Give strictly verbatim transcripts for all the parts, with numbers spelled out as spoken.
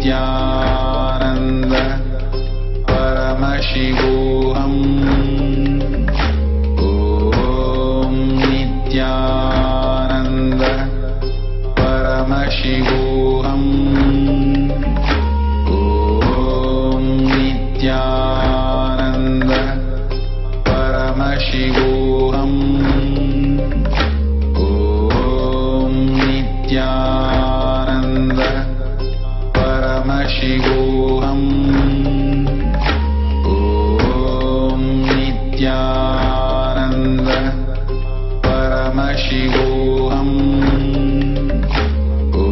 नित्यानन्द परमशिवोऽहम् ॐ नित्यानन्द परमशिवोऽहम् ॐ नित्यानन्द परमशिवोऽहम् ॐ नित्यानन्द परमशिवोऽहम् ॐ नित्यानन्द परमशिवोऽहम् ॐ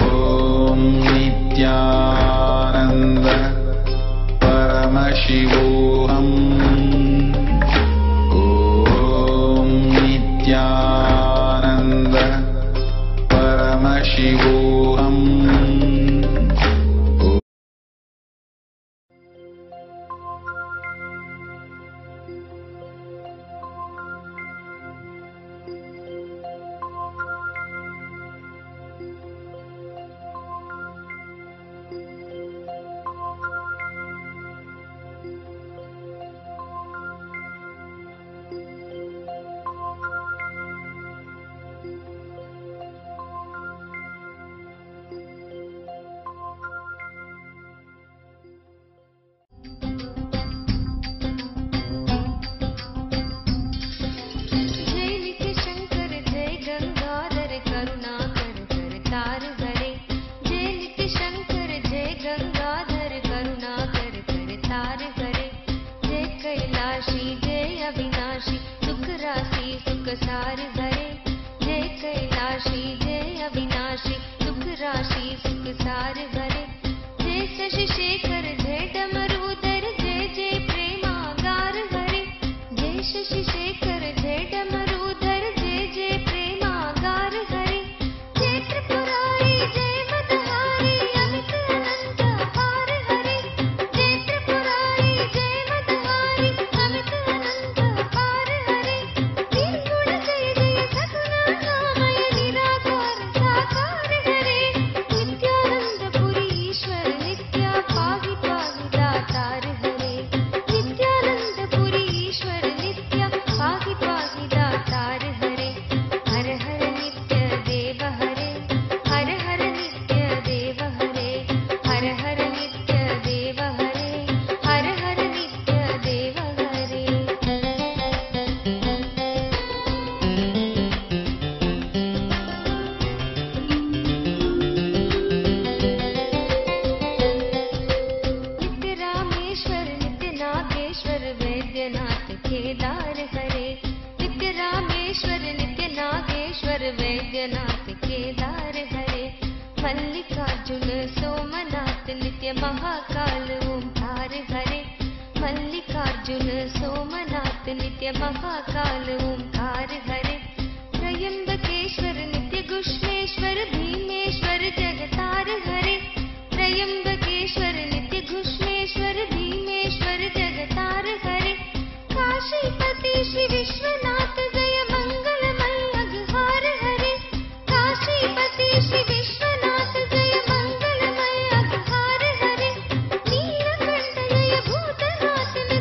नित्यानन्द परमशिवोऽहम् ॐ नित्यानन्द परमशिवोऽहम्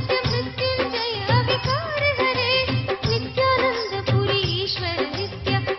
नित्यानंद पुरी ईश्वर नित्य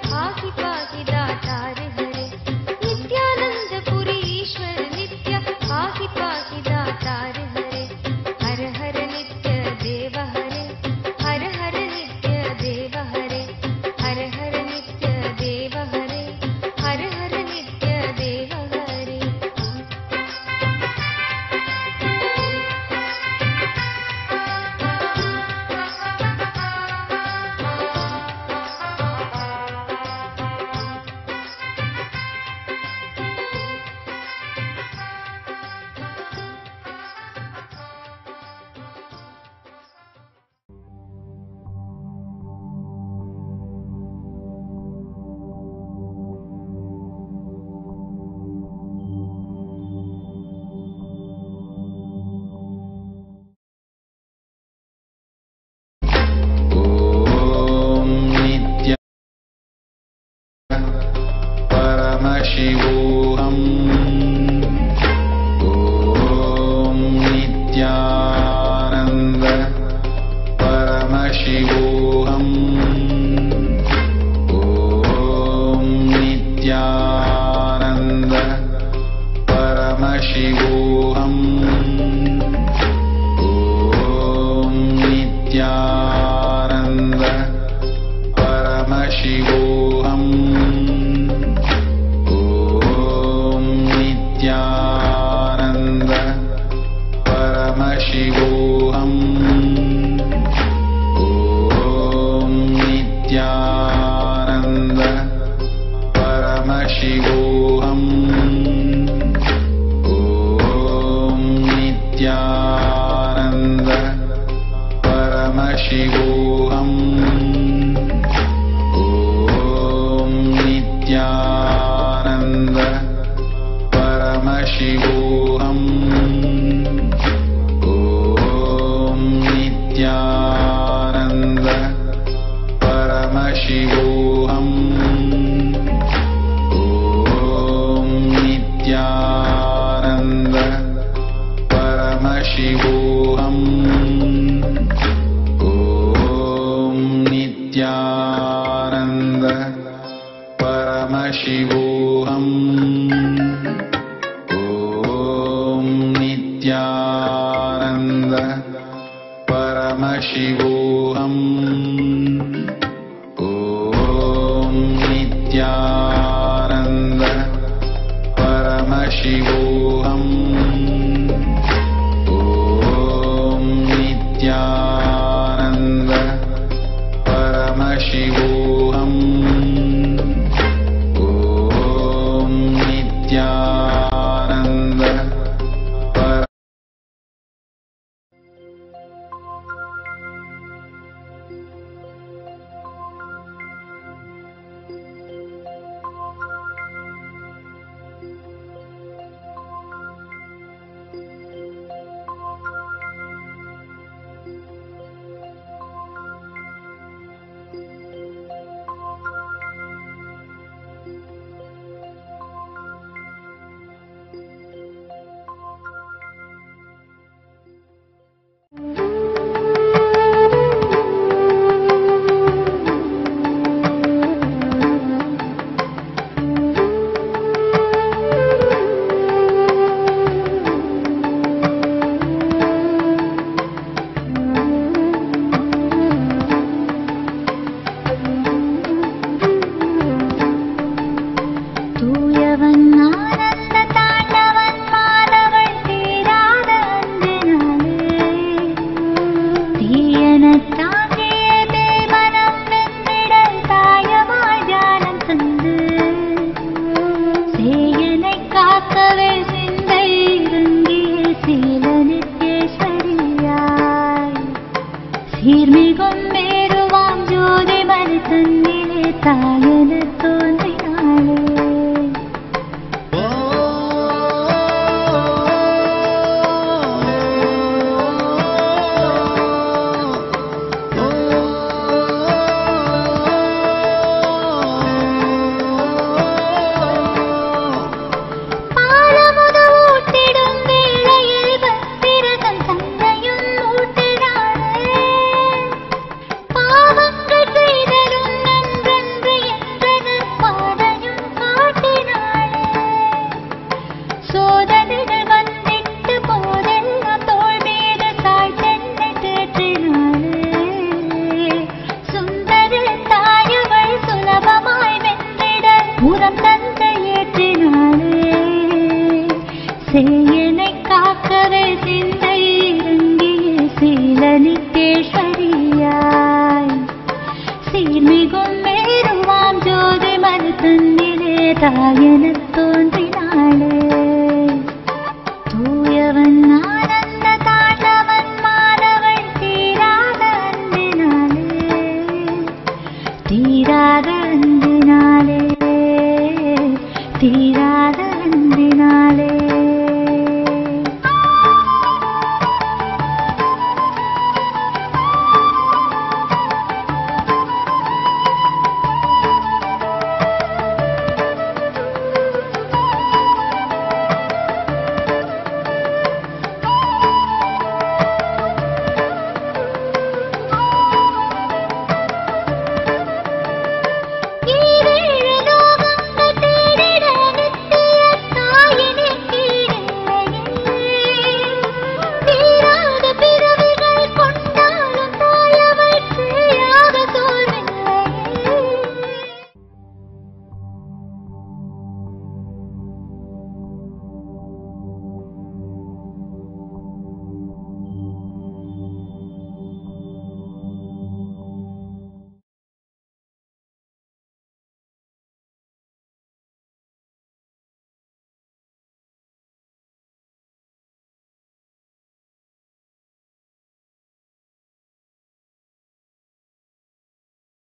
परमशिवोऽहम् ॐ नित्यानन्द परमशिवोऽहम् ॐ नित्यानन्द परमशिवोऽहम् ॐ नित्यानन्द परमशिवोऽहम् ॐ नित्यानन्द परमशिवोऽहम् ॐ नित्यानन्द परमशिवोऽहम् ॐ नित्यानन्द परमशिवोऽहम् ॐ नित्यानन्द पर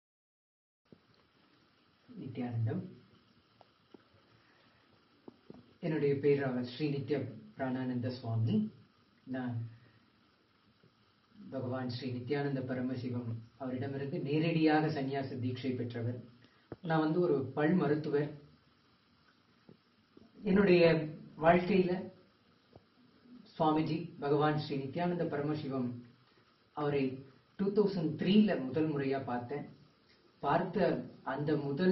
நித்யானந்தம். என்னுடைய பேர் ஸ்ரீ நித்ய பிராணானந்த சுவாமி. நான் பகவான் ஸ்ரீ நித்யானந்த பரமசிவம் அவரிடமிருந்து நேரடியாக சன்னியாச தீட்சை பெற்றவர். நான் வந்து ஒரு பல் மருத்துவர். என்னுடைய வாழ்க்கையில சுவாமிஜி பகவான் ஸ்ரீ நித்யானந்த பரமசிவம் அவரை டூ தௌசண்ட் த்ரீல முதல் முறையா பார்த்தேன். பார்த்த அந்த முதல்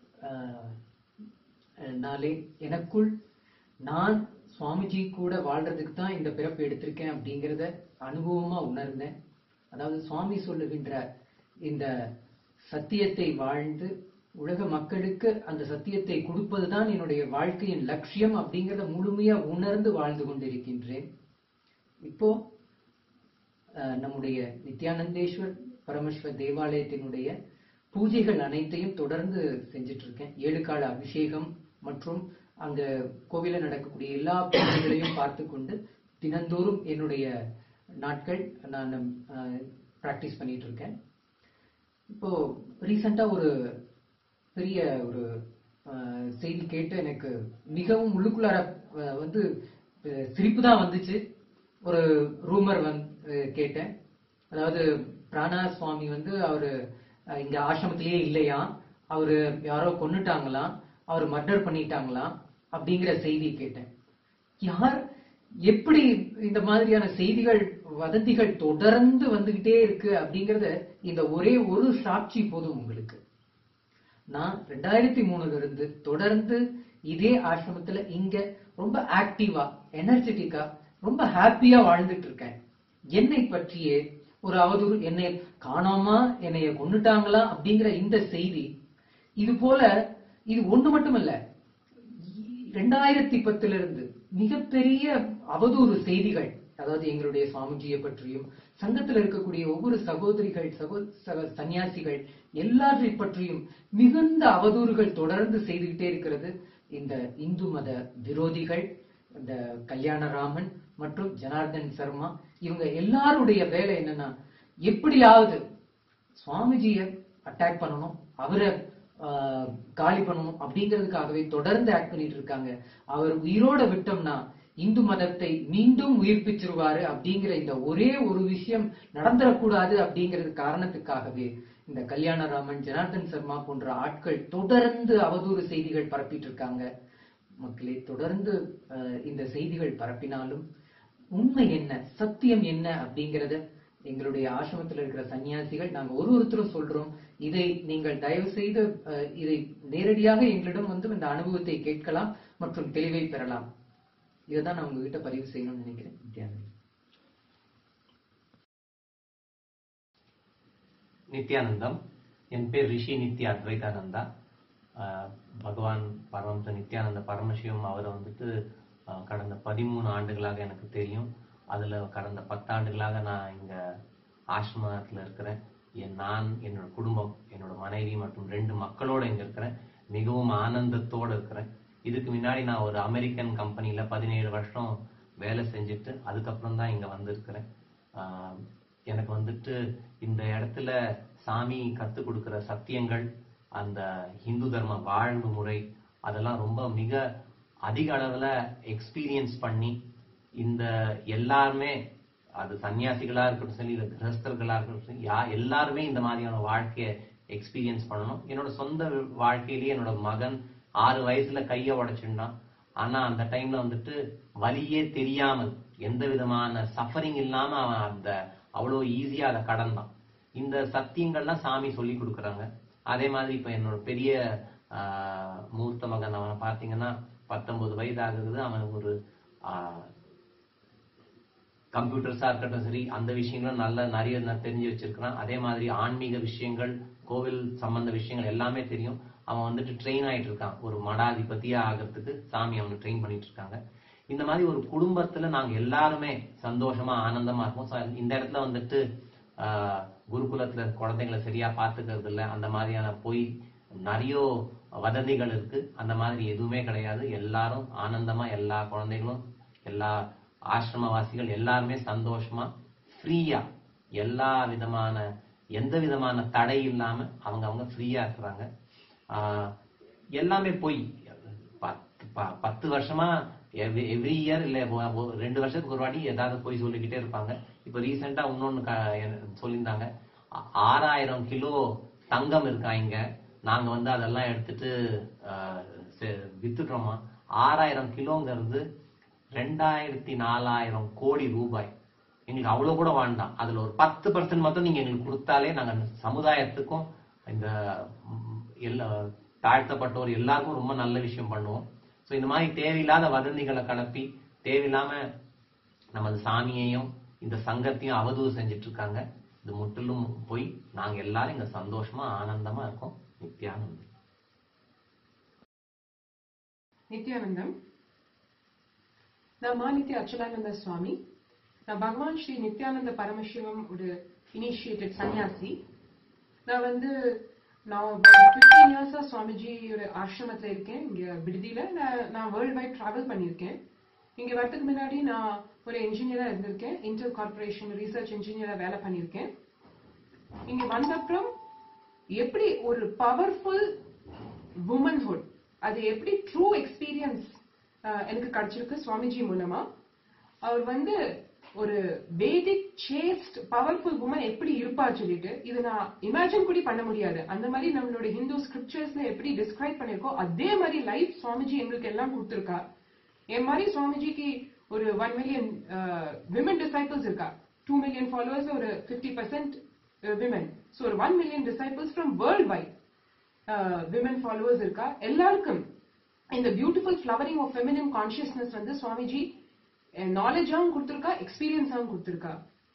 நாளே எனக்குள் நான் சுவாமிஜி கூட வாழ்றதுக்கு தான் இந்த பிறப்பு எடுத்திருக்கேன் அப்படிங்கிறத அனுபவமா உணர்ந்தேன். அதாவது சுவாமி சொல்லுகின்ற இந்த சத்தியத்தை வாழ்ந்து உலக மக்களுக்கு அந்த சத்தியத்தை கொடுப்பதுதான் என்னுடைய வாழ்க்கையின் லட்சியம் அப்படிங்கிறத முழுமையா உணர்ந்து வாழ்ந்து கொண்டிருக்கின்றேன். இப்போ நம்முடைய நித்யானந்தேஸ்வர் பரமேஸ்வர் தேவாலயத்தினுடைய பூஜைகள் அனைத்தையும் தொடர்ந்து செஞ்சிட்டு இருக்கேன். ஏழு கால அபிஷேகம் மற்றும் அங்க கோவில நடக்கக்கூடிய எல்லா பூஜைகளையும் பார்த்து கொண்டு தினந்தோறும் என்னுடைய நாட்கள் நான் பிராக்டிஸ் பண்ணிட்டு இருக்கேன். இப்போ ரீசெண்டா ஒரு பெரிய ஒரு செய்தி கேட்டு எனக்கு மிகவும் உள்ளுக்குள்ளார வந்து சிரிப்பு தான் வந்துச்சு. ஒரு ரூமர் வந்து கேட்டேன். அதாவது பிராணா சுவாமி வந்து அவரு இங்க ஆசிரமத்திலேயே இல்லையா, அவரு யாரோ கொன்னுட்டாங்களாம், அவர் மர்டர் பண்ணிட்டாங்களாம் அப்படிங்கிற செய்தி கேட்டேன். யார் எப்படி இந்த மாதிரியான செய்திகள் வதந்திகள் தொடர்ந்து வந்துகிட்டே இருக்கு அப்படிங்கறத இந்த ஒரே ஒரு சாட்சி போதும் உங்களுக்கு. நான் ரெண்டாயிரத்தி மூணுல இருந்து தொடர்ந்து இதே ஆசிரமத்துல இங்க ரொம்ப ஆக்டிவா எனர்ஜெட்டிக்கா ரொம்ப ஹாப்பியா வாழ்ந்துட்டு இருக்கேன். என்னை பற்றியே ஒரு அவதூறு, என்னை காணாமா என்னைய கொன்னுட்டாங்களா அப்படிங்கிற இந்த செய்தி, இது போல இது ஒண்ணு மட்டுமல்ல, ரெண்டாயிரத்தி பத்துல இருந்து மிகப்பெரிய அவதூறு செய்திகள், அதாவது எங்களுடைய சுவாமிஜியை பற்றியும் சங்கத்தில் இருக்கக்கூடிய ஒவ்வொரு சகோதரிகள் சகோ சன்னியாசிகள் எல்லாரை பற்றியும் மிகுந்த அவதூறுகள் தொடர்ந்து செய்துகிட்டே இருக்கிறது இந்த இந்து மத விரோதிகள். இந்த கல்யாணராமன் மற்றும் ஜனார்தன் சர்மா இவங்க எல்லாருடைய வேலை என்னன்னா, எப்படியாவது சுவாமிஜியை அட்டாக் பண்ணணும், அவரை காலி பண்ணணும் அப்படிங்கிறதுக்காகவே தொடர்ந்து ஆக்ட் பண்ணிட்டு இருக்காங்க. அவர் உயிரோட விட்டோம்னா இந்து மதத்தை மீண்டும் உயிர்ப்பிச்சிருவாரு அப்படிங்கிற இந்த ஒரே ஒரு விஷயம் நடந்துடக்கூடாது அப்படிங்கிறது காரணத்துக்காகவே இந்த கல்யாணராமன் ஜனார்தன் சர்மா போன்ற ஆட்கள் தொடர்ந்து அவதூறு செய்திகள் பரப்பிட்டு இருக்காங்க. மக்களே, தொடர்ந்து இந்த செய்திகள் பரப்பினாலும் உண்மை என்ன, சத்தியம் என்ன அப்படிங்கறத எங்களுடைய ஆசிரமத்தில் இருக்கிற சன்னியாசிகள் நாங்க ஒரு ஒருத்தரும் சொல்றோம். இதை நீங்கள் தயவு செய்து இதை நேரடியாக எங்களிடம் வந்து இந்த அனுபவத்தை கேட்கலாம் மற்றும் தெளிவை பெறலாம். இதைதான் நான் உங்ககிட்ட பதிவு செய்யணும்னு நினைக்கிறேன். நித்யானந்த் நித்யானந்தம். என் பேர் ரிஷி நித்யா அத்வைதானந்தா. பகவான் பரமஹம்ச நித்யானந்த பரமசிவம் அவரை வந்துட்டு கடந்த பதிமூணு ஆண்டுகளாக எனக்கு தெரியும். அதுல கடந்த பத்தாண்டுகளாக நான் இங்க ஆசிரமத்துல இருக்கிறேன். என் நான் என்னோட குடும்பம், என்னோட மனைவி மற்றும் ரெண்டு மக்களோட இங்க இருக்கிறேன். மிகவும் ஆனந்தத்தோட இருக்கிறேன். இதுக்கு முன்னாடி நான் ஒரு அமெரிக்கன் கம்பெனில பதினேழு வருஷம் வேலை செஞ்சுட்டு அதுக்கப்புறம் தான் இங்க வந்திருக்கிறேன். ஆஹ் எனக்கு வந்துட்டு இந்த இடத்துல சாமி கத்து கொடுக்கிற சத்தியங்கள், அந்த இந்து தர்ம வாழ்வு முறை, அதெல்லாம் ரொம்ப மிக அதிக அளவுல எக்ஸ்பீரியன்ஸ் பண்ணி இந்த எல்லாருமே, அது சன்னியாசிகளா இருக்கட்டும் சரி, இல்ல கிரகஸ்தர்களா இருக்கட்டும் சரி, யா எல்லாருமே இந்த மாதிரியான வாழ்க்கைய எக்ஸ்பீரியன்ஸ் பண்ணணும். என்னோட சொந்த வாழ்க்கையிலேயே என்னோட மகன் ஆறு வயசுல கைய உடைச்சுட்டான். ஆனா அந்த டைம்ல வந்துட்டு வலியே தெரியாமல், எந்த விதமான சஃபரிங் இல்லாம அவன் அந்த அவ்வளவு ஈஸியா அதை கடந்தான். இந்த சத்தியங்கள்லாம் சாமி சொல்லி கொடுக்குறாங்க. அதே மாதிரி இப்ப என்னோட பெரிய ஆஹ் மூர்த்த மகன், அவனை பார்த்தீங்கன்னா பத்தொன்பது வயது ஆகுது. அவன் ஒரு ஆஹ் கம்ப்யூட்டர்ஸா இருக்கட்டும் சரி, அந்த விஷயங்களும் நல்ல நிறைய தெரிஞ்சு வச்சிருக்கிறான். அதே மாதிரி ஆன்மீக விஷயங்கள், கோவில் சம்பந்த விஷயங்கள் எல்லாமே தெரியும். அவன் வந்துட்டு ட்ரெயின் ஆயிட்டு இருக்கான். ஒரு மடாதிபதியா ஆகிறதுக்கு சாமி அவனை ட்ரெயின் பண்ணிட்டு இருக்காங்க. இந்த மாதிரி ஒரு குடும்பத்துல நாங்க எல்லாருமே சந்தோஷமா ஆனந்தமா இருக்கோம். இந்த இடத்துல வந்துட்டு ஆஹ் குருகுலத்துல குழந்தைங்களை சரியா பாத்துக்கிறது இல்லை, அந்த மாதிரியான பொய் நிறைய வதந்திகள் இருக்கு. அந்த மாதிரி எதுவுமே கிடையாது. எல்லாரும் ஆனந்தமா, எல்லா குழந்தைகளும், எல்லா ஆசிரமவாசிகள் எல்லாருமே சந்தோஷமா ஃப்ரீயா, எல்லா விதமான எந்த விதமான தடை இல்லாம அவங்க அவங்க ஃப்ரீயா இருக்கிறாங்க. ஆஹ் எல்லாமே பொய். ப- பத்து வருஷமா எவ்ரி இயர் இல்ல ஒ- ஒ- ரெண்டு வருஷத்துக்கு ஒரு வாட்டி ஏதாவது போய் சொல்லிக்கிட்டே இருப்பாங்க. இப்ப ரீசெண்டா இன்னொன்னு க- என- சொல்லியிருந்தாங்க, ஆ- ஆறாயிரம் கிலோ தங்கம் இருக்கா இங்க, நாங்க வந்து அதெல்லாம் எடுத்துட்டு ஆஹ், செ- வித்துட்டோமா. ஆறாயிரம் கிலோங்கிறது ரெண்டாயிரத்தி நாலாயிரம் கோடி ரூபாய். எங்களுக்கு அவ்வளவு கூட வேண்டாம், அதுல ஒரு பத்து பர்சன்ட் மட்டும் நீங்க எங்களுக்கு கொடுத்தாலே நாங்க சமுதாயத்துக்கும் இந்த ம், எல்லா தாழ்த்தப்பட்டோர் எல்லாருக்கும் ரொம்ப நல்ல விஷயம் பண்ணுவோம். ஸோ இந்த மாதிரி தேவையில்லாத வதந்திகளை கலப்பி தேவையில்லாம நமது சாமியையும் இந்த சங்கத்தையும் அவதூறு செஞ்சுட்டு இருக்காங்க. இது முற்றிலும் போய் நாங்க எல்லாரும் இங்க சந்தோஷமா ஆனந்தமா இருக்கோம். நித்யானந்தம். நித்யானந்தம். நான் மாநித்ய அச்சுதானந்த சுவாமி. நான் பகவான் ஸ்ரீ நித்யானந்த பரமசிவம் ஒரு இனிஷியேட்டட் சன்னியாசி. நான் வந்து நான் பிப்டீன் இயர்ஸா சுவாமிஜியோட ஆசிரமத்துல இருக்கேன் இங்க விடுதியில. நான் நான் வேர்ல்ட் வைட் டிராவல் பண்ணியிருக்கேன். இங்க வரதுக்கு முன்னாடி நான் ஒரு இன்ஜினியரா இருந்திருக்கேன். இன்டெல் கார்பரேஷன் ரிசர்ச் இன்ஜினியரா வேலை பண்ணியிருக்கேன். இங்க வந்தப்புறம் எப்படி ஒரு பவர்ஃபுல் வுமன்ஹுட், அது எப்படி ட்ரூ எக்ஸ்பீரியன்ஸ் எனக்கு கிடைச்சிருக்கு சுவாமிஜி மூலமா. அவர் வந்து ஒரு வேதிக் சேஸ்ட் பவர்ஃபுல் உமன் எப்படி இருப்பா சொல்லிட்டு இது நான் இமேஜின் கூட பண்ண முடியாது. அந்த மாதிரி நம்மளோட ஹிந்து ஸ்கிரிப்சர்ஸ்ல எப்படி டிஸ்கிரைப் பண்ணிருக்கோ அதே மாதிரி லைஃப் சுவாமிஜி எங்களுக்கு எல்லாம் கொடுத்திருக்கா. என் மாதிரி சுவாமிஜிக்கு ஒரு ஒன் மில்லியன் விமன் டிசைபிள்ஸ் இருக்கா. டூ மில்லியன் ஃபாலோவர்ஸ் ஒரு பிப்டி பர்சன்ட் விமன். ஸோ ஒரு one million disciples from world wide women followers இருக்கா. எல்லாருக்கும் இந்த beautiful flowering of feminine consciousness வந்து சுவாமிஜி நாலேஜாவும் கொடுத்திருக்கா, எக்ஸ்பீரியன்ஸாவும் கொடுத்திருக்கா.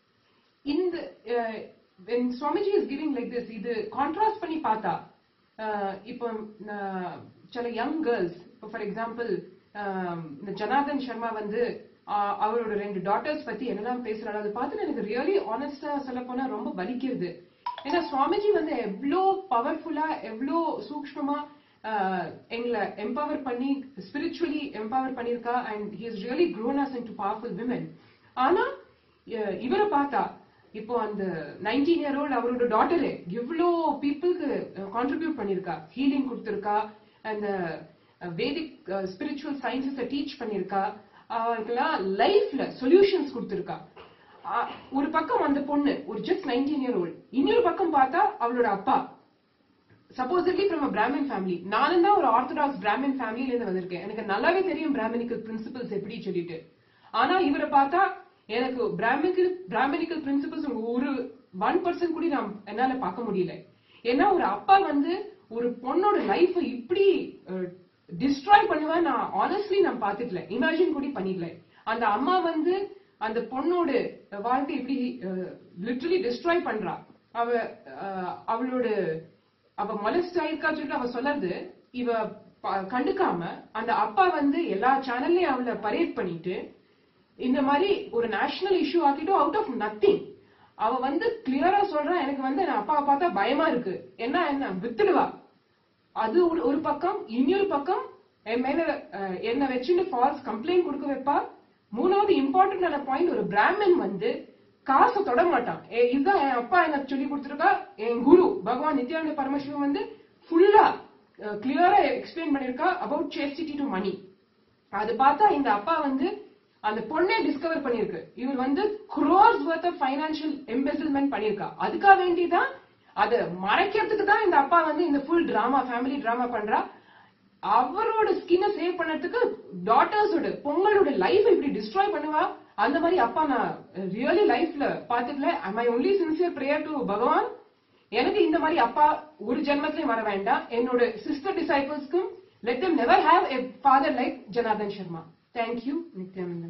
இந்த when Swamiji is giving like this, இது கான்ட்ராஸ்ட் பண்ணி பார்த்தா இப்போ சில யங் கேர்ள்ஸ், இப்போ ஃபார் எக்ஸாம்பிள் இந்த ஜனார்தன் சர்மா வந்து அவரோட ரெண்டு டாட்டர்ஸ் பத்தி என்னெல்லாம் பேசுறாரு அதை பார்த்து எனக்கு ரியலி ஆனஸ்டா சொல்ல போனா ரொம்ப வலிக்கிறது. ஏன்னா சுவாமிஜி வந்து எவ்வளோ பவர்ஃபுல்லா எவ்வளோ சூக்ஷ்மமா எங்களை எம்பவர் பண்ணி ஸ்பிரிச்சுவலி எம்பவர் பண்ணிருக்கா. And he is really grown us into powerful women. ஆனா இவரை பார்த்தா இப்போ அந்த நைன்டீன் இயர் ஓல்டு அவரோட டாட்டரு இவ்வளோ பீப்புளுக்கு கான்ட்ரிபியூட் பண்ணிருக்கா, ஹீலிங் கொடுத்திருக்கா, அந்த வேதிக் ஸ்பிரிச்சுவல் சயின்சஸை டீச் பண்ணிருக்கா, அவருக்கெல்லாம் லைஃப்ல சொல்யூஷன்ஸ் கொடுத்திருக்கா. ஒரு பக்கம் அந்த பொண்ணு ஒரு ஜஸ்ட் நைன்டீன் இயர் ஓல்டு, இன்னொரு பக்கம் பார்த்தா அவளோட அப்பா supposedly from a Brahmin family. நானும் தான் ஒரு ஆர்த்தடாக்ஸ் பிராமின் ஃபேமிலியில இருந்து வந்திருக்கேன். எனக்கு நல்லாவே தெரியும் பிராமணிக்கல் பிரின்சிபல்ஸ் எப்படி சொல்லிட்டு. ஆனா இவரை பார்த்தா எனக்கு பிராமிக்கல் பிராமணிக்கல் பிரின்சிபல்ஸ் ஒரு ஒன் பர்சன்ட் கூட நான் என்னால பார்க்க முடியல. ஏன்னா ஒரு அப்பா வந்து ஒரு பொண்ணோட லைஃப் இப்படி டிஸ்ட்ராய் பண்ணுவா நான் ஆனஸ்ட்லி நான் பார்த்துக்கல, இமேஜின் கூட பண்ணிக்கல. அந்த அம்மா வந்து அந்த பொண்ணோட வாழ்க்கை இப்படி லிட்டரலி டிஸ்ட்ராய் பண்றா. அவ அவளோட அவ மொலஸ்ட் ஆயிருக்கா சொல்லிட்டு அவ சொல்றது இவ கண்டுக்காம அந்த அப்பா வந்து எல்லா சேனல்லையும் அவளை பரேட் பண்ணிட்டு இந்த மாதிரி ஒரு நேஷனல் இஷ்யூ ஆக்கிட்டு அவுட் ஆஃப் நத்திங் அவ வந்து கிளியரா சொல்றா, எனக்கு வந்து என் அப்பாவை பார்த்தா பயமா இருக்கு, என்ன என்ன வித்துடுவா. அது ஒரு பக்கம். இன்னொரு பக்கம் என் மேல என்ன வச்சுட்டு ஃபால்ஸ் கம்ப்ளைண்ட் கொடுக்க வைப்பா. மூணாவது இம்பார்ட்டன்டான பாயிண்ட், ஒரு பிராமின் வந்து காசை தொட மாட்டான். இதுதான் என் அப்பா எனக்கு சொல்லி கொடுத்துருக்கா. என் குரு பகவான் நித்யானந்த பரமசிவம் வந்து ஃபுல்லா கிளியரா எக்ஸ்பிளைன் பண்ணிருக்கா அபவுட் சேஸ்டிட்டி டு மணி. அது பார்த்தா இந்த அப்பா வந்து அந்த பொண்ணே டிஸ்கவர் பண்ணிருக்கு. இவர் வந்து crores worth of financial embezzlement பண்ணிருக்கா. அதுக்காக வேண்டிதான் அதை மறைக்கிறதுக்கு தான் இந்த அப்பா வந்து இந்த ஃபுல் டிராமா ஃபேமிலி டிராமா பண்றா. அவரோட ஸ்கின்னை சேவ் பண்ணறதுக்கு டாட்டர்ஸோட பொங்களோட லைஃப் இப்படி டிஸ்ட்ராய் பண்ணுவா. அந்த மாதிரி அப்பா நான் ரியலி லைஃப்ல பாத்துக்கல. My only sincere prayer to Bhagwan, எனக்கு இந்த மாதிரி அப்பா ஒரு ஜென்மத்திலே வர வேண்டாம். என்னோட சிஸ்டர் டிசைபிள்ஸ்க்கும் let them never have a father like Janardhan Sharma. Thank you, Nityanandam.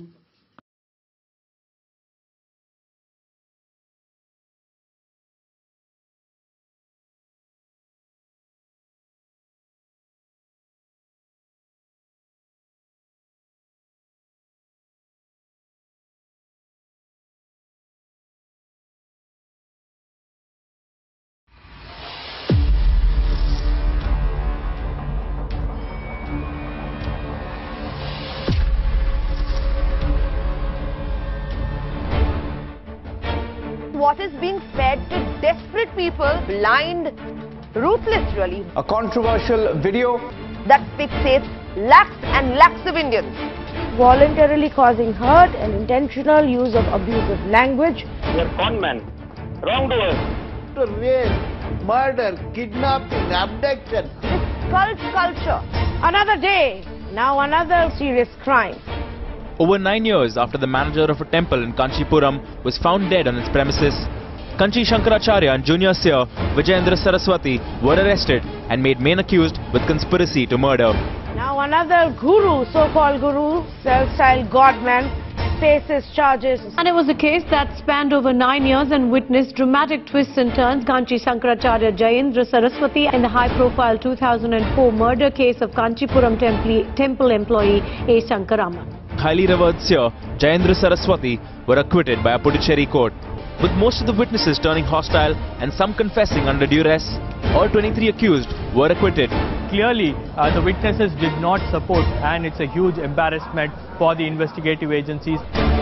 What is being fed to desperate people, blind, ruthless really. A controversial video that fixates lakhs and lakhs of Indians. Voluntarily causing hurt and intentional use of abusive language. You're con man, wrongdoers. Rape, murder, kidnapping, abduction. This cult culture. Another day, now another serious crime. Over nine years after the manager of a temple in Kanchipuram was found dead on its premises, Kanchi Shankaracharya and junior seer Vijayendra Saraswati were arrested and made main accused with conspiracy to murder. Now another guru, so-called guru, self-styled godman, faces charges. And it was a case that spanned over nine years and witnessed dramatic twists and turns. Kanchi Shankaracharya Jayendra Saraswati in the high-profile two thousand four murder case of Kanchipuram temple, temple employee A. Shankarama. Highly revered seer Jayendra Saraswati were acquitted by a Puducherry court, with most of the witnesses turning hostile and some confessing under duress. All twenty-three accused were acquitted. Clearly, uh, the witnesses did not support, and it's a huge embarrassment for the investigative agencies.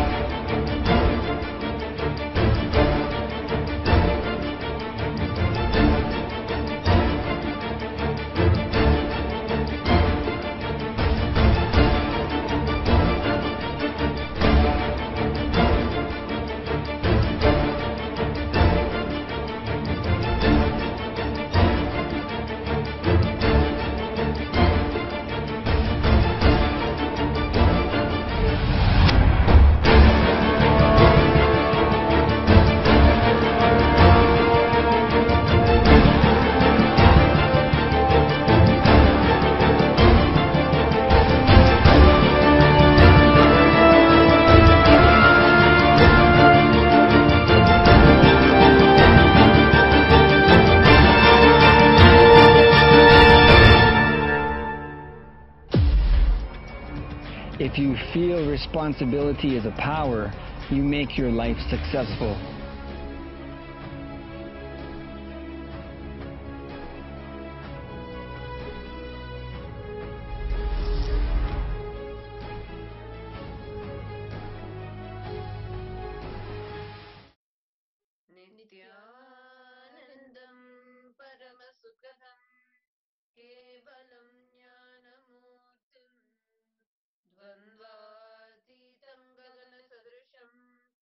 If you feel responsibility is a power, you make your life successful. Nityanandam Paramasukadam Kevalam Jnanamurtim Dvandvatitam Gagana Sadrisham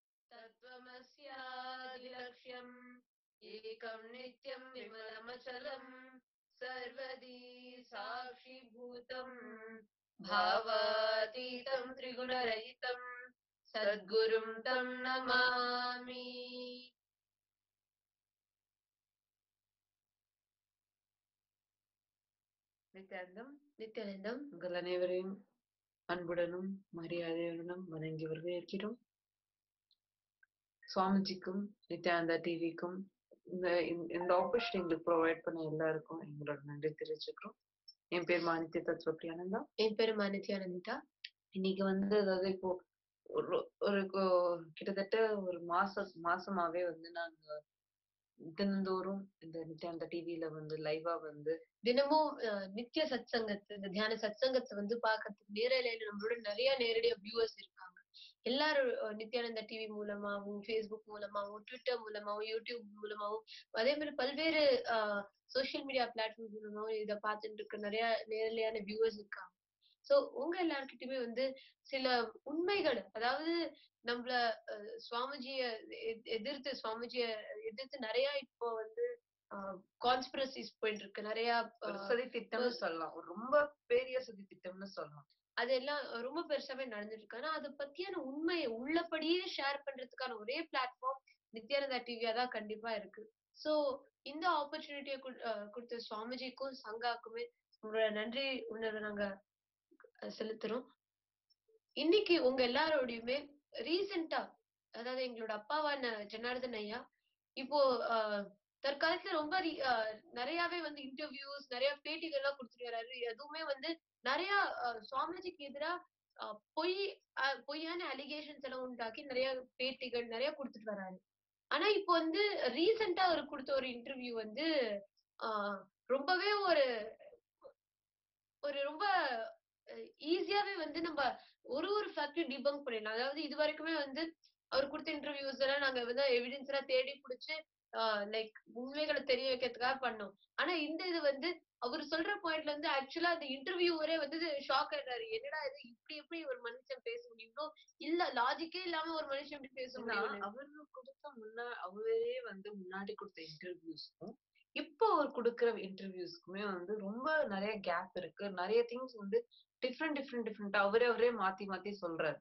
Tattvamasyaadilaksham Ekam Nityam Vimalamachalam Sarvadi Sakshi Bhutam Bhavatitam Trigunarayitam Sadgurum Tam Namami. Nithyanandam Nithyanandam உங்கள் அனைவரையும் அன்புடனும் மரியாதையுடனும் வணங்கி வரவேற்கிறோம். சுவாமிஜிக்கும் நித்யானந்தா டிவிக்கும் இந்த இந்த opportunity எங்களுக்கு provide பண்ண எல்லாருக்கும் எங்களோட நன்றி தெரிவிச்சுக்கிறோம். என் பேர் மானித்ய தத்துவ பிரியானந்தா. என் பேர் மானித்யானந்தா. இன்னைக்கு வந்து அதாவது இப்போ ஒரு ஒரு கிட்டத்தட்ட ஒரு மாச மாசமாவே வந்து நாங்க தினந்தோறும் இந்த நித்யானந்தா டிவில வந்து லைவா வந்து தினமும் நித்திய சத் சங்கத்து இந்த தியான சத் சங்கத்தை வந்து பாக்கிறதுக்கு நேரலையில நம்மளோட நிறைய நேரடியா வியூவர்ஸ் இருக்காங்க. எல்லாரும் நித்யானந்தா டிவி மூலமாவும் ஃபேஸ்புக் மூலமாவும் ட்விட்டர் மூலமாவும் யூடியூப் மூலமாவும் அதே மாதிரி பல்வேறு ஆஹ் சோசியல் மீடியா பிளாட்ஃபார்ம் மூலமாவும் இதை பார்த்துட்டு இருக்க நிறைய நேரலையான வியூவர்ஸ் இருக்காங்க. சோ உங்க எல்லார்கிட்டயுமே வந்து சில உண்மைகள், அதாவது நம்மள சுவாமிஜிய எதிர்த்து சுவாமிஜிய எதிர்த்து நிறைய இப்போ வந்து கான்ஸ்பிரசிஸ் போயிட்டு இருக்கு. நிறைய சதி திட்டம்னு சொல்லலாம், ரொம்ப பெரிய சதி திட்டம்னு சொல்லலாம். அதெல்லாம் ரொம்ப பெருசாவே நடந்துட்டு இருக்கு. ஆனா அதை பத்தியான உண்மையை உள்ளபடியே ஷேர் பண்றதுக்கான ஒரே பிளாட்ஃபார்ம் நித்யானந்தா டிவியா தான் கண்டிப்பா இருக்கு. சோ இந்த ஆப்பர்ச்சுனிட்டியை கொடுத்த சுவாமிஜிக்கும் சங்காக்குமே உங்களோட நன்றி உணர்வை நாங்க செலுத்துறோம். இன்னைக்கு உங்க எல்லாரோடையுமே ரீசெண்டா, அதாவது எங்களோட அப்பாவான ஜனார்தன் ஐயா இப்போ ஆஹ் தற்காலத்துல ரொம்ப நிறையவே வந்து இன்டர்வியூஸ் நிறைய பேட்டிகள் எல்லாம் கொடுத்துட்டு வர்றாரு. எதுவுமே வந்து நிறைய சுவாமிஜிக்கு எதிராக பொய் பொய்யான அலிகேஷன்ஸ் எல்லாம் உண்டாக்கி நிறைய பேட்டிகள் நிறைய கொடுத்துட்டு வர்றாரு. ஆனா இப்போ வந்து ரீசெண்டா அவர் கொடுத்த ஒரு இன்டர்வியூ வந்து ஆஹ் ரொம்பவே ஒரு ஒரு ரொம்ப ஈஸியாவே வந்து நம்ம ஒரு ஒரு ஃபேக்டரி டிபங்க் பண்ணிடலாம். அதாவது இது வரைக்குமே வந்து அவர் கொடுத்த இன்டர்வியூஸ் எல்லாம் நாங்க வந்து எவிடன்ஸ் எல்லாம் தேடி பிடிச்சு லைக் உண்மைகளை தெரிய வைக்கிறதுக்காக பண்ணோம். ஆனா இந்த இது வந்து அவர் சொல்ற பாயிண்ட்ல வந்து ஆக்சுவலா அந்த இன்டர்வியூவரே வந்து ஷாக் ஆயிட்டாரு. என்னடா இது இப்படி எப்படி ஒரு மனுஷன் பேச முடியும், இல்ல லாஜிக்கே இல்லாம ஒரு மனுஷன் எப்படி பேச முடியும். அவரு கொடுத்த முன்னா அவரே வந்து முன்னாடி கொடுத்த இன்டர்வியூஸ்க்கும் இப்போ அவர் கொடுக்கிற இன்டர்வியூஸ்க்குமே வந்து ரொம்ப நிறைய கேப் இருக்கு. நிறைய திங்ஸ் வந்து டிஃப்ரெண்ட் டிஃப்ரெண்ட் டிஃப்ரெண்டா அவரே அவரே மாத்தி மாத்தி சொல்றாரு.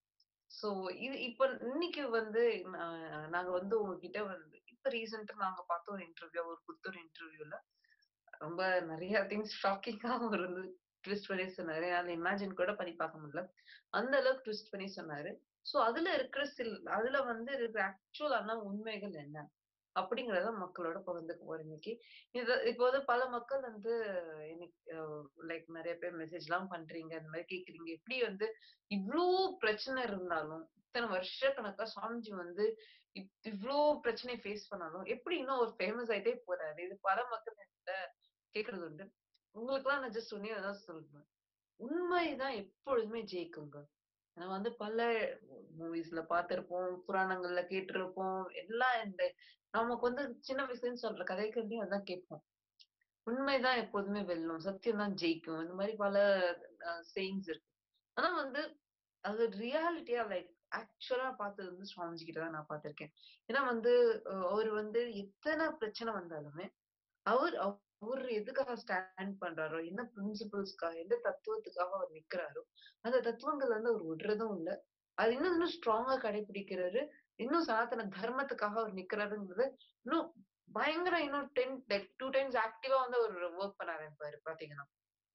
சோ இது இப்ப இன்னைக்கு வந்து நாங்க வந்து உங்ககிட்ட வந்து இப்ப ரீசெண்டா நாங்க பார்த்த ஒரு இன்டர்வியூ ஒரு கொடுத்த ஒரு இன்டர்வியூல ரொம்ப நிறைய திங்ஸ் ஷாக்கிங்காகவும் இருந்து ட்விஸ்ட் பண்ணி சொன்னாரு. அதை இமேஜின் கூட பண்ணி பார்க்க முடியல, அந்த அளவுக்கு ட்விஸ்ட் பண்ணி சொன்னாரு. சோ அதுல இருக்கிற சில் அதுல வந்து இருக்கிற ஆக்சுவலான உண்மைகள் என்ன அப்படிங்கறத மக்களோட பகிர்ந்துக்க போறேன் இன்னைக்கு. இது இப்போ வந்து பல மக்கள் வந்து எனக்கு லைக் நிறைய பேர் மெசேஜ் எல்லாம் பண்றீங்க, இந்த மாதிரி கேக்குறீங்க, எப்படி வந்து இவ்ளோ பிரச்சனை இருந்தாலும் இத்தனை வருஷ கணக்கா சுவாமிஜி வந்து இவ்ளோ பிரச்சனையை ஃபேஸ் பண்ணாலும் எப்படி இன்னும் ஒரு ஃபேமஸ் ஆயிட்டே போறாரு. இது பல மக்கள் என்கிட்ட கேக்குறது உண்டு. உங்களுக்கு எல்லாம் நான் ஜஸ்ட் ஒன்னே அதான் சொல்றேன், உண்மைதான் எப்பொழுதுமே ஜெயிக்குங்க. நம்ம வந்து பல மூவிஸ்ல பார்த்திருப்போம், புராணங்கள்ல கேட்டிருப்போம், எல்லாம் இந்த நமக்கு வந்து சின்ன வயசுலன்னு சொல்ற கதைகள்லயும் அதான் கேட்போம். உண்மைதான் எப்போதுமே வெல்லும், சத்தியம் தான் ஜெயிக்கும், இந்த மாதிரி பல சேயிங்ஸ் இருக்கு. ஆனா வந்து அது ரியாலிட்டியா லைக் ஆக்சுவலா பார்த்தது வந்து சுவாமிஜி கிட்ட தான் நான் பார்த்திருக்கேன். ஏன்னா வந்து அவர் வந்து எத்தனை பிரச்சனை வந்தாலுமே அவர் அவர் எதுக்காக ஸ்டாண்ட் பண்றாரோ, என்ன பிரின்சிபல்ஸ்க்காக எந்த தத்துவத்துக்காக அவர் நிக்கிறாரோ அந்த தத்துவங்கள் வந்து அவர் விடுறதும் இல்லை. அது இன்னும் இன்னும் ஸ்ட்ராங்கா கடைபிடிக்கிறாரு. இன்னும் சனாதன தர்மத்துக்காக அவர் நிக்கிறாருங்கிறது இன்னும் பயங்கர இன்னும் டென் லைக் டூ டைம்ஸ் ஆக்டிவா வந்து அவர் ஒர்க் பண்ண ஆரம்பிப்பாரு பாத்தீங்கன்னா.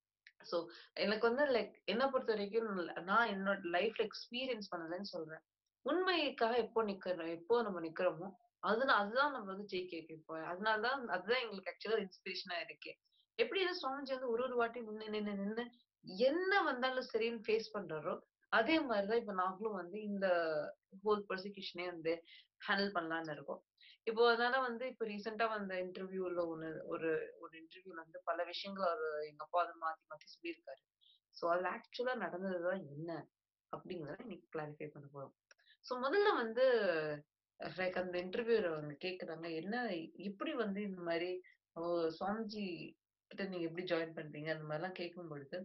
சோ எனக்கு வந்து லைக் என்ன பொறுத்த வரைக்கும் நான் என்னோட லைஃப்ல எக்ஸ்பீரியன்ஸ் பண்ணலன்னு சொல்றேன். உண்மைக்காக எப்போ நிக்கிறோம் எப்போ நம்ம நிக்கிறோமோ அதுதான் அதுதான் நம்ம வந்து ஜெயிக்க வைப்போம். அதனாலதான் அதுதான் எங்களுக்கு ஆக்சுவலா இன்ஸ்பிரேஷனா இருக்கு. எப்படின்னா சுவாமிஜி வந்து ஒரு ஒரு வாட்டி நின்று நின்று நின்று என்ன வந்தாலும் சரின்னு ஃபேஸ் பண்றாரோ அதே மாதிரிதான் இப்ப நாங்களும் வந்து இந்த ஹோல் ப்ராசிக்யூஷனே வந்து ஹேண்டில் பண்ணலாம்னு இருக்கோம். இப்போ அதனால வந்து இப்ப ரீசெண்டா வந்த இன்டர்வியூல ஒண்ணு ஒரு ஒரு இன்டர்வியூல வந்து பல விஷயங்கள் அவரு எங்க அப்பா அதை மாத்தி மாத்தி சொல்லியிருக்காரு. சோ அதுல ஆக்சுவலா நடந்ததுதான் என்ன அப்படிங்கறத இன்னைக்கு கிளாரிஃபை பண்ண போறோம். சோ முதல்ல வந்து லைக் அந்த இன்டர்வியூல அவங்க கேக்குறாங்க, என்ன எப்படி வந்து இந்த மாதிரி சுவாமிஜி கிட்ட நீங்க எப்படி ஜாயின் பண்றீங்க அந்த மாதிரி எல்லாம் கேட்கும் பொழுது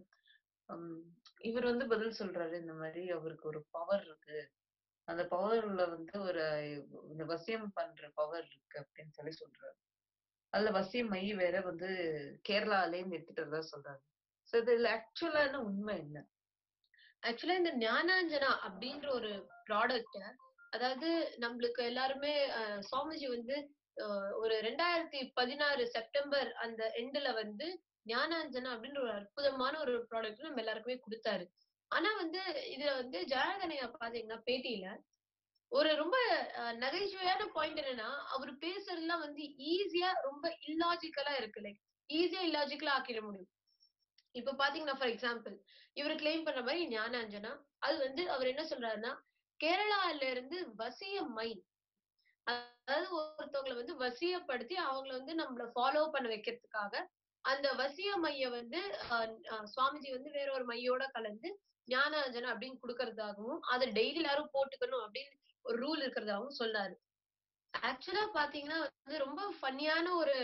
இவர் வந்து பதில் சொல்றாரு, இந்த மாதிரி அவருக்கு ஒரு பவர் இருக்கு, அந்த பவர்ல வந்து ஒரு இந்த வசியம் பண்ற பவர் இருக்கு அப்படின்னு சொல்லி சொல்றாரு. அதுல வசியம் மை வேற வந்து கேரளாலே இருந்து எடுத்துட்டு சொல்றாரு. சோ இதுல ஆக்சுவலான உண்மை என்ன? ஆக்சுவலா இந்த ஞானாஞ்சனா அப்படின்ற ஒரு ப்ராடக்ட், அதாவது நம்மளுக்கு எல்லாருமே சுவாமிஜி வந்து ஒரு ரெண்டாயிரத்தி பதினாறு செப்டம்பர் அந்த எண்ட்ல வந்து ஞானாஞ்சனா அப்படின்ற ஒரு அற்புதமான ஒரு ப்ராடக்ட் நம்ம எல்லாருக்குமே கொடுத்தாரு. ஆனா வந்து இதுல வந்து ஜெயகனையா பாத்தீங்கன்னா பேட்டியில ஒரு ரொம்ப நகைச்சுவையான பாயிண்ட் என்னன்னா, அவர் பேசுறதுலாம் வந்து ஈஸியா ரொம்ப இல்லாஜிக்கலா இருக்கு. லைக் ஈஸியா இல்லாஜிக்கலா ஆக்கிட முடியும். இப்ப பாத்தீங்கன்னா ஃபார் எக்ஸாம்பிள் இவர் கிளைம் பண்ற மாதிரி ஞானாஞ்சனா, அது வந்து அவர் என்ன சொல்றாருன்னா, கேரளால இருந்து வசிய மை, அதாவது ஒருத்தவங்களை வந்து வசியப்படுத்தி அவங்களை வந்து நம்மள ஃபாலோ பண்ண வைக்கிறதுக்காக அந்த வசிய மைய வந்து சுவாமிஜி வந்து வேற ஒரு மையோட கலந்து ஞானாஞ்சனா அப்படின்னு கொடுக்கறதாகவும் அதை டெய்லி எல்லாரும் போட்டுக்கணும் அப்படின்னு ஒரு ரூல் இருக்கிறதாகவும் சொன்னாரு. ஆக்சுவலா பாத்தீங்கன்னா வந்து ரொம்ப ஃபன்னியான ஒரு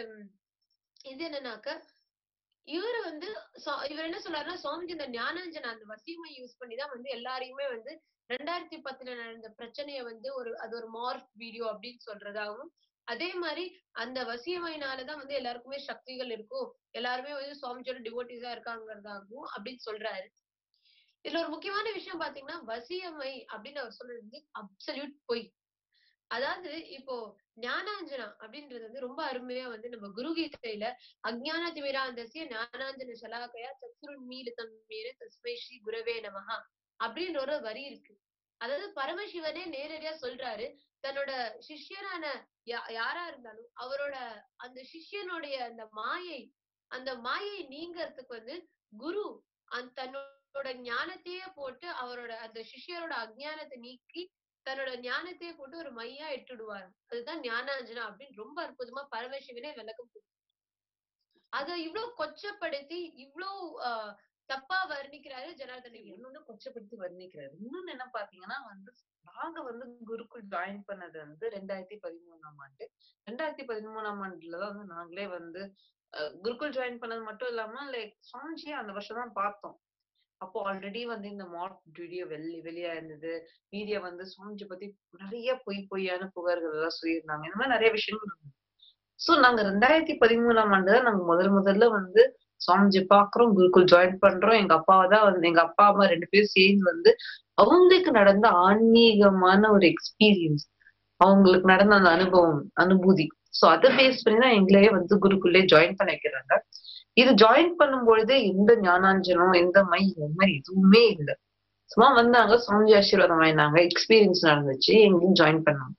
இது என்னன்னாக்க, இவரு வந்து இவர் என்ன சொல்றாருன்னா, சுவாமிஜி இந்த ஞானாஞ்சனா அந்த வசியமை யூஸ் பண்ணிதான் வந்து எல்லாரையுமே வந்து ரெண்டாயிரத்தி பத்துல நடந்த பிரச்சனைய வந்து ஒரு அது ஒரு மார்க் வீடியோ அப்படின்னு சொல்றதாகவும், அதே மாதிரி அந்த வசியமையினாலதான் வந்து எல்லாருக்குமே சக்திகள் இருக்கும், எல்லாருமே வந்து சுவாமிஜியோட டிவோட்டிஸா இருக்காங்கிறதாகவும் அப்படின்னு சொல்றாரு. இதுல ஒரு முக்கியமான விஷயம் பாத்தீங்கன்னா, வசியமை அப்படின்னு அவர் சொல்றது வந்து அப்சல்யூட் பொய். அதாவது இப்போ ஞானாஞ்சனா அப்படின்றது வந்து ரொம்ப அருமையா வந்து நம்ம குரு கீதையில அஜ்ஞான திமிராந்தசிய ஞானாஞ்சன சலாக்கயா சத்ருன்மீல தன்மீர தஸ்மை ஸ்ரீ குரவே நமஹா அப்படின்ற ஒரு வரி இருக்கு. அதாவது பரமசிவனே நேரடியா சொல்றாரு, தன்னோட சிஷ்யனான யாரா இருந்தாலும் அவரோட அந்த சிஷ்யனுடைய அந்த மாயை அந்த மாயை நீங்கிறதுக்கு வந்து குரு அந்த தன்னோட ஞானத்தையே போட்டு அவரோட அந்த சிஷ்யரோட அஜ்ஞானத்தை நீக்கி தன்னோட ஞானத்தையே போட்டு ஒரு மையா இட்டுடுவாரு. அதுதான் ஞானாஞ்சனா அப்படின்னு ரொம்ப அற்புதமா பரமசிவனே விளக்கம் கொடுத்தாரு. அதை இவ்வளவு கொச்சப்படுத்தி இவ்வளவு ஆஹ் தப்பா வர்ணிக்கிறாரு ஜனார்தன. இன்னொன்னு கொச்சப்படுத்தி வர்ணிக்கிறாரு. இன்னொன்னு என்ன பாத்தீங்கன்னா வந்து நாங்க வந்து குருக்குள் ஜாயின் பண்ணது வந்து ரெண்டாயிரத்தி பதிமூணாம் ஆண்டு ரெண்டாயிரத்தி பதிமூணாம் ஆண்டுலதான் வந்து நாங்களே வந்து குருக்குள் ஜாயின் பண்ணது மட்டும் இல்லாம லைக் சுவாமிஜியை அந்த வருஷம் தான் பார்த்தோம். அப்போ ஆல்ரெடி வந்து இந்த மாட் வீடியோ வெளி வெளியா இருந்தது. மீடியா வந்து சுவாமிஜி பத்தி நிறைய பொய் பொய்யான புகார்கள் எல்லாம் சொல்லியிருந்தாங்க. இந்த மாதிரி நிறைய விஷயங்கள் இருந்தது. சோ நாங்க ரெண்டாயிரத்தி பதிமூணாம் ஆண்டுதான் நாங்க முதல் முதல்ல வந்து சுவாமிஜி பாக்குறோம், குருக்குள் ஜாயின் பண்றோம். எங்க அப்பாவை தான் வந்து எங்க அப்பா அம்மா ரெண்டு பேரும் சேர்ந்து வந்து அவங்களுக்கு நடந்த ஆன்மீகமான ஒரு எக்ஸ்பீரியன்ஸ், அவங்களுக்கு நடந்த அந்த அனுபவம் அனுபூதி, சோ அதை பேஸ் பண்ணிதான் எங்களையே வந்து குருக்குள்ளே ஜாயின் பண்ண வைக்கிறாங்க. இது ஜாயின் பண்ணும் பொழுது எந்த ஞானாஞ்சனம் எந்த மை இந்த மாதிரி எதுவுமே இல்லை. சும்மா வந்தாங்க, சுவாமிஜி ஆசீர்வாதம் ஆயினாங்க, எக்ஸ்பீரியன்ஸ் நடந்துச்சு, எங்கேயும் ஜாயின் பண்ணாங்க.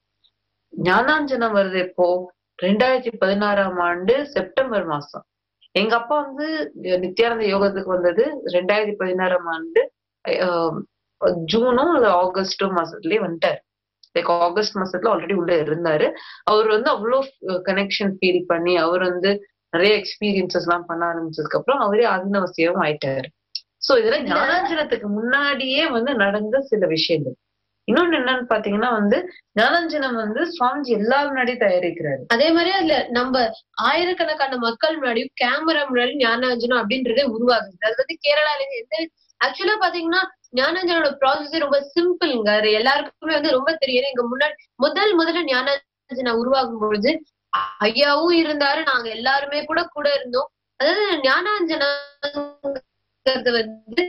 ஞானாஞ்சனம் வருது எப்போ? ரெண்டாயிரத்தி பதினாறாம் ஆண்டு செப்டம்பர் மாசம். எங்க அப்பா வந்து நித்யானந்த யோகத்துக்கு வந்தது ரெண்டாயிரத்தி பதினாறாம் ஆண்டு ஜூனும் இல்ல ஆகஸ்டோ மாசத்துலயே வந்துட்டாரு. லைக் ஆகஸ்ட் மாசத்துல ஆல்ரெடி உள்ள இருந்தாரு. அவர் வந்து அவ்வளவு கனெக்ஷன் ஃபீல் பண்ணி அவர் வந்து நிறைய எக்ஸ்பீரியன்சஸ் எல்லாம் பண்ண ஆரம்பிச்சதுக்கு அப்புறம் அவரே ஆதினவசியம் ஆயிட்டாரு. சோ இதெல்லாம் ஞானாஞ்சனத்துக்கு முன்னாடியே வந்து நடந்த சில விஷயங்கள். இன்னொன்னு என்னன்னு பாத்தீங்கன்னா வந்து ஞானாஞ்சனம் வந்து சுவாமிஜி எல்லாரும் முன்னாடியும் தயாரிக்கிறாரு. அதே மாதிரி அதுல நம்ம ஆயிரக்கணக்கான மக்கள் முன்னாடியும் கேமரா முன்னாடி ஞானாஞ்சனம் அப்படின்றதே உருவாகுது. அது வந்து கேரளால எந்த ஆக்சுவலா பாத்தீங்கன்னா ஞானாஞ்சனோட ப்ராசஸ் ரொம்ப சிம்பிள்ங்க. எல்லாருக்குமே வந்து ரொம்ப தெரியும். இங்க முன்னாடி முதல் முதல்ல ஞானாஞ்சனம் உருவாகும் பொழுது ஐயாவும் இருந்தாரு, நாங்க எல்லாருமே கூட கூட இருந்தோம். அதாவது ஞானாஞ்சனம் வந்து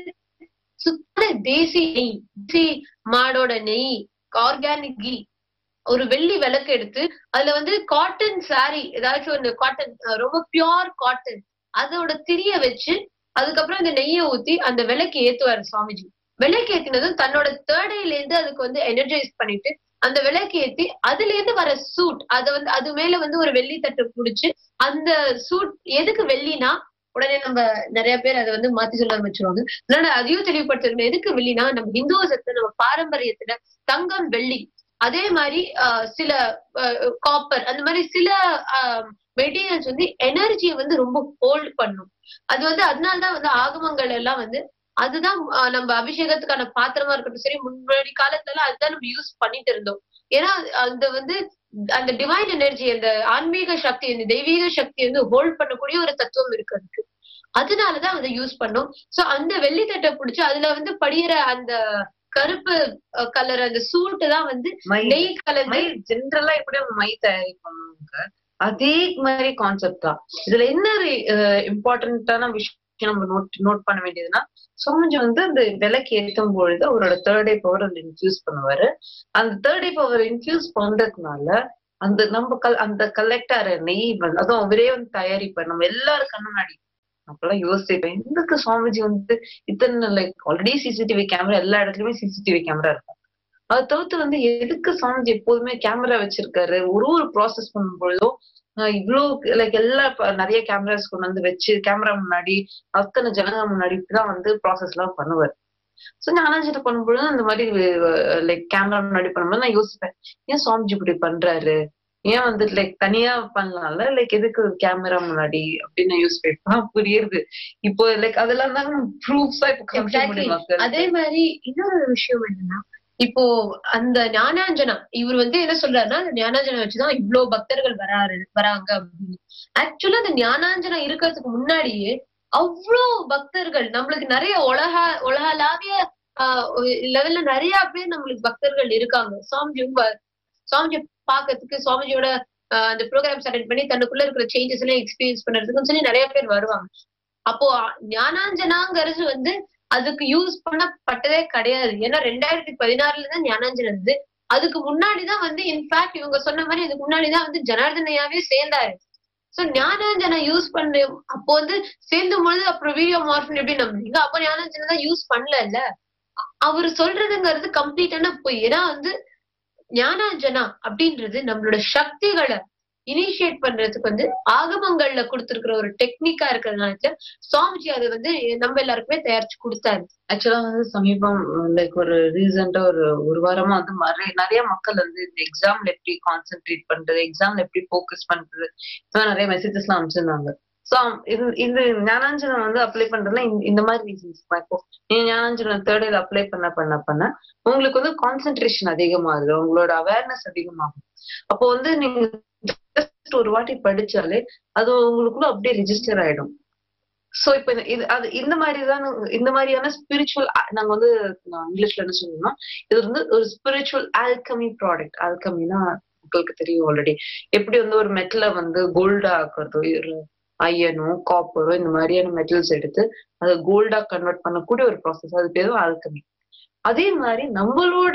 சுத்த தேசி நெய், தேசி மாடோட நெய், ஆர்கானிக் கீ, ஒரு வெள்ளி விளக்கு எடுத்து அதுல வந்து காட்டன் சாரி ஏதாச்சும் ஒண்ணு காட்டன் ரொம்ப பியோர் காட்டன் அதோட திரிய வச்சு அதுக்கப்புறம் இந்த நெய்யை ஊத்தி அந்த விளக்கு ஏத்துவாரு சுவாமிஜி. விளக்கு ஏத்தினதும் தன்னோட தேர்டையில இருந்து அதுக்கு வந்து எனர்ஜைஸ் பண்ணிட்டு அந்த விளக்கு ஏத்தி அதுல இருந்து வர சூட் அதை வந்து அது மேல வந்து ஒரு வெள்ளி தட்டு புடிச்சு அந்த சூட் எதுக்கு வெள்ளினா உடனே நம்ம நிறைய பேர் அதை வந்து மாத்தி சொல்ல ஆரம்பிச்சிருவாங்க. அதனால அதையும் தெளிவுபடுத்தணும். எதுக்கு வெள்ளினா நம்ம ஹிந்துசத்துல நம்ம பாரம்பரியத்துல தங்கம் வெள்ளி, அதே மாதிரி ஆஹ் சில காப்பர் அந்த மாதிரி சில ஆஹ் மெட்டீரியல்ஸ் வந்து எனர்ஜியை வந்து ரொம்ப ஹோல்ட் பண்ணும். அது வந்து அதனாலதான் வந்து ஆகமங்கள் எல்லாம் வந்து அதுதான் நம்ம அபிஷேகத்துக்கான பாத்திரமா இருக்கட்டும் சரி, முன்னாடி காலத்துல எல்லாம் அதுதான் நம்ம யூஸ் பண்ணிட்டு இருந்தோம். ஏன்னா அந்த வந்து அந்த டிவைன் எனர்ஜி, அந்த ஆன்மீக சக்தி, அந்த தெய்வீக சக்தி வந்து ஹோல்ட் பண்ணக்கூடிய ஒரு தத்துவம் இருக்கு அதுக்கு. அதனாலதான் அதை யூஸ் பண்ணோம். சோ அந்த வெள்ளி தட்டை பிடிச்சு அதுல வந்து படிகிற அந்த கருப்பு கலர் அந்த சூட்டு தான் வந்து நெய் கலர். ஜென்ரலா எப்படி மை தயாரிப்பாங்க அதே மாதிரி கான்செப்ட் தான். இதுல என்ன இம்பார்ட்டன்டான விஷயம் நம்ம நோட் நோட் பண்ண வேண்டியதுன்னா, சுவாமிஜி வந்து அந்த விளக்கு ஏற்றும் பொழுது அவரோட தேர்ட் ஐ பவர் அதுல இன்ஃபியூஸ் பண்ணுவாரு. அந்த தேர்ட் ஐ பவர் இன்ஃபியூஸ் பண்றதுனால அந்த நம்ம கல் அந்த கலெக்டர் நெய் அதுவும் அவரே வந்து தயாரிப்பார் நம்ம எல்லாரும் கண்ணு முன்னாடி. அப்பெல்லாம் யோசிப்பேன், எதுக்கு சுவாமிஜி வந்து இத்தனை லைக் ஆல்ரெடி சிசிடிவி கேமரா எல்லா இடத்துலயுமே சிசிடிவி கேமரா இருக்கும். அதை தவிர்த்து வந்து எதுக்கு சுவாமிஜி எப்போதுமே கேமரா வச்சிருக்காரு? ஒரு ஒரு ப்ராசஸ் பண்ணும் பொழுதும் இவ்வளவு லைக் எல்லா நிறைய கேமராஸ் கொண்டு வந்து வச்சு கேமரா முன்னாடி அத்தனை ஜனங்க முன்னாடி இப்படிதான் வந்து ப்ராசஸ் எல்லாம் பண்ணுவார். சோ ஞானாஞ்சனம் பண்ணும்பொழுது அந்த மாதிரி லைக் கேமரா முன்னாடி பண்ணும்போது நான் யோசிப்பேன், ஏன் சுவாமிஜி இப்படி பண்றாரு, ஏன் வந்து லைக் தனியா பண்ணலாம்ல, லைக் எதுக்கு கேமரா முன்னாடி அப்படின்னு யோசிப்பேன். புரியுது இப்போ லைக் அதெல்லாம் தான் ப்ரூஃப்ஸா இப்போ. அதே மாதிரி இன்னொரு விஷயம் என்னன்னா, இப்போ அந்த ஞானாஞ்சனா இவர் வந்து என்ன சொல்றாருன்னா, அந்த ஞானாஞ்சனா வச்சுதான் இவ்வளவு பக்தர்கள் வராரு வராங்க அப்படின்னு. ஆக்சுவலா அந்த ஞானாஞ்சனா இருக்கிறதுக்கு முன்னாடியே அவ்வளவு பக்தர்கள் நம்மளுக்கு நிறைய உலக உலகளாவிய ஆஹ் லெவல்ல நிறைய பேர் நம்மளுக்கு பக்தர்கள் இருக்காங்க. சுவாமிஜி சுவாமிஜி பாக்கிறதுக்கு, சுவாமிஜியோட அந்த ப்ரோக்ராம்ஸ் அட்டென்ட் பண்ணி தன்னுக்குள்ள இருக்கிற சேஞ்சஸ் எல்லாம் எக்ஸ்பீரியன்ஸ் பண்றதுக்குன்னு சொல்லி நிறைய பேர் வருவாங்க. அப்போ ஞானாஞ்சனாங்கிறது வந்து அதுக்கு யூஸ் பண்ணப்பட்டதே கிடையாது. ஏன்னா ரெண்டாயிரத்தி பதினாறுல தான் ஞானாஞ்சனம் இருந்து, அதுக்கு முன்னாடிதான் வந்து இன்ஃபேக்ட் இவங்க சொன்ன மாதிரி அதுக்கு முன்னாடிதான் வந்து ஜனார்தனையாவே சேர்ந்தாரு. சோ ஞானாஞ்சனம் யூஸ் பண்ண அப்போ வந்து சேர்ந்தும் பொழுது அப்புறம் வீடியோ மார்ஃபின் எப்படி நம்புறீங்க? அப்போ ஞானாஞ்சனம் தான் யூஸ் பண்ணல. அவரு சொல்றதுங்கிறது கம்ப்ளீட்டான பொய். ஏன்னா வந்து ஞானாஞ்சனா அப்படின்றது நம்மளோட சக்திகளை இனிஷியேட் பண்றதுக்கு வந்து ஆகமங்கள்ல கொடுத்திருக்கிற ஒரு டெக்னிக்கா இருக்கிறதுனால சுவாமிஜி அதை வந்து நம்ம எல்லாருக்குமே தயாரிச்சு கொடுத்தாரு. ஆக்சுவலா வந்து சமீபம் லைக் ஒரு ரீசெண்டா ஒரு ஒரு வாரமா வந்து நிறைய நிறைய மக்கள் வந்து இந்த எக்ஸாம்ல எப்படி கான்சென்ட்ரேட் பண்றது, எக்ஸாம்ல எப்படி போக்கஸ் பண்றது, நிறைய மெசேஜஸ் எல்லாம் அனுப்பிச்சிருந்தாங்க. சோ இந்த ஞானாஞ்சனம் வந்து அப்ளை பண்றதுல இந்த மாதிரி ரீசன்ஸ். இப்போ நீங்க ஞானாஞ்சனம் தேர்ட் இயர் அப்ளை பண்ண பண்ண பண்ண உங்களுக்கு வந்து கான்சென்ட்ரேஷன் அதிகமாகுது, உங்களோட அவேர்னஸ் அதிகமாகும். அப்போ வந்து நீங்க ஒரு வாட்டி படிச்சாலே அது உங்களுக்குள்ள அப்படியே ரிஜிஸ்டர் ஆயிடும். சோ இப்ப இது அது இந்த மாதிரிதான் இந்த மாதிரியான ஸ்பிரிச்சுவல், நாங்க வந்து இங்கிலீஷ்ல என்ன சொல்லணும்னா இது வந்து ஒரு ஸ்பிரிச்சுவல் ஆல்கமி ப்ராடக்ட். ஆல்கமினா உங்களுக்கு தெரியும் ஆல்ரெடி, எப்படி வந்து ஒரு மெட்டலை வந்து கோல்டா ஆக்குறதோ, ஒரு அயனோ காப்பரோ இந்த மாதிரியான மெட்டல்ஸ் எடுத்து அதை கோல்டா கன்வெர்ட் பண்ணக்கூடிய ஒரு ப்ராசஸ், அது பேரும் ஆல்கமி. அதே மாதிரி நம்மளோட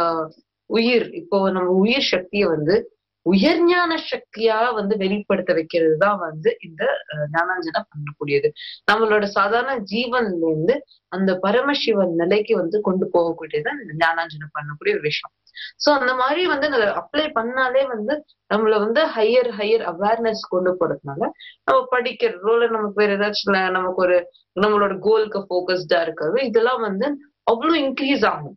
உயிர், இப்போ நம்ம உயிர் சக்தியை வந்து உயர்ஞான சக்தியா வந்து வெளிப்படுத்த வைக்கிறது தான் வந்து இந்த ஞானாஞ்சனம் பண்ணக்கூடியது. நம்மளோட சாதாரண ஜீவன்ல இருந்து அந்த பரமசிவன் நிலைக்கு வந்து கொண்டு போகக்கூடியதுதான் இந்த ஞானாஞ்சனம் பண்ணக்கூடிய ஒரு விஷயம். சோ அந்த மாதிரி வந்து அப்ளை பண்ணாலே வந்து நம்மள வந்து ஹையர் ஹையர் அவேர்னஸ் கொண்டு போறதுனால நம்ம படிக்கிறதோ இல்ல நமக்கு வேற ஏதாச்சும் நமக்கு ஒரு நம்மளோட கோலுக்கு போக்கஸ்டா இருக்கிறது இதெல்லாம் வந்து அவ்வளவு இன்க்ரீஸ் ஆகும்.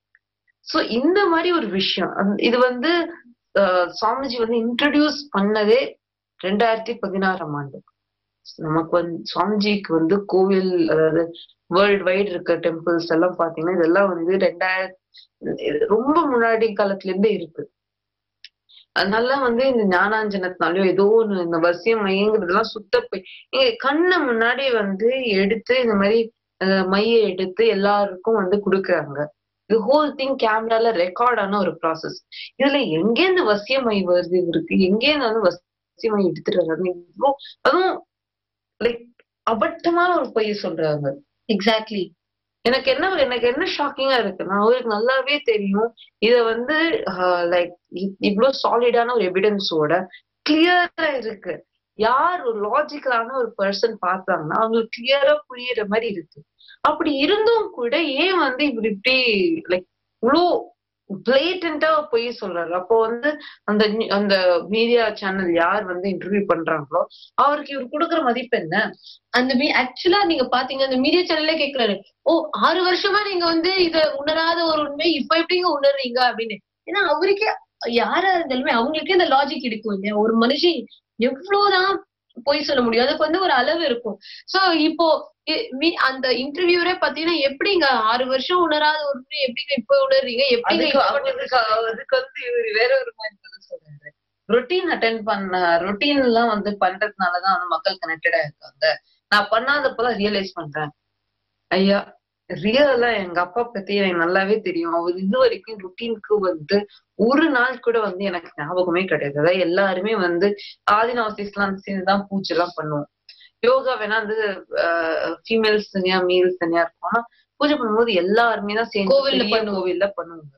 சோ இந்த மாதிரி ஒரு விஷயம் இது வந்து சுவாமிஜி வந்து இன்ட்ரடியூஸ் பண்ணதே ரெண்டாயிரத்தி பதினாறாம் ஆண்டு. நமக்கு வந்து சுவாமிஜிக்கு வந்து கோவில், அதாவது வேர்ல்டு வைடு இருக்க டெம்பிள்ஸ் எல்லாம் பாத்தீங்கன்னா இதெல்லாம் வந்து ரெண்டாயிரத்தி ரொம்ப முன்னாடி காலத்துல இருந்தே இருக்கு. அதனால வந்து இந்த ஞானாஞ்சனத்தினாலயோ ஏதோ ஒண்ணு இந்த வசியம் மையங்கிறதுலாம் சுத்த போய் நீங்க கண்ணை முன்னாடி வந்து எடுத்து இந்த மாதிரி மைய எடுத்து எல்லாருக்கும் வந்து கொடுக்குறாங்க. இது ஹோல் திங் கேமரால ரெக்கார்ட் ஆன ஒரு ப்ராசஸ். இதுல எங்கேருந்து வசியமை வருது இருக்கு, எங்கேருந்து வந்து வசியமை எடுத்துட்டு வர்றது, இவ்வளோ அதுவும் லைக் அபட்டமான ஒரு பொய்ய சொல்றாங்க. எக்ஸாக்ட்லி. எனக்கு என்ன எனக்கு என்ன ஷாக்கிங்கா இருக்குன்னா, அவருக்கு நல்லாவே தெரியும் இத வந்து லைக் இவ்வளவு சாலிடான ஒரு எவிடன்ஸோட கிளியரா இருக்கு. யார் ஒரு லாஜிக்கலான ஒரு பர்சன் பார்த்தாங்கன்னா அவங்களுக்கு கிளியரா புரியுற மாதிரி இருக்கு. அப்படி இருந்தும் கூட ஏன் வந்து இப்படி இப்படி லைக் இவ்வளோ பிளேட்டண்டா போய் சொல்றாரு. அப்போ வந்து அந்த அந்த மீடியா சேனல் யார் வந்து இன்டர்வியூ பண்றாங்களோ அவருக்கு இவர் கொடுக்குற மதிப்பு என்ன? அந்த ஆக்சுவலா நீங்க பாத்தீங்க அந்த மீடியா சேனல்ல கேக்குறாரு, ஓ ஆறு வருஷமா நீங்க வந்து இத உணராத ஒரு உண்மை இப்ப எப்படிங்க உணர்றீங்க அப்படின்னு. ஏன்னா அவருக்கே யாரா இருந்தாலுமே அவங்களுக்கே இந்த லாஜிக் இருக்கும் இல்லையா, ஒரு மனுஷன் எவ்வளவுதான் போய் சொல்ல முடியும், அதுக்கு வந்து ஒரு அளவு இருக்கும். சோ இப்போ அந்த இன்டர்வியூரே பாத்தீங்கன்னா எப்படிங்க ஆறு வருஷம் உணராத ஒரு எப்படிங்க இப்ப உணர்றீங்க, எப்படி அதுக்கு வந்து இவரு வேற ஒரு மாதிரி சொல்றாரு. ரொட்டீன் அட்டென்ட் பண்ண ரொட்டீன் எல்லாம் வந்து பண்றதுனாலதான் வந்து மக்கள் கனெக்டடா இருக்காங்க. நான் பண்ணாதப்பதான் ரியலைஸ் பண்றேன். ஐயா ரியலா எங்க அப்பா பத்தி எனக்கு நல்லாவே தெரியும். அவர் இது வரைக்கும் ருட்டீனுக்கு வந்து ஒரு நாள் கூட வந்து எனக்கு ஞாபகமே கிடையாது. அதாவது எல்லாருமே வந்து ஆதினவசிஸ் எல்லாம் சேர்ந்துதான் பூஜை எல்லாம் பண்ணுவோம். யோகா வேணா வந்து ஃபீமேல்ஸ் தனியா மேல்ஸ் தனியா இருக்கும். ஆனா பூஜை பண்ணும்போது எல்லாருமே தான் சேர்ந்து கோவில்ல கோவில்ல பண்ணுவாங்க.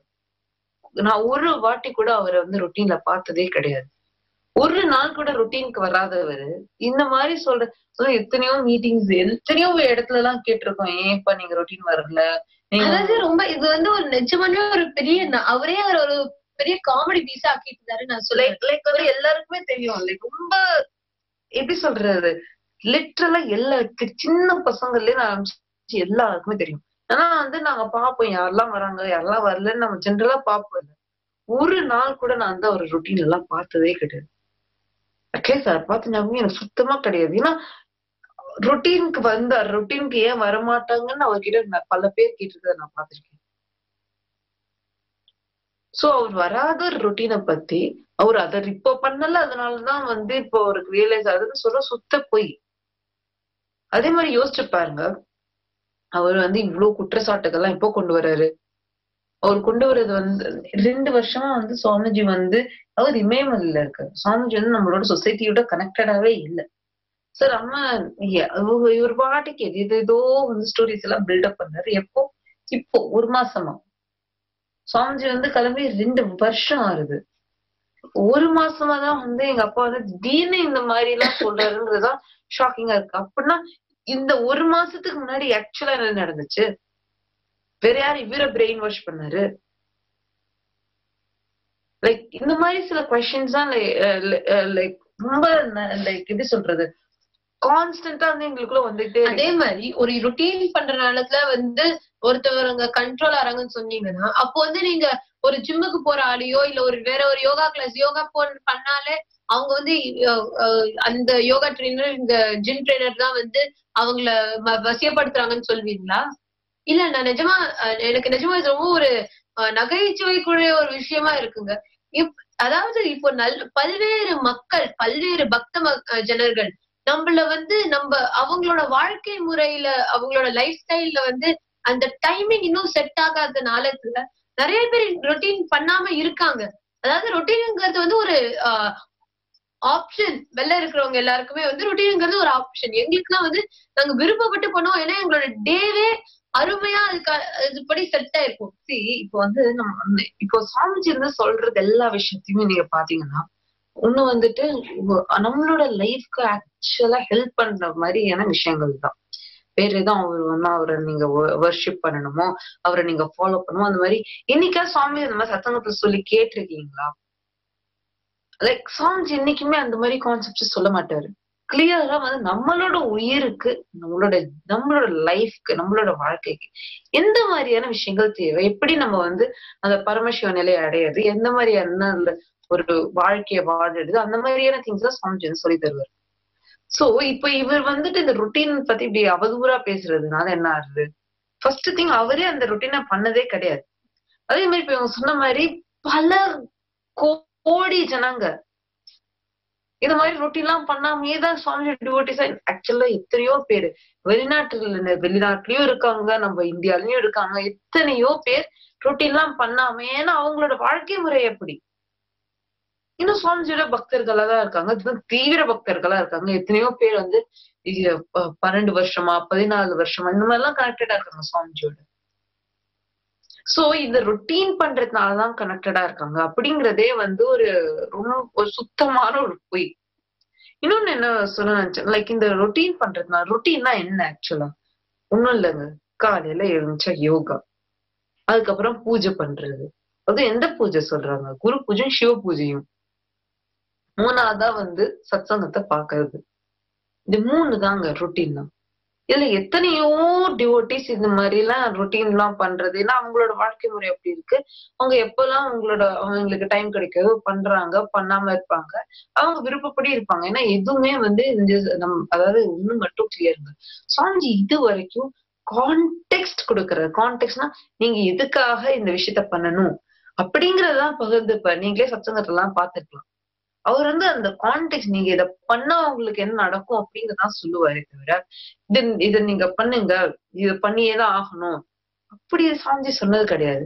நான் ஒரு வாட்டி கூட அவரை வந்து ரொட்டீன்ல பார்த்ததே கிடையாது. ஒரு நாள் கூட ரொட்டீனுக்கு வராதவரு இந்த மாதிரி சொல்ற எத்தனையோ மீட்டிங்ஸ் எத்தனையோ இடத்துல எல்லாம் கேட்டிருக்கோம், ஏன்ப்பா நீங்க ரொட்டீன் வரல. அதாவது ரொம்ப இது வந்து ஒரு நிஜமானே ஒரு பெரிய அவரே ஒரு பெரிய காமெடி பீஸா ஆக்கிட்டு இருந்தாரு. நான் சொல்ல லைக் வந்து எல்லாருக்குமே தெரியும். லைக் ரொம்ப எப்படி சொல்றது, லிட்டரலா எல்லா சின்ன பசங்கள்லயே நான் ஆரம்பிச்சு எல்லாருக்குமே தெரியும். ஆனா வந்து நாங்க பாப்போம் யாரெல்லாம் வராங்க யாரெல்லாம் வரலன்னு நம்ம ஜென்ரலா பாப்போம். ஒரு நாள் கூட நான் வந்து அவர் ரொட்டீன் எல்லாம் பார்த்ததே கிடையாது. அட்லீஸ்ட் அதை பார்த்து ஞாபகம் எனக்கு சுத்தமா கிடையாது. ஏன்னா ரொட்டீனுக்கு வந்தார், ரொட்டீனுக்கு ஏன் வரமாட்டாங்கன்னு அவர்கிட்ட பல பேர் கேட்டிருக்கத நான் பார்த்திருக்கேன். சோ அவர் வராத ரொட்டீனை பத்தி அவர் அதை இப்போ பண்ணல, அதனாலதான் வந்து இப்போ அவருக்கு ரியலைஸ் ஆகுதுன்னு சொல்ல சுத்த போய். அதே மாதிரி யோசிச்சு பாருங்க, அவர் வந்து இவ்வளவு குற்றச்சாட்டுகள்லாம் இப்போ கொண்டு வர்றாரு. அவர் கொண்டு வர்றது வந்து ரெண்டு வருஷமா வந்து சுவாமிஜி வந்து அவர் இமயமலையில இருக்காரு. சுவாமிஜி வந்து நம்மளோட சொசைட்டியோட கனெக்டடாவே இல்லை. சார் அம்மா இவர் பாட்டுக்கு எது எது ஏதோ வந்து ஸ்டோரிஸ் எல்லாம் பில்டப் பண்ணாரு. எப்போ இப்போ ஒரு மாசமா சுவாமிஜி வந்து கிளம்பி ரெண்டு வருஷம் ஆகுது. ஒரு மாசமா தான் வந்து எங்க அப்பா வந்து திடீர்னு இந்த மாதிரி எல்லாம் சொல்றாருன்றதுதான் ஷாக்கிங்கா இருக்கு. அப்படின்னா இந்த ஒரு மாசத்துக்கு முன்னாடி ஆக்சுவலா என்ன நடந்துச்சு? வேற யாரு இவர பிரெயின் வாஷ் பண்ணாரு? லைக் இந்த மாதிரி சில கொஸ்டின்ஸ் தான் லைக் ரொம்ப லைக் எப்படி சொல்றது கான்ஸ்டன்டா வந்து எங்களுக்குள்ள வந்துட்டே. அதே மாதிரி ஒரு ரொட்டீன் பண்ற நேரத்துல வந்து ஒருத்தவங்க கண்ட்ரோல் ஆறாங்கன்னு சொன்னீங்கன்னா, அப்போ வந்து நீங்க ஒரு ஜிம்முக்கு போற ஆளையோ இல்ல ஒரு வேற ஒரு யோகா கிளாஸ் யோகா போ பண்ணாலே அவங்க வந்து அந்த யோகா ட்ரெயினர் இந்த ஜிம் ட்ரெயினர் தான் வந்து அவங்கள வசியப்படுத்துறாங்கன்னு சொல்வீங்களா? இல்ல நான் நிஜமா எனக்கு நிஜமா இது ரொம்ப ஒரு நகைச்சுவைக்குரிய ஒரு விஷயமா இருக்குங்க. இப் அதாவது இப்போ நல் பல்வேறு மக்கள் பல்வேறு பக்த ஜனர்கள் நம்மள வந்து நம்ம அவங்களோட வாழ்க்கை முறையில அவங்களோட லைஃப் ஸ்டைல்ல வந்து அந்த டைமிங் இன்னும் செட் ஆகாதனால நிறைய பேர் ரொட்டீன் பண்ணாம இருக்காங்க. அதாவது ரொட்டீனுங்கிறது வந்து ஒரு ஆஹ் ஆப்ஷன். வெளில இருக்கிறவங்க எல்லாருக்குமே வந்து ரொட்டீனுங்கிறது ஒரு ஆப்ஷன். எங்களுக்குலாம் வந்து நாங்க விருப்பப்பட்டு பண்ணுவோம். ஏன்னா எங்களோட டேவே அருமையா அதுக்கு அதுபடி செட் ஆயிருக்கும். சி இப்போ வந்து நம்ம இப்போ சாமிஜி இருந்து சொல்றது எல்லா விஷயத்தையுமே நீங்க பாத்தீங்கன்னா ஒண்ணு வந்துட்டு நம்மளோட லைஃப்க்கு ஆக்சுவலா ஹெல்ப் பண்ற மாதிரியான விஷயங்கள் தான். வேற எதுவும் அவர் ஒன்னா அவரை நீங்க வர்ஷிப் பண்ணணுமோ அவரை நீங்க ஃபாலோ பண்ணணுமோ அந்த மாதிரி என்னைக்கா சுவாமி அந்த மாதிரி சத்தங்கத்துல சொல்லி கேட்டிருக்கீங்களா? லைக் சாமிஜி என்னைக்குமே அந்த மாதிரி கான்செப்ட் சொல்ல மாட்டாரு. கிளியரா வந்து நம்மளோட உயிருக்கு நம்மளோட நம்மளோட லைஃப்க்கு நம்மளோட வாழ்க்கைக்கு எந்த மாதிரியான விஷயங்கள் தேவை, எப்படி நம்ம வந்து அந்த பரமசிவ நிலையை அடையாது, எந்த மாதிரியான ஒரு வாழ்க்கையை வாடுறது, அந்த மாதிரியான திங்ஸ் தான் சுவாமிஜி வந்து சொல்லி தருவார். சோ இப்ப இவர் வந்துட்டு இந்த ரொட்டீன் பத்தி இப்படி அவதூறா பேசுறதுனால என்ன ஆகுது? ஃபர்ஸ்ட் திங் அவரே அந்த ரொட்டீனை பண்ணதே கிடையாது. அதே மாதிரி இப்ப இவங்க சொன்ன மாதிரி பல கோடி ஜனங்க இந்த மாதிரி ரொட்டீன் எல்லாம் பண்ணாமே தான் சுவாமி டிவோட்டிஸா ஆக்சுவலா எத்தனையோ பேரு வெளிநாட்டுல வெளிநாட்டுலயும் இருக்காங்க, நம்ம இந்தியாலயும் இருக்காங்க, எத்தனையோ பேர் ரொட்டீன் எல்லாம் பண்ணாம. ஏன்னா அவங்களோட வாழ்க்கை முறை எப்படி இன்னும் சுவாமிஜியோட பக்தர்களா தான் இருக்காங்க, தீவிர பக்தர்களா இருக்காங்க. எத்தனையோ பேர் வந்து பன்னெண்டு வருஷமா பதினாலு வருஷமா இந்த மாதிரி எல்லாம் கனெக்டடா இருக்காங்க சுவாமிஜியோட. சோ இந்த ரொட்டீன் பண்றதுனாலதான் கனெக்டடா இருக்காங்க அப்படிங்கறதே வந்து ஒரு ரொம்ப ஒரு சுத்தமான ஒரு பொய். இன்னொன்னு என்ன சொல்ல நினைச்சேன், லைக் இந்த ரொட்டீன் பண்றதுனால ரொட்டீன்னா என்ன ஆக்சுவலா ஒண்ணும் இல்லைங்க. காலையில எழுந்துச்சா யோகா, அதுக்கப்புறம் பூஜை பண்றது. அது எந்த பூஜை சொல்றாங்க? குரு பூஜையும் சிவ பூஜையும். மூணாவதா வந்து சத்சங்கத்தை பாக்குறது. இது மூணு தாங்க ரொட்டீன் தான். இதுல எத்தனையோ டிவோட்டிஸ் இந்த மாதிரி எல்லாம் ரொட்டீன் எல்லாம் பண்றது. ஏன்னா அவங்களோட வாழ்க்கை முறை எப்படி இருக்கு, அவங்க எப்பெல்லாம் அவங்களோட அவங்களுக்கு டைம் கிடைக்கிறதோ பண்றாங்க, பண்ணாம இருப்பாங்க, அவங்க விருப்பப்படி இருப்பாங்க. ஏன்னா எதுவுமே வந்து இந்த நம் அதாவது ஒண்ணு மட்டும் கிளியருங்க, சுவாமிஜி இது வரைக்கும் கான்டெக்ஸ்ட் கொடுக்கறது. கான்டெக்ட்னா நீங்க எதுக்காக இந்த விஷயத்த பண்ணணும் அப்படிங்கறதான் பகிர்ந்துப்பார். நீங்களே சத்சங்கத்துல எல்லாம் பாத்துக்கலாம். அவர் வந்து அந்த கான்டெக்ட் நீங்க இதை பண்ணா உங்களுக்கு என்ன நடக்கும் அப்படிங்கறதான் சொல்லுவாரு தவிர இது இதை நீங்க பண்ணுங்க இதை பண்ணியேதான் ஆகணும் அப்படி சாமிஜி சொன்னது கிடையாது.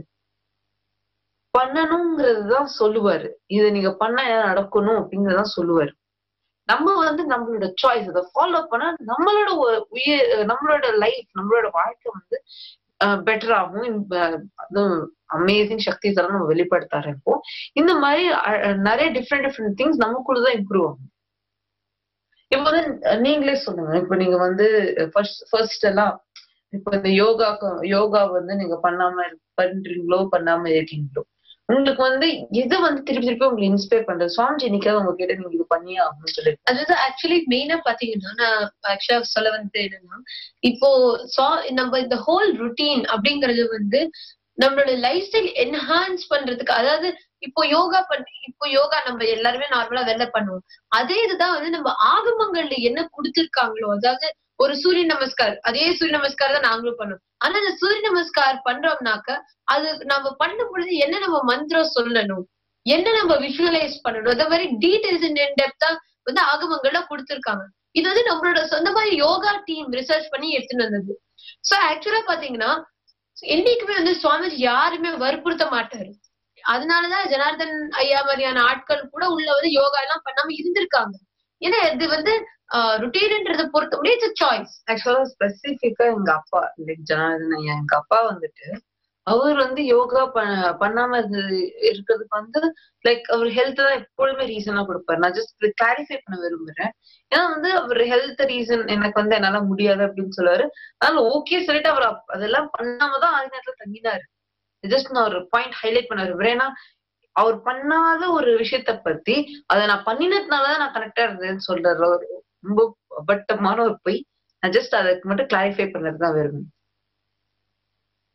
பண்ணணுங்கிறதுதான் சொல்லுவாரு. இதை நீங்க பண்ணா என்ன நடக்கணும் அப்படிங்கறதான் சொல்லுவாரு. நம்ம வந்து நம்மளோட சாய்ஸ் அதை ஃபாலோ பண்ணா நம்மளோட உயிர் நம்மளோட லைஃப் நம்மளோட வாழ்க்கை வந்து பெட்டர் ஆகும். அதுவும் அமேசிங் சக்தி தர நம்ம வெளிப்படுத்த ஆரம்பிப்போம். இந்த மாதிரி நிறைய டிஃப்ரெண்ட் டிஃப்ரெண்ட் திங்ஸ் நமக்குள்ளதான் இம்ப்ரூவ் ஆகும். இப்ப வந்து நீங்களே சொல்லுங்க, இப்ப நீங்க வந்து ஃபர்ஸ்ட் ஃபர்ஸ்ட் எல்லாம் இப்ப இந்த யோகா யோகா வந்து நீங்க பண்ணாம பண்றீங்களோ பண்ணாம இருக்கீங்களோ உங்களுக்கு வந்து இது வந்து திருப்பி திருப்பி உங்களுக்கு இன்ஸ்பயர் பண்றது? சுவாமிஜி என்னைக்காவது உங்க கிட்ட நீங்க இது பண்ணியே ஆகணும்னு சொல்லி அதாவது ஆக்சுவலி மெயினா பாத்தீங்கன்னா நான் ஆக்சுவலா சொல்ல வந்து என்னன்னா இப்போ நம்ம இந்த ஹோல் ருட்டீன் அப்படிங்கறது வந்து நம்மளோட லைஃப் ஸ்டைல் என்ஹான்ஸ் பண்றதுக்கு, அதாவது இப்போ யோகா பண்ணி இப்போ யோகா நம்ம எல்லாருமே நார்மலா வெளில பண்ணுவோம். அதே இதுதான் வந்து நம்ம ஆகமங்கள்ல என்ன கொடுத்திருக்காங்களோ, அதாவது ஒரு சூரிய நமஸ்கார், அதே சூரிய நமஸ்கார் தான் நாங்களும் பண்ணுவோம். ஆனா அந்த சூரிய நமஸ்கார் பண்றோம்னாக்க அது நம்ம பண்ணும் பொழுது என்ன நம்ம மந்திரம் சொல்லணும், என்ன நம்ம விஷுவலைஸ் பண்ணணும், அந்த மாதிரி டீடைல்ஸ் இன் டெப்தா வந்து ஆகமங்கள்ல கொடுத்திருக்காங்க. இது வந்து நம்மளோட சொந்தமா யோகா டீம் ரிசர்ச் பண்ணி எடுத்துட்டு வந்தது. சோ ஆக்சுவலா பாத்தீங்கன்னா என்னைக்குமே வந்து சுவாமிஜி யாருமே வற்புறுத்த மாட்டாரு. அதனாலதான் ஜனார்தன் ஐயா மாதிரியான ஆட்கள் கூட உள்ள வந்து யோகா எல்லாம் பண்ணாம இருந்திருக்காங்க. ஏன்னா இது வந்து ருட்டீன்ன்றத பொறுத்த முடியும் இட்ஸ் சாய்ஸ். ஆக்சுவலா ஸ்பெசிபிக்கா எங்க அப்பா லைக் ஜனார்தன் ஐயா எங்க அப்பா வந்துட்டு அவர் வந்து யோகா பண்ணாம இருக்கிறதுக்கு வந்து லைக் அவர் ஹெல்த் தான் எப்பொழுதுமே ரீசனா கொடுப்பாரு. நான் ஜஸ்ட் கிளாரிஃபை பண்ண விரும்புறேன். ஏன்னா வந்து அவர் ஹெல்த் ரீசன் எனக்கு வந்து என்னால முடியாது அப்படின்னு சொல்லுவாரு. அதனால ஓகே சொல்லிட்டு அவர் அதெல்லாம் பண்ணாமதான் ஆதி நேரத்துல தங்கினாரு. ஜஸ்ட் நான் ஒரு பாயிண்ட் ஹைலைட் பண்ண விரும்புறேன். ஏன்னா அவர் பண்ணாத ஒரு விஷயத்த பத்தி அதை நான் பண்ணினதுனாலதான் நான் கனெக்டா இருந்தேன்னு சொல்ற ஒரு ரொம்ப பட்டமான ஒரு பொய். நான் ஜஸ்ட் அதுக்கு மட்டும் கிளாரிஃபை பண்ணதுதான் விரும்புறேன்.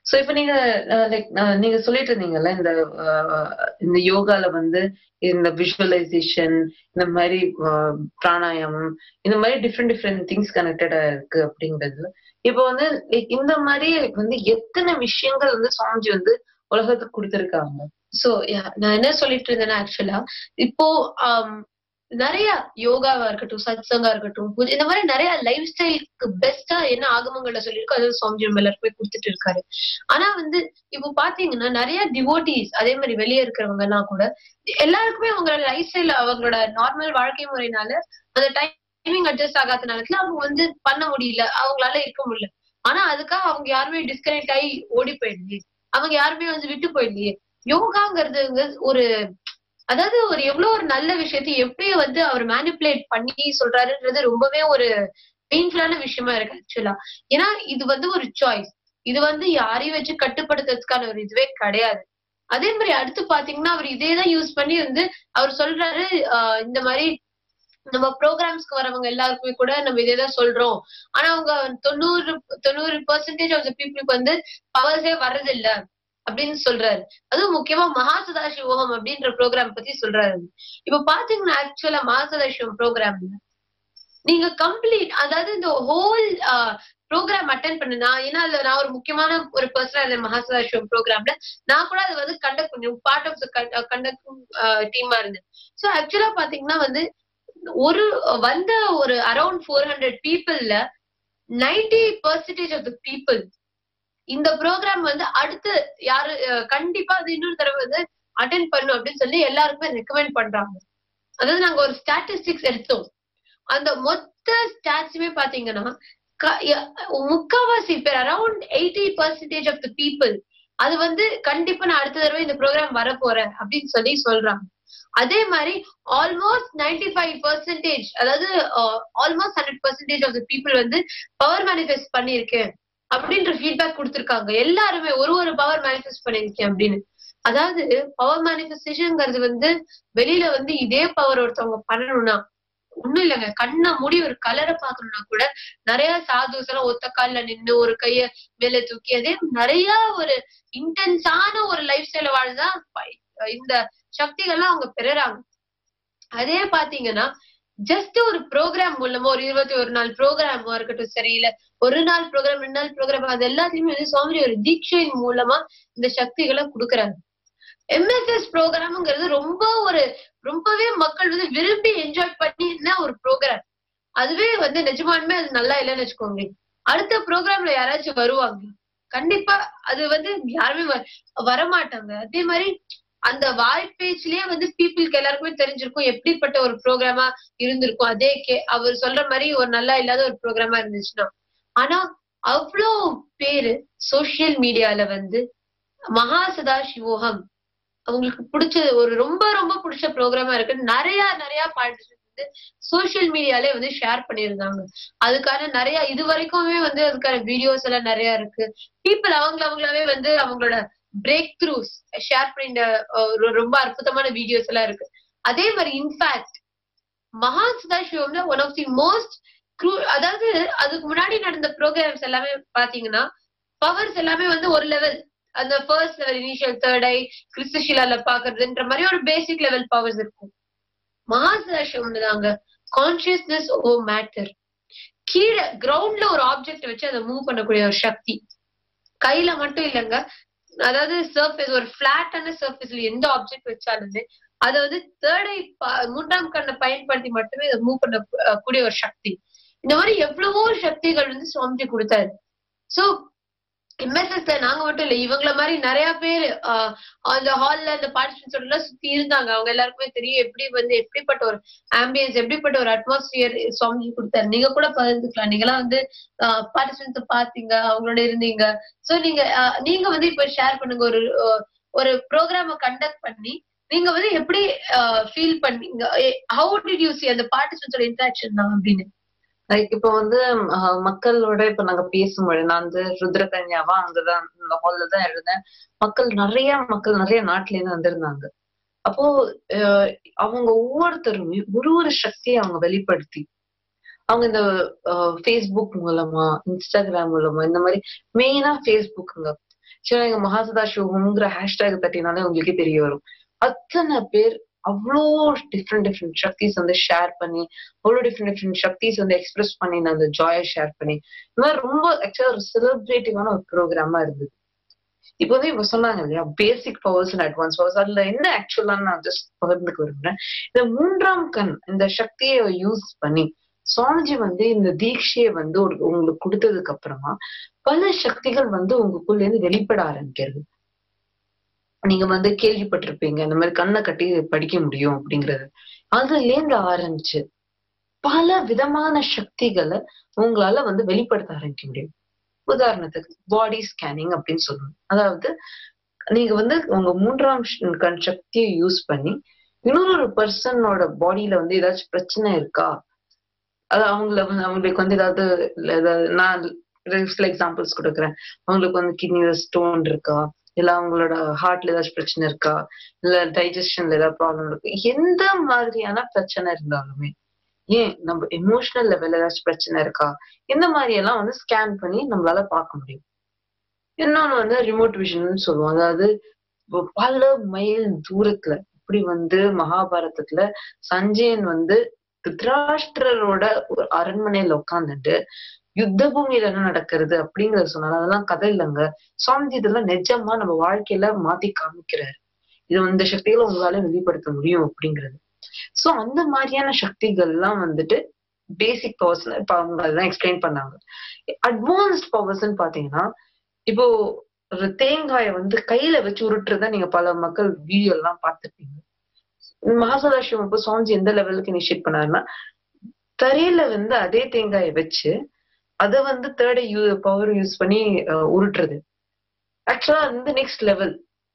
சோ இப்ப நீங்க லைக் நீங்க சொல்லிட்டு இருந்தீங்கல்ல இந்த இந்த யோகால வந்து இந்த விஷுவலைசேஷன், இந்த மாதிரி பிராணாயாமம், இந்த மாதிரி டிஃப்ரெண்ட் டிஃப்ரெண்ட் திங்ஸ் கனெக்டடா இருக்கு அப்படிங்கிறது. இப்ப வந்து இந்த மாதிரி வந்து எத்தனை விஷயங்கள் வந்து சுவாமிஜி வந்து உலகத்துக்கு கொடுத்திருக்காங்க. சோ நான் என்ன சொல்லிட்டு இருந்தேன்னா, ஆக்சுவலா இப்போ நிறைய யோகாவா இருக்கட்டும், சத்சங்கா இருக்கட்டும், இந்த மாதிரி நிறைய லைஃப் ஸ்டைலுக்கு பெஸ்டா என்ன ஆகமங்கள்ல சொல்லியிருக்கோ அதாவது சுவாமிஜி நம்ம எல்லாருக்குமே கொடுத்துட்டு இருக்காரு. ஆனா வந்து இப்போ பாத்தீங்கன்னா நிறைய டிவோட்டிஸ் அதே மாதிரி வெளியே இருக்கிறவங்க எல்லாம் கூட எல்லாருக்குமே அவங்களோட லைஃப் ஸ்டைல், அவங்களோட நார்மல் வாழ்க்கை முறையினால அந்த டைமிங் அட்ஜஸ்ட் ஆகாதனால அவங்க வந்து பண்ண முடியல, அவங்களால இருக்க முடியல. ஆனா அதுக்காக அவங்க யாருமே டிஸ்கனெக்ட் ஆகி ஓடி போயிடலையே, அவங்க யாருமே வந்து விட்டு போயிடலையே. யோகாங்கிறது ஒரு அதாவது ஒரு எவ்வளவு ஒரு நல்ல விஷயத்தை எப்படி வந்து அவர் மேனிப்புலேட் பண்ணி சொல்றாருன்றது ரொம்பவே ஒரு பெயின்ஃபுல்லான விஷயமா இருக்கு ஆக்சுவலா. ஏன்னா இது வந்து ஒரு சாய்ஸ், இது வந்து யாரையும் வச்சு கட்டுப்படுத்துறதுக்கான ஒரு இதுவே கிடையாது. அதே மாதிரி அடுத்து பாத்தீங்கன்னா அவர் இதேதான் யூஸ் பண்ணி வந்து அவர் சொல்றாரு, ஆஹ் இந்த மாதிரி நம்ம ப்ரோக்ராம்ஸ்க்கு வரவங்க எல்லாருக்குமே கூட நம்ம இதேதான் சொல்றோம், ஆனா அவங்க தொண்ணூறு தொண்ணூறு பெர்சன்டேஜ் ஆஃப் த பீப்புளுக்கு வந்து பவர்ஸே வர்றதில்ல அப்படின்னு சொல்றாரு. அதுவும் முக்கியமா மகாசதாசிவோகம் அப்படின்ற ப்ரோக்ராம் பத்தி சொல்றாரு. இப்ப பாத்தீங்கன்னா ஆக்சுவலா மகாசதாசிவம் ப்ரோக்ராம்ல நீங்க கம்ப்ளீட் அதாவது இந்த ஹோல் ப்ரோக்ராம் அட்டென்ட் பண்ணுனா, ஏன்னா அதுல நான் ஒரு முக்கியமான ஒரு பர்சனா இருந்தேன் மகாசதாசிவம் ப்ரோக்ராம்ல. நான் கூட அது வந்து கண்டக்ட் பண்ணேன், பார்ட் ஆஃப் த கண்டக்டிங் டீமா இருந்தேன். சோ ஆக்சுவலா பாத்தீங்கன்னா வந்து ஒரு வந்த ஒரு அரௌண்ட் ஃபோர் ஹண்ட்ரட் பீப்புள்ல ninety percentage of the people இந்த ப்ரோக்ராம் வந்து அடுத்து யாரு கண்டிப்பா அது இன்னொரு தடவை வந்து அட்டென்ட் பண்ணும் அப்படின்னு சொல்லி எல்லாருக்குமே ரெக்கமெண்ட் பண்றாங்க. அதாவது நாங்க ஒரு ஸ்டாட்டிஸ்டிக்ஸ் எடுத்தோம், அந்த மொத்த ஸ்டாட்ஸுமே பாத்தீங்கன்னா முக்காவாசி பேர் around eighty percentage of the people அது வந்து கண்டிப்பா நான் அடுத்த தடவை இந்த ப்ரோக்ராம் வர போறேன் அப்படின்னு சொல்லி சொல்றாங்க. அதே மாதிரி ஆல்மோஸ்ட் நைன்டி ஃபைவ் பெர்சன்டேஜ் அதாவது almost hundred percentage of the people வந்து பவர் மேனிஃபெஸ்ட் பண்ணிருக்கேன் அப்படின்ற ஃபீட்பேக் கொடுத்திருக்காங்க. எல்லாருமே ஒரு ஒரு பவர் மேனிஃபெஸ்ட் பண்ணிருக்கேன் அப்படின்னு. அதாவது பவர் மேனிஃபெஸ்டேஷன்ங்கிறது வந்து வெளியில வந்து இதே பவர் ஒருத்தவங்க பண்ணணும்னா ஒண்ணும் இல்லைங்க, கண்ணை மூடி ஒரு கலரை பாக்கணும்னா கூட நிறைய சாதுஸ் எல்லாம் ஒத்த கால்ல நின்று ஒரு கைய மேல தூக்கி அதே நிறைய ஒரு இன்டென்ஸான ஒரு லைஃப் ஸ்டைல வாழ்தான் இந்த சக்திகள்லாம் அவங்க பெறுறாங்க. அதே பாத்தீங்கன்னா ஜஸ்ட் ஒரு ப்ரோக்ராம் மூலமா ஒரு இருபத்தி ஒரு நாள் ப்ரோக்ராமா இருக்கட்டும், சரியில்லை ஒரு நாள் ப்ரோக்ராம் ரெண்டு நாள் ப்ரோக்ராம், அது எல்லாத்தையுமே வந்து சுவாமி ஒரு தீட்சையின் மூலமா இந்த சக்திகளை கொடுக்குறாங்க. எம்எஸ்எஸ் ப்ரோக்ராம்ங்கிறது ரொம்ப ஒரு ரொம்பவே மக்கள் வந்து விரும்பி என்ஜாய் பண்ணி ஒரு ப்ரோக்ராம். அதுவே வந்து நிஜமானுமே அது நல்லா இல்லைன்னு வச்சுக்கோங்க, அடுத்த ப்ரோக்ராம்ல யாராச்சும் வருவாங்க கண்டிப்பா அது வந்து யாருமே வரமாட்டாங்க. அதே மாதிரி அந்த வாய்ப்பேச்சிலேயே வந்து பீப்புளுக்கு எல்லாருக்குமே தெரிஞ்சிருக்கும் எப்படிப்பட்ட ஒரு ப்ரோக்ராமா இருந்திருக்கும். அதே கே அவர் சொல்ற மாதிரி ஒரு நல்லா இல்லாத ஒரு ப்ரோக்ராமா இருந்துச்சுன்னா. ஆனா அவ்வளோ பேரு சோசியல் மீடியால வந்து மகாசதாசிவோகம் அவங்களுக்கு பிடிச்ச ஒரு ரொம்ப ரொம்ப பிடிச்ச ப்ரோக்ராமா இருக்கு, நிறைய நிறைய பார்ட்டிசிபேட் வந்து சோசியல் மீடியாலே வந்து ஷேர் பண்ணியிருந்தாங்க. அதுக்கான நிறைய இது வரைக்குமே வந்து அதுக்கான வீடியோஸ் எல்லாம் நிறைய இருக்கு. பீப்புள் அவங்கள அவங்களாவே வந்து அவங்களோட பிரேக் த்ரூஸ் ஷேர் பண்ணிட்ட ரொம்ப அற்புதமான வீடியோஸ் எல்லாம் இருக்கு. அதே மாதிரி இன்ஃபேக்ட் மகாசதாசிவம்ல ஒன் ஆஃப் தி மோஸ்ட் அதாவது அதுக்கு முன்னாடி நடந்த ப்ரோக்ராம்ஸ் எல்லாமே பாத்தீங்கன்னா பவர்ஸ் எல்லாமே வந்து ஒரு லெவல், அந்த first level initial third eye கிறிஸ்டஷிலால பாக்குறதுன்ற மாதிரி ஒரு பேசிக் லெவல் பவர்ஸ் இருக்கும். மகாசதாசிவம் தாங்க கான்சியஸ்னஸ் ஓ மேட்டர், கீழே கிரவுண்ட்ல ஒரு ஆப்ஜெக்ட் வச்சு அதை மூவ் பண்ணக்கூடிய ஒரு சக்தி. கையில மட்டும் இல்லைங்க, அதாவது சர்ஃபேஸ் ஒரு பிளாட்டான சர்ஃபேஸ்ல எந்த ஆப்ஜெக்ட் வச்சாலுமே அதை வந்து தேர்ட் ஐ மூன்றாம் கண்ணை பயன்படுத்தி மட்டுமே அதை மூவ் பண்ண கூடிய ஒரு சக்தி. இந்த மாதிரி எவ்வளவோ சக்திகள் வந்து சுவாமிஜி கொடுத்தாரு. சோ எம்எஸ்எஸ் நாங்க மட்டும் இல்ல, இவங்கள மாதிரி நிறைய பேர் ஆஹ் அந்த ஹால்ல அந்த பார்ட்டிசிபென்ட்ஸ் எல்லாம் சுத்தி இருந்தாங்க. அவங்க எல்லாருக்குமே தெரியும் எப்படி வந்து எப்படிப்பட்ட ஒரு ஆம்பியன்ஸ் எப்படிப்பட்ட ஒரு அட்மாஸ்பியர் சுவாமிஜி கொடுத்தாரு. நீங்க கூட பகிர்ந்துக்கலாம், நீங்க எல்லாம் வந்து ஆஹ் பார்ட்டிசிபென்ட்ஸ் பாத்தீங்க, அவங்களோட இருந்தீங்க. சோ நீங்க நீங்க வந்து இப்ப ஷேர் பண்ணுங்க, ஒரு ஒரு ப்ரோக்ராம கண்டக்ட் பண்ணி நீங்க வந்து எப்படி ஃபீல் பண்ணீங்க, ஹவு டிட் யூ சீ அந்த பார்ட்டிசிபென்ட்ஸோட இன்டராக்ஷன் தான் அப்படின்னு. லைக் இப்ப வந்து மக்களோட இப்ப நாங்க பேசும்போது நான் வந்து ருத்ரகன்யாவா அங்கதான் இந்த ஹால்ல தான் இருந்தேன். மக்கள் நிறைய மக்கள் நிறைய நாட்டுல இருந்து வந்திருந்தாங்க. அப்போ அவங்க ஒவ்வொருத்தருமே ஒரு ஒரு சக்தியை அவங்க வெளிப்படுத்தி அவங்க இந்த ஃபேஸ்புக் மூலமா இன்ஸ்டாகிராம் மூலமா இந்த மாதிரி மெயினா ஃபேஸ்புக்குங்க ஆக்சுவலா எங்க மகாசதாசிவம்ங்கிற ஹேஷ்டேக் தட்டினாலே உங்களுக்கே தெரிய வரும். அத்தனை பேர் அவ்வளோ டிஃப்ரெண்ட் டிஃப்ரெண்ட் சக்திஸ் வந்து ஷேர் பண்ணி, அவ்வளோ டிஃப்ரெண்ட் டிஃப்ரெண்ட் சக்திஸ் வந்து எக்ஸ்பிரஸ் பண்ணி நான் அந்த ஜாயை ஷேர் பண்ணி, இந்த மாதிரி ரொம்ப ஆக்சுவலா ஒரு செலிப்ரேட்டிவான ஒரு ப்ரோக்ராமா இருந்தது. இப்போ வந்து இப்ப சொன்னாங்க இல்லையா basic powers and advance powers, அதுல என்ன ஆக்சுவலா நான் ஜஸ்ட் பகிர்ந்துக்கு விரும்புறேன். இந்த மூன்றாம் கண் இந்த சக்தியை யூஸ் பண்ணி சுவாமிஜி வந்து இந்த தீட்சையை வந்து ஒரு உங்களுக்கு கொடுத்ததுக்கு அப்புறமா பல சக்திகள் வந்து உங்களுக்குள்ள இருந்து வெளிப்பட ஆரம்பிக்கிறது. நீங்க வந்து கேள்விப்பட்டிருப்பீங்க இந்த மாதிரி கண்ணை கட்டி படிக்க முடியும் அப்படிங்கிறது. அதுல இருந்து ஆரம்பிச்சு பல விதமான சக்திகளை உங்களால வந்து வெளிப்படுத்த ஆரம்பிக்க முடியும். உதாரணத்துக்கு பாடி ஸ்கேனிங் அப்படின்னு சொல்லுவோம். அதாவது நீங்க வந்து உங்க மூன்றாம் கண் சக்தியை யூஸ் பண்ணி இன்னொரு பர்சனோட பாடியில வந்து ஏதாச்சும் பிரச்சனை இருக்கா, அது அவங்கள வந்து அவங்களுக்கு வந்து ஏதாவது நான் சில எக்ஸாம்பிள்ஸ் கொடுக்குறேன். அவங்களுக்கு வந்து கிட்னில ஸ்டோன் இருக்கா, இல்ல அவங்களோட ஹார்ட்ல ஏதாச்சும் பிரச்சனை இருக்கா, இல்ல டைஜஷன்ல ஏதாவது ப்ராப்ளம் இருக்கு, எந்த மாதிரியான பிரச்சனை இருந்தாலுமே, ஏன் நம்ம எமோஷனல் லெவல்ல ஏதாச்சும் பிரச்சனை இருக்கா, இந்த மாதிரி எல்லாம் வந்து ஸ்கேன் பண்ணி நம்மளால பார்க்க முடியும். இன்னொன்னு வந்து ரிமோட் விஷன் சொல்லுவோம். அதாவது பல மைல் தூரத்துல இப்படி வந்து மகாபாரதத்துல சஞ்சயன் வந்து திருதராஷ்டிரரோட ஒரு அரண்மனையில உட்காந்துட்டு யுத்த பூமியில என்ன நடக்கிறது அப்படிங்கறத சொன்னாங்க. அதெல்லாம் கதை இல்லைங்க, சுவாமிஜி இதெல்லாம் நிஜமா நம்ம வாழ்க்கையில மாத்தி காமிக்கிறாரு. இது இந்த சக்திகளை உங்களால வெளிப்படுத்த முடியும் அப்படிங்கிறது. சோ அந்த மாதிரியான சக்திகள் எல்லாம் வந்துட்டு பேசிக் பவர்ஸ் இப்ப அவங்க அதெல்லாம் எக்ஸ்பிளைன் பண்ணாங்க. அட்வான்ஸ்ட் பவர்ஸ்ன்னு பாத்தீங்கன்னா இப்போ ஒரு தேங்காயை வந்து கையில வச்சு உருட்டுறத நீங்க பல மக்கள் வீடியோ எல்லாம் பார்த்துருப்பீங்க. மகாசதாசிவம் இப்போ சுவாமிஜி எந்த லெவலுக்கு இனிஷியேட் பண்ணாருன்னா தரையில வந்து அதே தேங்காயை வச்சு அதை வந்து தேர்ட் யூ பவர் யூஸ் பண்ணி உருட்டுறது. ஆக்சுவலா வந்து நெக்ஸ்ட் லெவல்.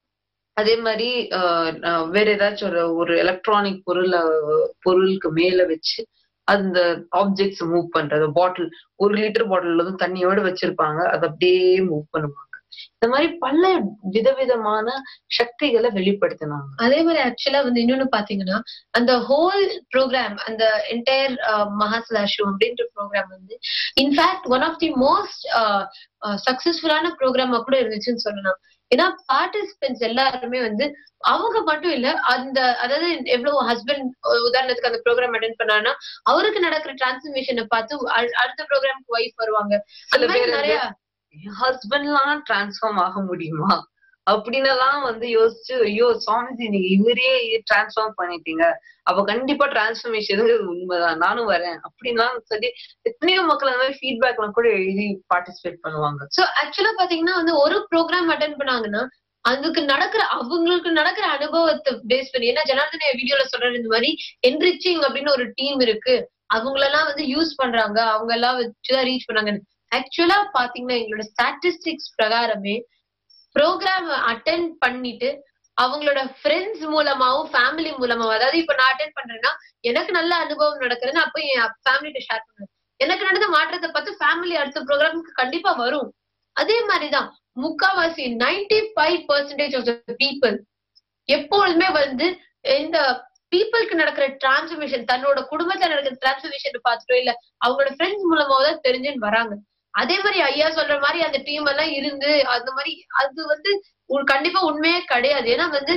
அதே மாதிரி ஆஹ் வேற ஏதாச்சும் ஒரு ஒரு எலக்ட்ரானிக் பொருளை பொருளுக்கு மேல வச்சு அந்த ஆப்ஜெக்ட்ஸ் மூவ் பண்றது. பாட்டில் ஒரு லிட்டர் பாட்டில் வந்து தண்ணியோட வச்சிருப்பாங்க, அதை அப்படியே மூவ் பண்ணுவாங்க. இந்த மாதிரி பல விதவிதமான சக்திகளை வெளிப்படுத்தினாங்க. அதே மாதிரி ஆக்சுவலா வந்து இன்னொன்னு பாத்தீங்கன்னா அந்த ஹோல் ப்ரோக்ராம், அந்த என்டையர் மகாசதாசிவம் அப்படின்ற ப்ரோக்ராம் வந்து in fact one of the most சக்சஸ்ஃபுல்லான ப்ரோக்ராமா கூட இருந்துச்சுன்னு சொல்லலாம். ஏன்னா பார்ட்டிசிபென்ட்ஸ் எல்லாருமே வந்து அவங்க மட்டும் இல்ல, அந்த அதாவது எவ்வளவு ஹஸ்பண்ட் உதாரணத்துக்கு அந்த ப்ரோக்ராம் அட்டென்ட் பண்ணாருன்னா அவருக்கு நடக்கிற டிரான்ஸ்ஃபர்மேஷனை பார்த்து அடுத்த ப்ரோக்ராமுக்கு ஒய்ஃப் வருவாங்க. அந்த மாதிரி நிறைய ஹஸ்பண்ட் எல்லாம் டிரான்ஸ்ஃபார்ம் ஆக முடியுமா அப்படின்னு எல்லாம் வந்து யோசிச்சு, ஐயோ சுவாமிஜி நீங்க இவரே டிரான்ஸ்ஃபார்ம் பண்ணிட்டீங்க, அப்ப கண்டிப்பா டிரான்ஸ்ஃபர்மேஷன் உண்மைதான், நானும் வரேன் அப்படின்லாம் சொல்லி எத்தனையோ மக்கள் அந்த மாதிரி ஃபீட்பேக் எல்லாம் கூட எழுதி பார்ட்டிசிபேட் பண்ணுவாங்க. சோ ஆக்சுவலா பாத்தீங்கன்னா வந்து ஒரு ப்ரோக்ராம் அட்டென்ட் பண்ணாங்கன்னா அதுக்கு நடக்கிற அவங்களுக்கு நடக்கிற அனுபவத்தை பேஸ் பண்ணி, ஏன்னா ஜனார்தன வீடியோல சொல்றது இந்த மாதிரி என்ரிச்சிங் அப்படின்னு ஒரு டீம் இருக்கு, அவங்களெல்லாம் வந்து யூஸ் பண்றாங்க, அவங்க எல்லாம் வச்சுதான் ரீச் பண்ணாங்க. ஆக்சுவலா பாத்தீங்கன்னா எங்களோட ஸ்டாட்டிஸ்டிக்ஸ் பிரகாரமே ப்ரோக்ராம் அட்டென்ட் பண்ணிட்டு அவங்களோட ஃப்ரெண்ட்ஸ் மூலமாவும் ஃபேமிலி மூலமாவும், அதாவது இப்ப நான் அட்டென்ட் பண்றேன்னா எனக்கு நல்ல அனுபவம் நடக்குதுன்னு அப்ப என் ஃபேமிலிட்ட ஷேர் பண்ணுவேன். எனக்கு நடந்த மாற்றத்தை பார்த்து ஃபேமிலி அடுத்த ப்ரோக்ராமுக்கு கண்டிப்பா வரும். அதே மாதிரிதான் முக்காவாசி ninety five percentage of the people எப்பொழுதுமே வந்து இந்த பீப்புளுக்கு நடக்கிற டிரான்ஸ்ஃபர்மேஷன், தன்னோட குடும்பத்துல நடக்கிற டிரான்ஸ்ஃபர்மேஷன் பார்த்துட்டோ இல்ல அவங்களோட ஃப்ரெண்ட்ஸ் மூலமாவோ தான் தெரிஞ்சுன்னு வராங்க. அதே மாதிரி ஐயா சொல்ற மாதிரி அந்த டீம் எல்லாம் இருந்து அந்த மாதிரி அது வந்து கண்டிப்பா உண்மையே கிடையாது. ஏன்னா வந்து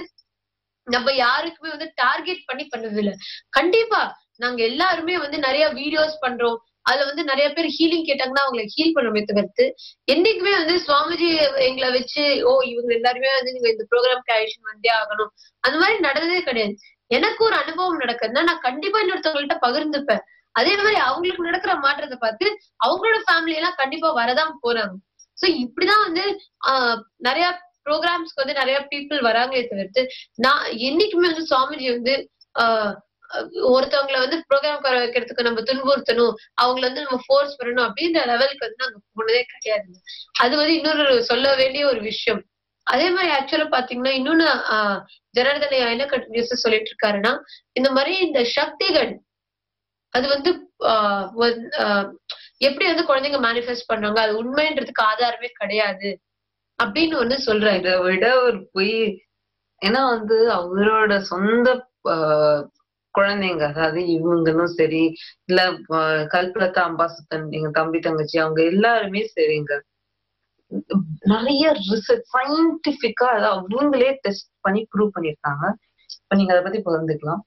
நம்ம யாருக்குமே வந்து டார்கெட் பண்ணி பண்ணது இல்ல. கண்டிப்பா நாங்க எல்லாருமே வந்து நிறைய வீடியோஸ் பண்றோம், அதுல வந்து நிறைய பேர் ஹீலிங் கேட்டாங்கன்னா அவங்களை ஹீல் பண்ணுமே தவிர்த்து என்னைக்குமே வந்து சுவாமிஜி எங்களை வச்சு ஓ இவங்க எல்லாருமே வந்து நீங்க இந்த ப்ரோக்ராம் கிரியேஷன் வந்தே ஆகணும் அந்த மாதிரி நடந்ததே கிடையாது. எனக்கு ஒரு அனுபவம் நடக்குதுன்னா நான் கண்டிப்பா இன்னொருத்தவங்கள்ட்ட பகிர்ந்துப்பேன். அதே மாதிரி அவங்களுக்கு நடக்கிற மாற்றத்தை பார்த்து அவங்களோட ஃபேமிலி எல்லாம் கண்டிப்பா வரதான் போறாங்க. சோ இப்படிதான் வந்து ஆஹ் நிறைய ப்ரோக்ராம்ஸ்க்கு வந்து நிறைய பீப்புள் வராங்களே தவிர்த்து நான் என்னைக்குமே வந்து சுவாமிஜி வந்து ஆஹ் ஒருத்தவங்களை வந்து ப்ரோக்ராம் வைக்கிறதுக்கு நம்ம துன்புறுத்தணும், அவங்களை வந்து நம்ம ஃபோர்ஸ் பண்ணணும் அப்படின்ற லெவலுக்கு வந்து நாங்க போனதே கிடையாது. அது வந்து இன்னொரு சொல்ல வேண்டிய ஒரு விஷயம். அதே மாதிரி ஆக்சுவலா பாத்தீங்கன்னா இன்னொன்னு ஆஹ் ஜனார்தன என்ன கண்டினியூஸா சொல்லிட்டு இருக்காருன்னா இந்த மாதிரி இந்த சக்திகள் அது வந்து ஆஹ் எப்படி வந்து குழந்தைங்க மேனிஃபெஸ்ட் பண்றாங்க அது உண்மைன்றதுக்கு ஆதாரமே கிடையாது அப்படின்னு ஒண்ணு சொல்றாரு. இதை விட ஒரு பொய். ஏன்னா வந்து அவரோட சொந்த ஆஹ் குழந்தைங்க, அதாவது இவங்களும் சரி இல்ல கல்பலதா அம்பாசுத்தன் எங்க தம்பி தங்கச்சி அவங்க எல்லாருமே சரிங்க நிறைய ரிசர்ச் சயின்டிபிக்கா அதை அவங்களே டெஸ்ட் பண்ணி ப்ரூவ் பண்ணிருக்காங்க. இப்ப நீங்க அதை பத்தி பகிர்ந்துக்கலாம்.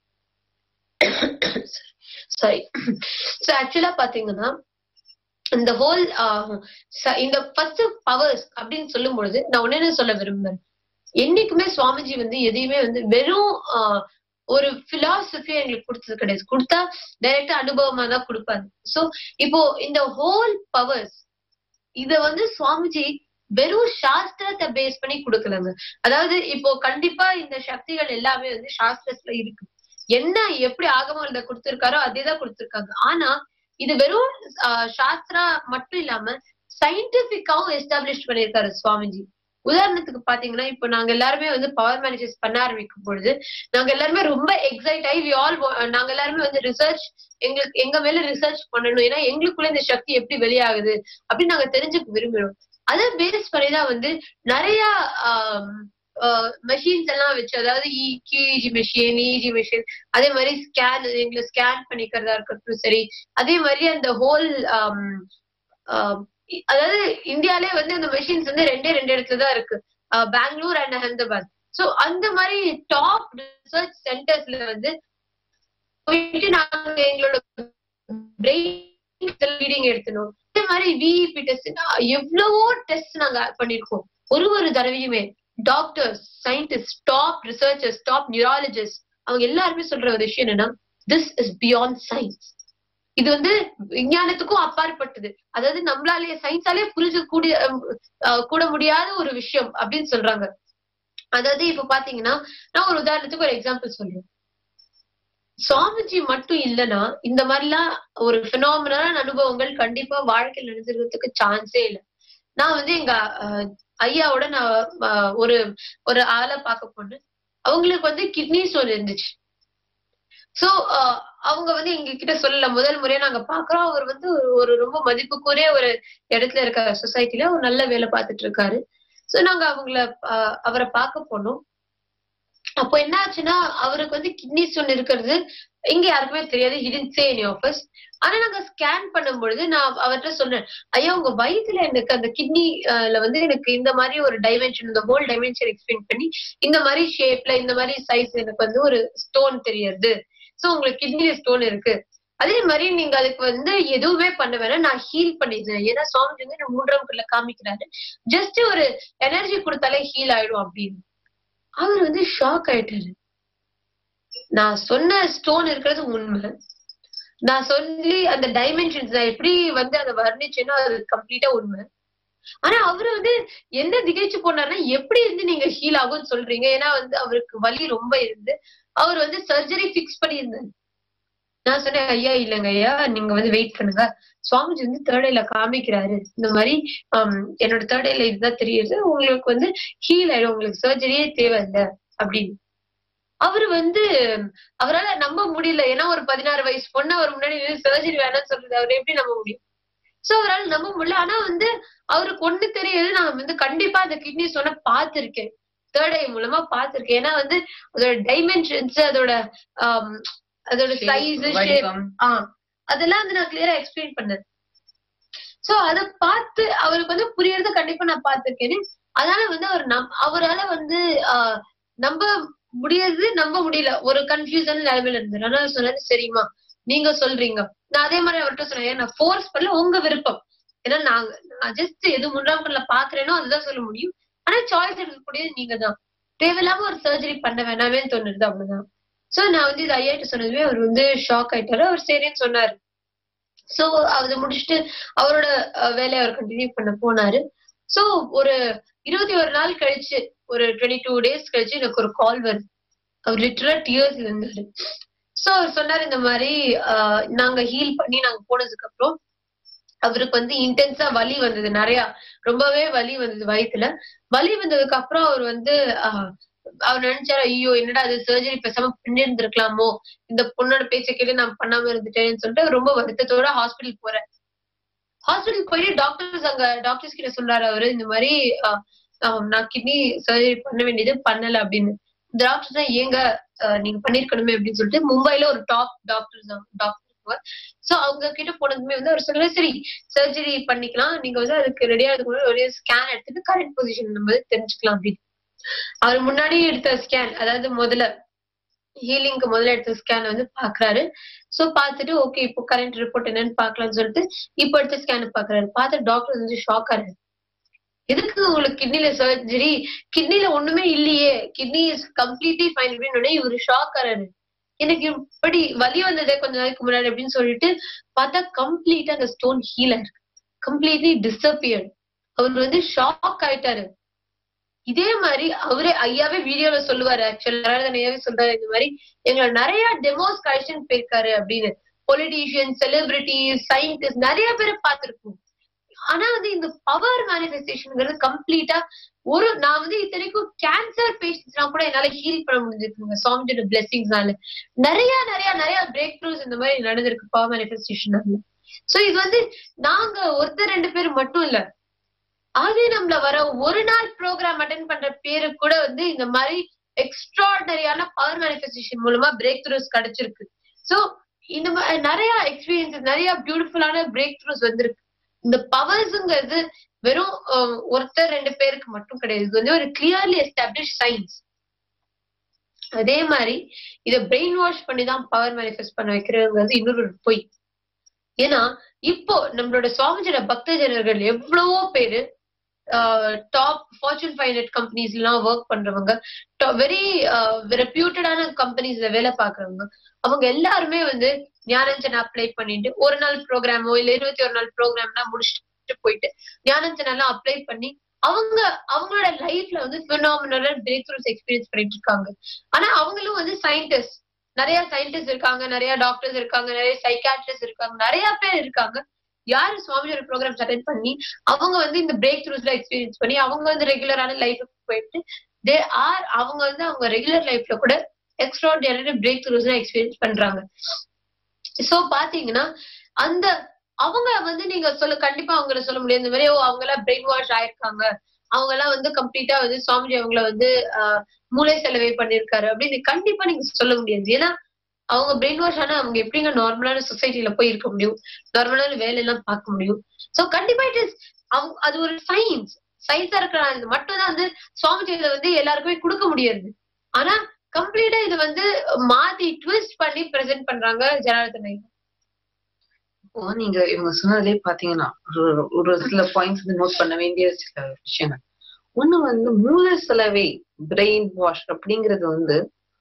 சாரி. சோ ஆக்சுவலா பாத்தீங்கன்னா இந்த ஹோல் இந்த ஃபர்ஸ்ட் பவர்ஸ் அப்படின்னு சொல்லும் பொழுது நான் ஒன்னே சொல்ல விரும்புறேன். என்னைக்குமே சுவாமிஜி வந்து எதையுமே வந்து வெறும் ஒரு பிலாசபி எங்களுக்கு கொடுத்தது கிடையாது. கொடுத்தா டைரக்டா அனுபவமா தான் கொடுப்பாரு. சோ இப்போ இந்த ஹோல் பவர்ஸ் இத வந்து சுவாமிஜி வெறும் சாஸ்திரத்தை பேஸ் பண்ணி கொடுக்கலங்க. அதாவது இப்போ கண்டிப்பா இந்த சக்திகள் எல்லாமே வந்து சாஸ்திரத்துல இருக்கு. என்ன எப்படி ஆகமங்கள்ல கொடுத்திருக்காரோ அதேதான் கொடுத்திருக்காங்க. ஆனா இது வெறும் சாஸ்திரா மட்டும் இல்லாம சயின்டிபிக்காவும் எஸ்டாப்ளிஷ் பண்ணிருக்காரு சுவாமிஜி. உதாரணத்துக்கு பாத்தீங்கன்னா இப்போ நாங்க எல்லாருமே வந்து பவர் மேனேஜர்ஸ் பண்ண ஆரம்பிக்கும் பொழுது நாங்க எல்லாருமே ரொம்ப எக்ஸைட் ஆகி ஆல் நாங்க எல்லாருமே வந்து ரிசர்ச் எங்களுக்கு எங்க மேல ரிசர்ச் பண்ணணும். ஏன்னா எங்களுக்குள்ள இந்த சக்தி எப்படி வெளியாகுது அப்படின்னு நாங்க தெரிஞ்சுக்க விரும்புறோம். அதை பேஸ் பண்ணிதான் வந்து நிறைய மெஷின்ஸ் எல்லாம் வச்சு, அதாவது கியூஇஜி மெஷின், இஜி மெஷின், அதே மாதிரி ஸ்கேன் எங்களை ஸ்கேன் பண்ணிக்கிறதா இருக்கட்டும் சரி, அதே மாதிரி அந்த ஹோல் அதாவது இந்தியாலே வந்து அந்த மெஷின்ஸ் வந்து ரெண்டே ரெண்டு இடத்துலதான் இருக்கு, பெங்களூர் அண்ட் அஹமதாபாத். சோ அந்த மாதிரி டாப் ரிசர்ச் சென்டர்ஸ்ல வந்து போயிட்டு நாங்க எங்களோட பிரெயின் ரீடிங் எடுத்தணும். அதே மாதிரி விஇபி டெஸ்ட் எவ்வளவோ டெஸ்ட் நாங்க பண்ணிருக்கோம். ஒரு ஒரு தடவையுமே doctors, scientist, top researchers, top neurologist அவங்க எல்லாருமே சொல்ற ஒரு விஷயம் என்னன்னா, திஸ் இஸ் பியாண்ட் சயின்ஸ். இது வந்து விஞ்ஞானத்துக்கும் அப்பாற்பட்டது. அதாவது நம்மளாலேயே சயின்ஸாலே புரிஞ்ச கூடிய கூட முடியாத ஒரு விஷயம் அப்படின்னு சொல்றாங்க. அதாவது இப்ப பாத்தீங்கன்னா நான் ஒரு உதாரணத்துக்கு ஒரு எக்ஸாம்பிள் சொல்றேன். சுவாமிஜி மட்டும் இல்லைன்னா இந்த மாதிரிலாம் ஒரு பினாமினல் அனுபவங்கள் கண்டிப்பா வாழ்க்கையில் நடந்துக்கிறதுக்கு சான்ஸே இல்லை. நான் வந்து எங்க ஐயாவோட நான் ஒரு ஒரு ஆளை பார்க்க போனேன். அவங்களுக்கு வந்து கிட்னி ஸ்டோன் இருந்துச்சு. சோ அவங்க வந்து எங்க கிட்ட சொல்லல, முதல் முறையா நாங்க பாக்குறோம். அவர் வந்து ஒரு ரொம்ப மதிப்புக்குரிய ஒரு இடத்துல இருக்க சொசைட்டில ஒரு நல்ல வேலை பார்த்துட்டு இருக்காரு. சோ நாங்க அவங்கள அவரை பார்க்க போனோம். அப்போ என்ன ஆச்சுன்னா அவருக்கு வந்து கிட்னி ஸ்டோன் இருக்கிறது இங்க யாருக்குமே தெரியாது. He didn't say any of us. ஆனா நாங்க ஸ்கேன் பண்ணும் பொழுது நான் அவர்கிட்ட சொன்னேன், ஐயா உங்க வயிற்றுல எனக்கு அந்த கிட்னில வந்து எனக்கு இந்த மாதிரி ஒரு டைமென்ஷன், இந்த ஹோல் டைமென்ஷன் எக்ஸ்பிளைன் பண்ணி இந்த மாதிரி ஷேப்ல இந்த மாதிரி சைஸ் எனக்கு வந்து ஒரு ஸ்டோன் தெரியுது. சோ உங்களுக்கு கிட்னில ஸ்டோன் இருக்கு. அதே மாதிரி நீங்க அதுக்கு வந்து எதுவுமே பண்ண வேணாம், நான் ஹீல் பண்ணிடுறேன். ஏன்னா சுவாமி வந்து மூன்றாம் கல்ல காமிக்கிறாரு, ஜஸ்ட் ஒரு எனர்ஜி கொடுத்தாலே ஹீல் ஆயிடும் அப்படின்னு. அவர் வந்து ஷாக் ஆயிட்டாரு. நான் சொன்ன ஸ்டோன் இருக்கிறது உண்மை, நான் சொல்லி அந்த டைமென்ஷன்ஸ் நான் எப்படி வந்து அதை வர்ணிச்சேன்னா அது கம்ப்ளீட்டா உண்மை. ஆனா அவரு வந்து என்ன திகைச்சு போனாருன்னா, எப்படி இருந்து நீங்க ஹீல் ஆகும்னு சொல்றீங்க? ஏன்னா வந்து அவருக்கு வலி ரொம்ப இருந்து அவர் வந்து சர்ஜரி பிக்ஸ் பண்ணி இருந்தாரு. நான் சொன்னேன், ஐயா இல்லைங்க ஐயா, நீங்க வந்து வெயிட் பண்ணுங்க, சுவாமிஜி வந்து தேர்ட் ஐல காமிக்கிறாரு, இந்த மாதிரி ஆஹ் என்னோட தேர்ட் ஐல இதுதான் தெரியுது, உங்களுக்கு வந்து ஹீல் ஆயிடும், உங்களுக்கு சர்ஜரியே தேவையில்லை அப்படின்னு. அவரு வந்து அவரால் நம்ப முடியல. ஏன்னா ஒரு பதினாறு வயசு பொண்ணு அவர் முன்னாடி சர்ஜரி வேணாம்னு சொல்றது அவரை எப்படி நம்ப முடியும்? சோ அவரால் நம்ப முடியல. ஆனா வந்து அவருக்கு ஒண்ணு தெரியுது, நான் வந்து கண்டிப்பா அந்த கிட்னி ஸ்டோனை பார்த்திருக்கேன், தேர்ட் ஐ மூலமா பார்த்திருக்கேன். ஏன்னா வந்து அதோட டைமென்ஷன்ஸ், அதோட ஆஹ் அதோட சைஸ், ஷேப் ஆஹ் அதெல்லாம் வந்து நான் கிளியரா எக்ஸ்பிளைன் பண்ணேன். சோ அதை பார்த்து அவருக்கு வந்து புரியறது கண்டிப்பா நான் பார்த்திருக்கேன்னு. அதனால வந்து அவர் நம் அவரால வந்து ஆஹ் நம்ப முடியாது, நம்ப முடியல, ஒரு கன்ஃபியூசன் நிலைமையில இருந்தாரு. ஆனா சொன்னாரு, சரிம்மா நீங்க சொல்றீங்க. நான் அதே மாதிரி அவர்கிட்ட சொன்னேன், நான் ஃபோர்ஸ் பண்ணல, உங்க விருப்பம். ஏன்னா நாங்க நான் ஜஸ்ட் எது மூன்றாம் கல்ல பாக்குறேனோ அதுதான் சொல்ல முடியும். ஆனா சாய்ஸ் எடுக்கக்கூடியது நீங்க தான். தேவையில்லாம ஒரு சர்ஜரி பண்ண வேணாமேன்னு தோணுது, அவ்வளவுதான். சோ நான் வந்து இது ஐயாட்ட சொன்னதுமே அவர் வந்து ஷாக் ஆயிட்டாரு. அவர் சரின்னு சொன்னாரு. சோ அதை முடிச்சுட்டு அவரோட வேலையை அவர் கண்டினியூ பண்ண போனாரு. சோ ஒரு இருபத்தி ஒரு நாள் கழிச்சு, ஒரு டுவெண்ட்டி டூ டேஸ் கழிச்சு எனக்கு ஒரு கால் வருது. அவர் லிட்டரலா டியர்ஸ் இருந்தாரு. சோ அவர் சொன்னாரு, இந்த மாதிரி ஆஹ் நாங்க ஹீல் பண்ணி நாங்க போனதுக்கு அப்புறம் அவருக்கு வந்து இன்டென்ஸா வலி வந்தது, நிறைய ரொம்பவே வலி வந்தது வயிற்றுல. வலி வந்ததுக்கு அப்புறம் அவர் வந்து ஆஹ் அவர் நினைச்சாரு, ஐயோ என்னடா அது சர்ஜரி பேசாம பண்ணிருந்திருக்கலாமோ, இந்த பொண்ணோட பேச்சை கேட்டு நான் பண்ணாம இருந்துட்டேன்னு சொல்லிட்டு ரொம்ப வருத்தத்தோட ஹாஸ்பிட்டல் போறேன். ஹாஸ்பிட்டல் போயிட்டு டாக்டர்ஸ் அங்க டாக்டர்ஸ் கிட்ட சொல்றாரு அவரு, இந்த மாதிரி நான் கிட்னி சர்ஜரி பண்ண வேண்டியது பண்ணல அப்படின்னு. டாக்டர்ஸ் தான் ஏங்க நீங்க பண்ணிருக்கணுமே அப்படின்னு சொல்லிட்டு மும்பைல ஒரு டாப் டாக்டர்ஸ் டாக்டர் இருக்குங்க. சோ அவங்க கிட்ட போனதுமே வந்து அவர் சொல்ல சரி சர்ஜரி பண்ணிக்கலாம், நீங்க வந்து அதுக்கு ரெடியா இருக்கு ஒரு ஸ்கேன் எடுத்துட்டு கரண்ட் பொசிஷன் நம்ம தெரிஞ்சுக்கலாம் அப்படின்னு. அவர் முன்னாடி எடுத்த ஸ்கேன், அதாவது முதல்ல ஹீலிங்க்கு முதல்ல எடுத்த ஸ்கேன் வந்து பாக்குறாரு. சோ பாத்துட்டு ஓகே இப்போ கரண்ட் ரிப்போர்ட் என்னன்னு பாக்கலாம்னு சொல்லிட்டு இப்போ எடுத்த ஸ்கேன் பாக்குறாரு. பார்த்து டாக்டர் வந்து ஷாக் ஆறாரு. எதுக்கு உங்களுக்கு கிட்னில சர்ஜரி, கிட்னில ஒண்ணுமே இல்லையே, கிட்னி இஸ் கம்ப்ளீட்லி ஃபைன் அப்படின்னு இவரு ஷாக் ஆறாரு. எனக்கு இப்படி வலி வந்ததே கொஞ்ச நாளைக்கு முன்னாடி அப்படின்னு சொல்லிட்டு பார்த்தா கம்ப்ளீட்டா அந்த ஸ்டோன் ஹீல் ஆயிருக்கு, கம்ப்ளீட்லி டிஸப்பியர்ட். அவர் வந்து ஷாக் ஆயிட்டாரு. இதே மாதிரி அவரே ஐயாவே வீடியோல சொல்லுவாரு, ஆக்சுவலா ஐயாவே சொல்றாரு இந்த மாதிரி எங்களை நிறைய டெமோஸ் கலெக்ஷன் போயிருக்காரு அப்படின்னு. பொலிட்டீஷியன், செலிபிரிட்டி, சயின்டிஸ்ட் நிறைய பேரை பார்த்திருக்கோம். ஆனா வந்து இந்த பவர் மேனிஃபெஸ்டேஷன்ங்கிறது கம்ப்ளீட்டா ஒரு நான் வந்து இத்தனைக்கும் கேன்சர் பேஷண்ட்ஸ்லாம் கூட என்னால ஹீல் பண்ண முடிஞ்சிருக்குங்க சுவாமிஜியோட பிளெஸிங்ஸ்னால. நிறைய நிறைய நிறைய பிரேக் த்ரூஸ் இந்த மாதிரி நடந்திருக்கு பவர் மேனிஃபெஸ்டேஷன். சோ இது வந்து நாங்க ஒருத்தர் ரெண்டு பேர் மட்டும் இல்ல, அது நம்மள வர ஒரு நாள் ப்ரோக்ராம் அட்டென்ட் பண்ற பேரு கூட வந்து இந்த மாதிரி எக்ஸ்ட்ராடனரியான பவர் மேனிஃபெஸ்டேஷன் மூலமா பிரேக் த்ரூஸ் கிடைச்சிருக்கு. சோ இந்த மாதிரி நிறைய எக்ஸ்பீரியன்சஸ், நிறைய பியூட்டிஃபுல்லான பிரேக் த்ரூஸ் வந்திருக்கு. இந்த பவர்ஸ்ங்கிறது வெறும் ஒருத்தர் ரெண்டு பேருக்கு மட்டும் கிடையாது, இது வந்து ஒரு கிளியர்லி எஸ்டாப்ளிஷ் சயின்ஸ். அதே மாதிரி இத பிரெயின் வாஷ் பண்ணி தான் பவர் மேனிஃபெஸ்ட் பண்ண வைக்கிறது இன்னொரு பொய். ஏன்னா இப்போ நம்மளோட சுவாமிஜியோட பக்த ஜனர்கள் எவ்வளவோ பேரு top fortune five hundred companies எல்லாம் ஒர்க் பண்றவங்க, வெரி ரெப்யூட்டடான கம்பெனிஸ்ல வேலை பாக்குறவங்க, அவங்க எல்லாருமே வந்து ஞானஞ்சன் அப்ளை பண்ணிட்டு ஒரு நாள் ப்ரோக்ராமோ இல்ல இருபத்தி ஒரு நாள் ப்ரோக்ராம்லாம் முடிச்சுட்டு போயிட்டு ஞானஞ்சன் எல்லாம் அப்ளை பண்ணி அவங்க அவங்களோட லைஃப்ல வந்து பினாமினல் பிரேக் த்ரூஸ் எக்ஸ்பீரியன்ஸ் பண்ணிட்டு இருக்காங்க. ஆனா அவங்களும் வந்து சயின்டிஸ்ட், நிறைய சயின்டிஸ்ட் இருக்காங்க, நிறைய டாக்டர்ஸ் இருக்காங்க, நிறைய சைக்காட்ரிஸ்ட் இருக்காங்க, நிறைய பேர் இருக்காங்க. யாரு சுவாமியோட ப்ரோக்ராம்ஸ் அட்டென்ட் பண்ணி அவங்க வந்து இந்த பிரேக் த்ரூஸ்ல எக்ஸ்பீரியன்ஸ் பண்ணி அவங்க வந்து ரெகுலரான லைஃபுக்கு போயிட்டு தே ஆர் அவங்க வந்து அவங்க ரெகுலர் லைஃப்ல கூட எக்ஸ்ட்ராடினரி பிரேக் த்ரூஸ் எக்ஸ்பீரியன்ஸ் பண்றாங்க. சோ பாத்தீங்கன்னா அந்த அவங்க வந்து நீங்க சொல்ல கண்டிப்பா அவங்கள சொல்ல முடியாது இந்த மாதிரி அவங்க எல்லாம் பிரெயின் வாஷ் ஆயிருக்காங்க, அவங்க எல்லாம் வந்து கம்ப்ளீட்டா வந்து சுவாமிஜி அவங்கள வந்து ஆஹ் மூளை செலவை பண்ணிருக்காரு அப்படின்னு கண்டிப்பா நீங்க சொல்ல முடியாது. ஏன்னா அவங்க பிரெயின் வாஷ் ஆனா அவங்க எப்படிங்க நார்மலான சொசைட்டில போய் இருக்க முடியும், நார்மலான வேலை எல்லாம் பார்க்க முடியும். சோ கண்டிப்பா இட் இஸ் அவங்க அது ஒரு சயின்ஸ் சயின்ஸா இருக்கிற மட்டும் தான் வந்து சுவாமிஜி இதை வந்து எல்லாருக்குமே கொடுக்க முடியாது. ஆனா கம்ப்ளீட்டா இதை வந்து மாத்தி ட்விஸ்ட் பண்ணி பிரசென்ட் பண்றாங்க ஜனார்தன் ஐயா. இப்போ நீங்க இவங்க சொன்னதுலயே பாத்தீங்கன்னா ஒரு சில பாயிண்ட்ஸ் வந்து நோட் பண்ண வேண்டிய சில விஷயங்கள். ஒண்ணு வந்து மூளை செலவை பிரெயின் வாஷ் அப்படிங்கிறது வந்து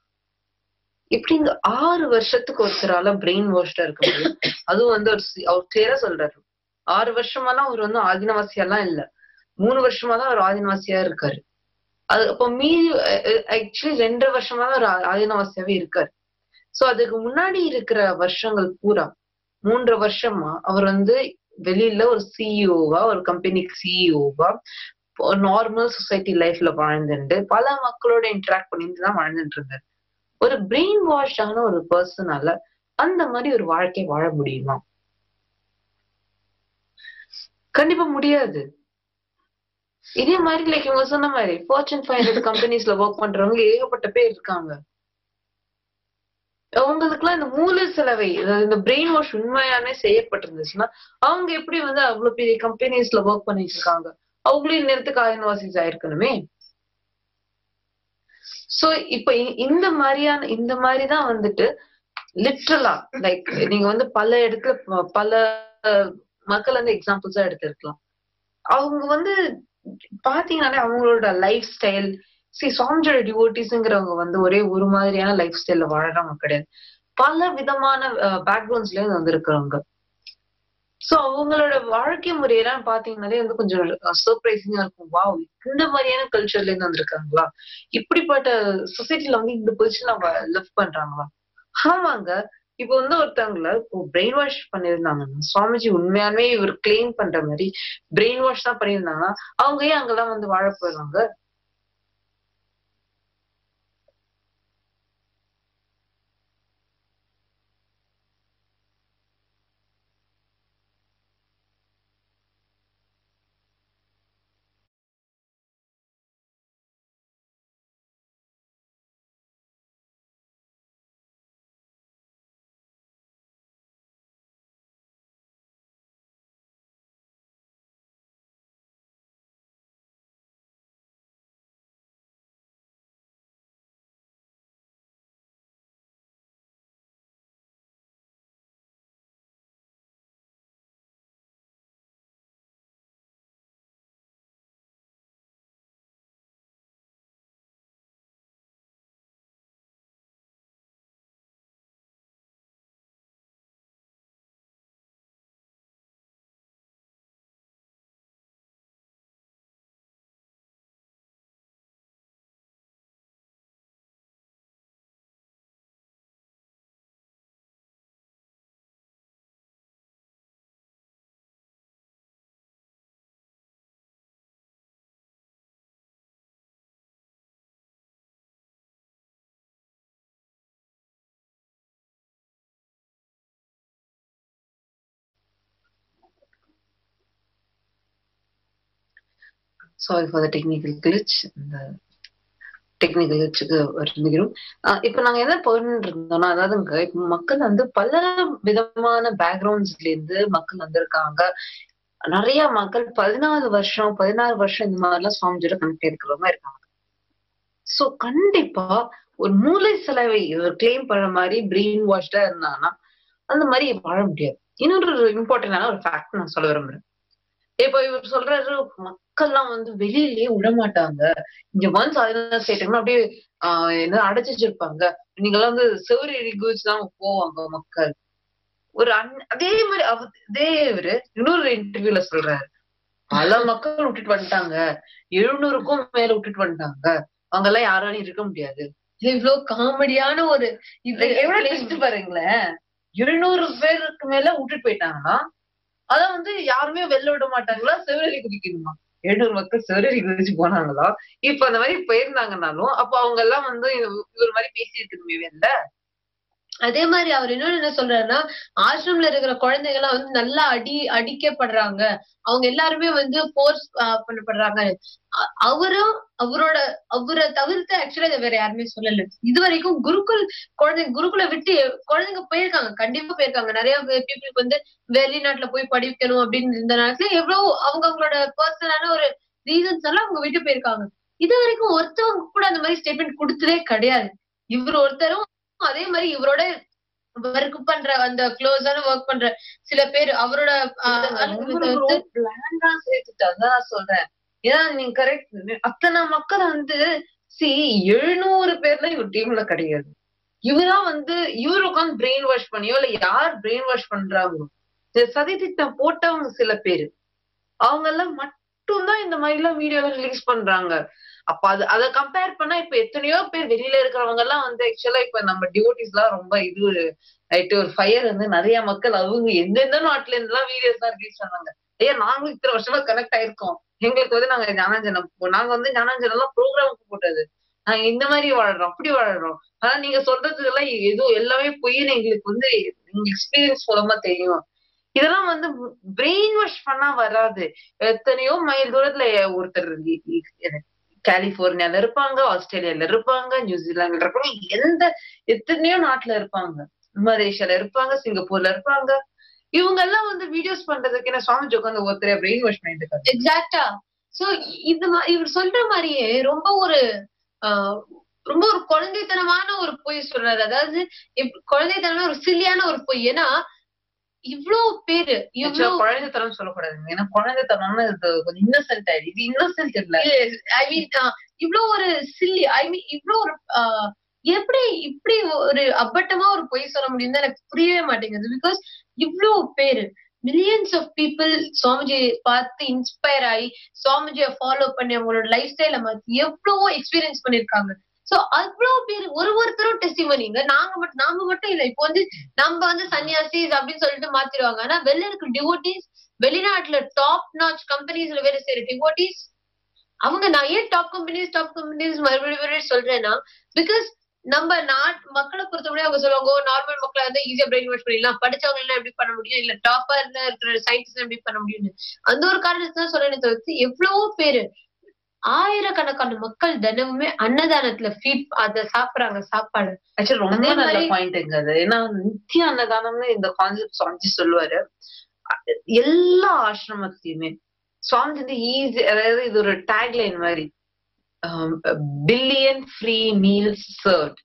எப்படி இந்த ஆறு வருஷத்துக்கு ஒருத்தரால பிரெயின் வாஷ்டா இருக்க முடியும். அதுவும் வந்து ஒரு அவர் கிளியரா சொல்றாரு, ஆறு வருஷமாலாம் அவர் வந்து ஆதினவாசியெல்லாம் இல்ல, மூணு வருஷமா தான் அவர் ஆதினவாசியா இருக்காரு. அது அப்போ மீதி ஆக்சுவலி ரெண்டரை வருஷமா தான் ஒரு ஆதினவாசியாவே இருக்காரு. சோ அதுக்கு முன்னாடி இருக்கிற வருஷங்கள் பூரா மூன்றரை வருஷமா அவர் வந்து வெளியில ஒரு சிஇஓவா ஒரு கம்பெனிக்கு சிஇஓவா நார்மல் சொசைட்டி லைஃப்ல வாழ்ந்துட்டு பல மக்களோட இன்டராக்ட் பண்ணிட்டு தான் வாழ்ந்துட்டு இருந்தாரு. ஒரு பிரெயின் வாஷ் ஆன ஒரு பர்சனால அந்த மாதிரி ஒரு வாழ்க்கை வாழ முடியுமா? கண்டிப்பா முடியாது. இதே மாதிரி லைக் இவங்க சொன்ன மாதிரி ஃபார்ச்சூன் ஃபைவ் ஹண்ட்ரட் கம்பெனிஸ்ல ஒர்க் பண்றவங்க ஏகப்பட்ட பேர் இருக்காங்க. அவங்களுக்கு எல்லாம் இந்த மூளை செலவை இந்த பிரெயின் வாஷ் உண்மையானே செய்யப்பட்டிருந்துச்சுன்னா அவங்க எப்படி வந்து அவ்வளவு பெரிய கம்பெனிஸ்ல ஒர்க் பண்ணிட்டு இருக்காங்க, அவங்களும் நேரத்துக்கு ஆயிரவாசிஸ் ஆயிருக்கணுமே. சோ இப்ப இந்த மாதிரியான இந்த மாதிரிதான் வந்துட்டு லிட்ரலா லைக் நீங்க வந்து பல இடத்துல பல மக்கள் வந்து எக்ஸாம்பிள்ஸா எடுத்திருக்கலாம். அவங்க வந்து பாத்தீங்கன்னாலே அவங்களோட லைஃப் ஸ்டைல் சி சுவாமிஜியோட டிவோட்டிஸ்ங்கிறவங்க வந்து ஒரே ஒரு மாதிரியான லைஃப் ஸ்டைல்ல வாழறவங்க கிடையாது, பல விதமான பேக்ரவுண்ட்ஸ்ல இருந்து வந்திருக்கிறவங்க. சோ அவங்களோட வாழ்க்கை முறையெல்லாம் பாத்தீங்கன்னாலே வந்து கொஞ்சம் சர்ப்ரைசிங்கா இருக்கும். வாவ், இந்த மாதிரியான கல்ச்சர்ல இருந்து வந்திருக்காங்களா, இப்படிப்பட்ட சொசைட்டில வந்து இந்த பொசிஷன் அவங்க லிவ் பண்றாங்களா? ஆமாங்க. இப்ப வந்து ஒருத்தவங்கள பிரெயின் வாஷ் பண்ணிருந்தாங்கன்னா சுவாமிஜி உண்மையானே இவர் கிளைம் பண்ற மாதிரி பிரெயின் வாஷ் தான் பண்ணியிருந்தாங்கன்னா அவங்க ஏன் அங்கெல்லாம் வந்து வாழ போயிடுவாங்க? Sorry for the technical glitch. இந்த டெக்னிக்கல் கிளிச்சுக்கு வருந்துகிறோம். இப்ப நாங்க என்ன பண்ணிட்டு இருந்தோம்னா, அதாவதுங்க இப்ப மக்கள் வந்து பல விதமான பேக்ரவுண்ட்ஸ்ல இருந்து மக்கள் வந்திருக்காங்க. நிறைய மக்கள் பதினாலு வருஷம் பதினாறு வருஷம் இந்த மாதிரி எல்லாம் சுவாமிஜியோட கனெக்ட் இருக்கிறவங்க இருக்காங்க. சோ கண்டிப்பா ஒரு மூளை செலவை கிளைம் பண்ற மாதிரி பிரெயின் வாஷ்டா இருந்தாங்கன்னா அந்த மாதிரி வாழ முடியாது. இன்னொரு இம்பார்ட்டன்டான ஒரு ஃபேக்ட் நான் சொல்ல விரும்புறேன். இப்ப இவர் சொல்றாரு மக்கள்லாம் வந்து வெளியிலயே விடமாட்டாங்க, இங்க ஒன்ஸ் அதெல்லாம் கேட்டீங்கன்னா அப்படியே ஆஹ் என்ன அடைச்சு வச்சிருப்பாங்க, நீங்க எல்லாம் வந்து செவரி குதிச்சு தான் போவாங்க மக்கள். ஒரு அன் அதே மாதிரி அவ இதே இவரு இன்னொரு இன்டர்வியூல சொல்றாரு, பல மக்கள் விட்டுட்டு வந்துட்டாங்க, எழுநூறுக்கும் மேல விட்டுட்டு வந்துட்டாங்க, அவங்க எல்லாம் யாராலையும் இருக்க முடியாது. இது இவ்வளவு காமெடியான ஒரு இது எவ்வளவு ட்விஸ்ட் பாருங்களேன். எழுநூறு பேருக்கு மேல விட்டுட்டு போயிட்டாங்கன்னா அதான் வந்து யாருமே வெளில விட மாட்டாங்களா, செவரலி குதிக்கணுமா? எழுநூறு மக்கள் செவரலி குதிச்சு போனாங்களா? இப்ப அந்த மாதிரி போயிருந்தாங்கன்னாலும் அப்ப அவங்க எல்லாம் வந்து இவர் மாதிரி பேசி இருக்கணுமே வெளில. அதே மாதிரி அவர் இன்னொன்னு என்ன சொல்றாருன்னா, ஆசிரம்ல இருக்கிற குழந்தைங்க எல்லாம் வந்து நல்லா அடி அடிக்கப்படுறாங்க, அவங்க எல்லாருமே வந்து போர்ஸ் பண்ணப்படுறாங்க. அவரும் அவரோட அவரை தவிர்த்து ஆக்சுவலா இதை வேற யாருமே சொல்லல. இது வரைக்கும் குருகுல் குழந்தைங்க குருகுலை விட்டு குழந்தைங்க போயிருக்காங்க, கண்டிப்பா போயிருக்காங்க. நிறைய பீப்புளுக்கு வந்து வெளிநாட்டுல போய் படிக்கணும் அப்படின்னு இருந்த நேரத்துல எவ்வளவு அவங்க அவங்களோட பர்சனலான ஒரு ரீசன்ஸ் எல்லாம் அவங்க விட்டு போயிருக்காங்க. இது வரைக்கும் ஒருத்தவங்க கூட அந்த மாதிரி ஸ்டேட்மெண்ட் கொடுத்ததே கிடையாது. இவர் ஒருத்தரும் அதே மாதிரி இவரோட ஒர்க் பண்ற அந்த க்ளோஸான ஒர்க் பண்ற சில பேர் அவரோட சேர்த்துட்டு அதான் சொல்றேன். ஏன்னா நீங்க கரெக்ட், அத்தனை மக்கள் வந்து சி எழுநூறு பேர்ல இவர் டீம்ல கிடையாது. இவரா வந்து இவரு உட்காந்து பிரெயின் வாஷ் பண்ணியோ இல்ல யார் பிரெயின் வாஷ் பண்றாங்களோ சதித்திட்டம் போட்டவங்க சில பேரு, அவங்க எல்லாம் மட்டும்தான் இந்த மாதிரி எல்லாம் வீடியோ ரிலீஸ் பண்றாங்க. அப்ப அது அதை கம்பேர் பண்ணா இப்ப எத்தனையோ பேர் வெளியில இருக்கிறவங்க எல்லாம் வந்து ஆக்சுவலா இப்ப நம்ம டிவோட்டிஸ் எல்லாம் ரொம்ப இது ஆயிட்டு ஒரு ஃபயர் வந்து நிறைய மக்கள் அவங்க எந்தெந்த நாட்டுல இருந்து எல்லாம் வீடியோஸ் எல்லாம் ரிலீஸ் பண்ணாங்க. ஐயா நாங்களும் இத்தனை வருஷமா கனெக்ட் ஆயிருக்கோம், எங்களுக்கு வந்து நாங்க ஞானாஞ்சனம் நாங்க வந்து ஞானாஞ்சனம் எல்லாம் ப்ரோக்ராமுக்கு போட்டது, நாங்க இந்த மாதிரி வாழ்றோம் அப்படி வாழ்றோம். ஆனா நீங்க சொல்றதுக்கு எல்லாம் ஏதோ எல்லாமே பொய்ன்னு எங்களுக்கு வந்து எங்க எக்ஸ்பீரியன்ஸ் மூலமா தெரியும். இதெல்லாம் வந்து பிரெயின் வாஷ் பண்ணா வராது. எத்தனையோ மைல் தூரத்துல ஒருத்தர் கலிபோர்னியால இருப்பாங்க, ஆஸ்திரேலியால இருப்பாங்க, நியூசிலாந்துல இருப்பாங்க, எந்த எத்தனையோ நாட்டுல இருப்பாங்க, மலேசியால இருப்பாங்க, சிங்கப்பூர்ல இருப்பாங்க. இவங்க எல்லாம் வந்து வீடியோஸ் பண்றதுக்கு என்ன சுவாமிஜி உட்காந்து ஒருத்தரையா பிரெயின் வாஷ் பண்ணிட்டு இருக்காங்க. எக்ஸாக்டா. சோ இது இவர் சொல்ற மாதிரியே ரொம்ப ஒரு ஆஹ் ரொம்ப ஒரு குழந்தைத்தனமான ஒரு பொய் சொல்றாரு. அதாவது குழந்தைத்தனமான ஒரு சில்லியான ஒரு பொய். ஏன்னா இவ்வளவு பேரு இவ்வளவு குழந்தைத்தனம் சொல்லக்கூடாதுங்க, ஏன்னா குழந்தைத்தனம்னு இது கொஞ்சம் இன்னசென்ட் ஆயிடுது. இது இன்னசென்ட் இல்ல. ஐ மீன் இவ்வளவு ஒரு சில்லி, ஐ மீன் இவ்வளவு ஒரு ஆஹ் எப்படி இப்படி ஒரு அப்பட்டமா ஒரு பொய் சொல்ல முடியும் எனக்கு புரியவே மாட்டேங்குது. பிகாஸ் இவ்வளவு பேரு மில்லியன்ஸ் ஆஃப் பீப்புள் சுவாமிஜி பார்த்து இன்ஸ்பயர் ஆகி சுவாமிஜியை ஃபாலோ பண்ணி அவங்களோட லைஃப் ஸ்டைல மாத்தி எவ்வளவோ எக்ஸ்பீரியன்ஸ் பண்ணிருக்காங்க. சோ அவ்வளவு பேர் ஒரு ஒருத்தரும் டெஸ்டிமோனிங்க. நாங்க மட்டும் நாம மட்டும் இல்ல. இப்போ வந்து நம்ம வந்து சன்னியாசிஸ் அப்படின்னு சொல்லிட்டு மாத்திடுவாங்க. ஆனா வெளில இருக்க டிவோட்டிஸ், வெளிநாட்டுல டாப் நாச் கம்பெனிஸ்ல வேலை செய்யற டிவோட்டிஸ், அவங்க நான் ஏன் டாப் கம்பெனிஸ் டாப் கம்பெனிஸ் மறுபடியும் மறுபடியும் சொல்றேன்னா, பிகாஸ் நம்ம நாட் மக்களை பொறுத்தவரை அவங்க சொல்லுவாங்க நார்மல் மக்களை வந்து ஈஸியா பிரெயின் வாஷ் பண்ணிடலாம், படிச்சவங்க எல்லாம் எப்படி பண்ண முடியும், இல்ல டாப்பா இருக்கிற சயின்டிஸ்ட் எப்படி பண்ண முடியும்னு. அந்த ஒரு காரணத்தை தான் சொல்றேன் தவிர்த்து எவ்வளவோ பேரு ஆயிரக்கணக்கான மக்கள் தினமுமே அன்னதானத்துல ஃபீட் அத சாப்பிடுறாங்க சாப்பாடு. ஆக்சுவலி ரொம்ப நல்ல பாயிண்ட்ங்க அது. ஏன்னா நித்திய அன்னதானம்னு இந்த கான்செப்ட் சுவாமிஜி சொல்லுவாரு. எல்லா ஆசிரமத்திலுமே சுவாமிஜி வந்து ஈஸி, அதாவது இது ஒரு டேக்லைன் மாதிரி, பில்லியன் ஃப்ரீ மீல்ஸ் சர்வ்ட்.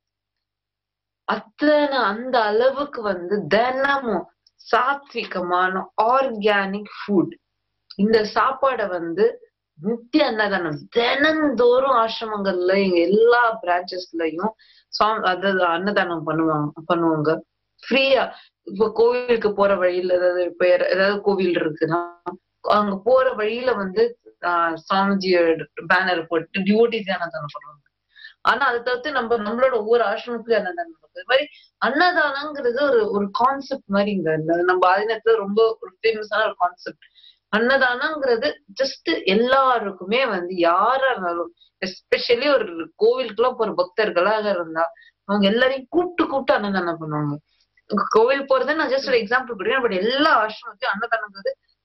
அத்தனை அந்த அளவுக்கு வந்து தினமும் சாத்விகமான ஆர்கானிக் ஃபுட், இந்த சாப்பாடை வந்து நித்திய அன்னதானம் தினந்தோறும் ஆசிரமங்கள்ல எங்க எல்லா பிரான்ச்சஸ்லயும் அதாவது அன்னதானம் பண்ணுவாங்க பண்ணுவாங்க ஃப்ரீயா. இப்ப கோவிலுக்கு போற வழியில ஏதாவது இப்ப ஏதாவது கோவில் இருக்குன்னா அங்க போற வழியில வந்து ஆஹ் சுவாமிஜியோட பேனர் போட்டு டிவோட்டிஸ் அன்னதானம் பண்ணுவாங்க. ஆனா அதை தவிர்த்து நம்ம நம்மளோட ஒவ்வொரு ஆசிரமத்துலயும் அன்னதானம் பண்ணுறது. இது மாதிரி அன்னதானங்கிறது ஒரு ஒரு கான்செப்ட் மாதிரி இங்க நம்ம ஆதீனத்துல ரொம்ப ஒரு ஃபேமஸான ஒரு கான்செப்ட். அன்னதானங்கிறது ஜஸ்ட் எல்லாருக்குமே வந்து யாரா இருந்தாலும், எஸ்பெஷலி ஒரு கோவிலுக்குலாம் போற பக்தர்களாக இருந்தா அவங்க எல்லாரையும் கூப்பிட்டு கூப்பிட்டு அன்னதானம் பண்ணுவாங்க. கோவில் போறது நான் ஜஸ்ட் ஒரு எக்ஸாம்பிள் கொடுக்குறேன். பட் எல்லா ஆசிரமத்தையும் அன்னதானங்கிறது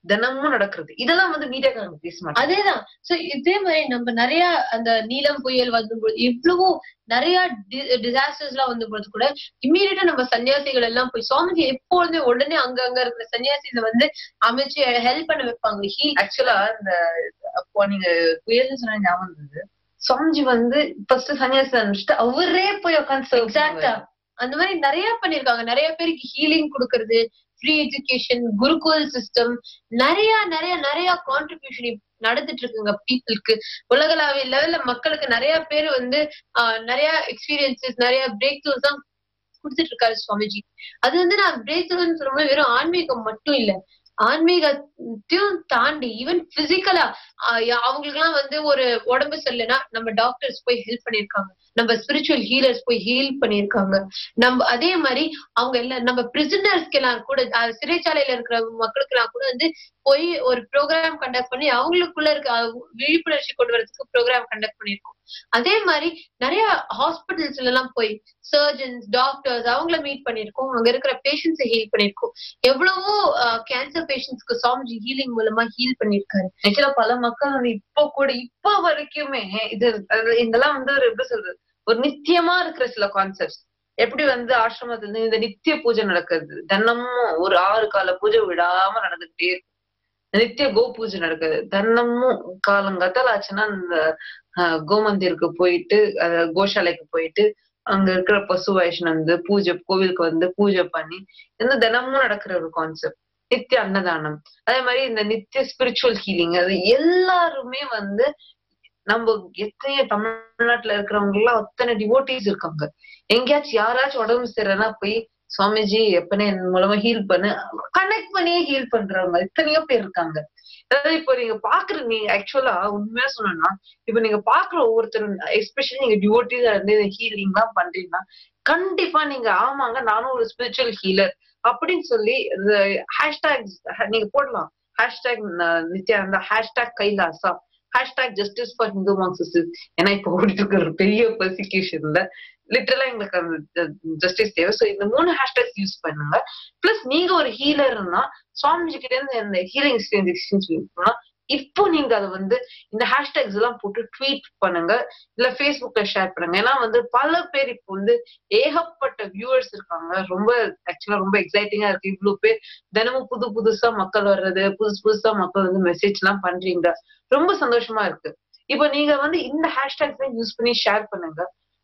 தினமும் நடக்கிறது. இதெல்லாம் வந்து மீடியாக்காரங்க பேச மாட்டாங்க. அதேதான். சோ இதே மாதிரி நம்ம நிறைய அந்த நீலம் புயல் வந்தபோது எவ்வளவோ நிறைய டிசாஸ்டர்ஸ் எல்லாம் வந்தபோது கூட இம்மீடியட்டா நம்ம சன்னியாசிகள் எல்லாம் போய் சுவாமிஜி எப்பொழுதுமே உடனே அங்க அங்க இருக்கிற சன்னியாசிகளை வந்து அமைச்சு ஹெல்ப் பண்ண வைப்பாங்க. ஹீல் ஆக்சுவலா இந்த அப்போ நீங்க புயல்னு சொன்ன ஞாபகம் இருந்தது. சுவாமிஜி வந்து ஃபர்ஸ்ட் சன்னியாசி அனுப்பிச்சுட்டு அவரே போய் உட்காந்து எக்ஸாக்டா அந்த மாதிரி நிறைய பண்ணிருக்காங்க. நிறைய பேருக்கு ஹீலிங் கொடுக்கறது, ஃப்ரீ எஜுகேஷன், குருகுல் சிஸ்டம், நிறைய நிறைய நிறைய கான்ட்ரிபியூஷன் நடந்துட்டு இருக்குங்க பீப்புளுக்கு. உலகளாவிய லெவல்ல மக்களுக்கு நிறைய பேர் வந்து ஆஹ் நிறைய எக்ஸ்பீரியன்சஸ், நிறைய பிரேக் த்ரூஸ் தான் கொடுத்துட்டு இருக்காரு சுவாமிஜி. அது வந்து நான் பிரேக் த்ரூன்னு சொல்லும்போது வெறும் ஆன்மீகம் மட்டும் இல்ல, ஆன்மீகத்தையும் தாண்டி ஈவன் பிசிக்கலா அவங்களுக்கு எல்லாம் வந்து ஒரு உடம்பு சரியில்லைன்னா நம்ம டாக்டர்ஸ் போய் ஹெல்ப் பண்ணிருக்காங்க, நம்ம ஸ்பிரிச்சுவல் ஹீலர்ஸ் போய் ஹீல் பண்ணிருக்காங்க. நம்ம அதே மாதிரி அவங்க எல்லாம் நம்ம பிரிசனர்ஸ்க்கு எல்லாம் கூட சிறைச்சாலையில இருக்கிற மக்களுக்கு எல்லாம் கூட வந்து போய் ஒரு ப்ரோக்ராம் கண்டக்ட் பண்ணி அவங்களுக்குள்ள இருக்க விழிப்புணர்ச்சி கொண்டு வரதுக்கு ப்ரோக்ராம் கண்டக்ட் பண்ணிருக்கோம். அதே மாதிரி நிறைய ஹாஸ்பிட்டல்ஸ்ல எல்லாம் போய் சர்ஜன்ஸ், டாக்டர்ஸ் அவங்கள மீட் பண்ணிருக்கோம். அங்க இருக்கிற பேஷண்ட்ஸை ஹீல் பண்ணிருக்கோம். எவ்வளவோ கேன்சர் பேஷண்ட்ஸ்க்கு சுவாமிஜி ஹீலிங் மூலமா ஹீல் பண்ணிருக்காரு. ஆக்சுவலா பல மக்கள் வந்து இப்போ கூட இப்போ வரைக்குமே இது இதெல்லாம் வந்து ஒரு எப்படி சொல்றது, ஒரு நித்தியமா இருக்கிற சில கான்செப்ட்ஸ். எப்படி வந்து ஆசிரமத்துல இருந்து இந்த நித்திய பூஜை நடக்குது, தினமும் ஒரு ஆறு கால பூஜை விடாம நடந்துகிட்டே இருக்கு. நித்திய கோ பூஜை நடக்குது, தினமும் காலங்காத்தால ஆச்சுன்னா இந்த ஆஹ் கோமந்திருக்கு போயிட்டு கோசாலைக்கு போயிட்டு அங்க இருக்கிற பசு வைஷ்ணவ வந்து பூஜை கோவிலுக்கு வந்து பூஜை பண்ணி இந்த தினமும் நடக்கிற ஒரு கான்செப்ட். நித்திய அன்னதானம், அதே மாதிரி இந்த நித்திய ஸ்பிரிச்சுவல் ஹீலிங், அது எல்லாருமே வந்து நம்ம எத்தனையோ தமிழ்நாட்டுல இருக்கிறவங்க எல்லாம் அத்தனை டிவோட்டிஸ் இருக்காங்க. எங்கேயாச்சும் யாராச்சும் உடம்பு சரியில்லைன்னா போய் சுவாமிஜி எப்பனே என் மூலமா ஹீல் பண்ணு கனெக்ட் பண்ணியே ஹீல் பண்றவங்க எத்தனையோ பேர் இருக்காங்க. அதாவது இப்போ நீங்க பாக்குற நீங்க ஆக்சுவலா உண்மையா சொன்னா இப்ப நீங்க பாக்குற ஒவ்வொருத்தரும் எஸ்பெஷலி நீங்க டிவோட்டிஸா இருந்து ஹீலிங் எல்லாம் பண்றீங்கன்னா கண்டிப்பா நீங்க ஆமாங்க நானும் ஒரு ஸ்பிரிச்சுவல் ஹீலர் அப்படின்னு சொல்லி ஹேஷ்டாக் நீங்க போடலாம். ஹேஷ்டாக் நித்யா அந்த hashtag Kailasa, hashtag justice for Hindu Marxist. ஏன்னா இப்ப ஓடிட்டு இருக்கிற ஒரு பெரிய பெர்சிக்யூஷன்ல லிட்டரலா எங்களுக்கு அந்த ஜஸ்டிஸ் தேவை. சோ இந்த மூணு ஹேஷ்டாக்ஸ் யூஸ் பண்ணுங்க. பிளஸ் நீங்க ஒரு ஹீலர்னா சுவாமிஜி கிட்ட இருந்து இந்த ஹீலிங் எக்ஸ்பீரியன்ஸ் இப்போ நீங்க அதை வந்து இந்த ஹேஷ்டாக்ஸ் எல்லாம் போட்டு ட்வீட் பண்ணுங்க, இல்ல ஃபேஸ்புக்ல ஷேர் பண்ணுங்க. ஏன்னா வந்து பல பேர் இப்போ வந்து ஏகப்பட்ட வியூவர்ஸ் இருக்காங்க. ரொம்ப ஆக்சுவலா ரொம்ப எக்ஸைட்டிங்கா இருக்கு. இவ்வளவு பேர் தினமும் புது புதுசா மக்கள் வர்றது, புதுசு புதுசா மக்கள் வந்து மெசேஜ் எல்லாம் பண்றீங்க, ரொம்ப சந்தோஷமா இருக்கு. இப்போ நீங்க வந்து இந்த ஹேஷ்டாக்ஸ் யூஸ் பண்ணி ஷேர் பண்ணுங்க.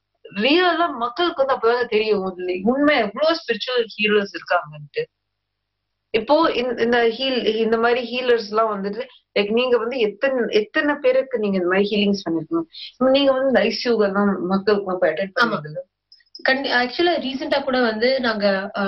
ரியலா மக்களுக்கு வந்து அப்பதான் தெரியும் உண்மை எவ்வளவு ஸ்பிரிச்சுவல் ஹீலர்ஸ் இருக்காங்கன்ட்டு. இப்போ இந்த ஹீல் இந்த மாதிரி ஹீலர்ஸ் எல்லாம் வந்துட்டு லைக் நீங்க வந்து எத்தனை எத்தனை பேருக்கு நீங்க இந்த மாதிரி ஹீலிங்ஸ் பண்ணிருக்கீங்க? நீங்க வந்து இந்த ஐசியூ எல்லாம் மக்களுக்கு போய் அட்டெண்ட் பண்ணுவீங்க. ஆக்சுவலா ரீசெண்டா கூட வந்து நாங்க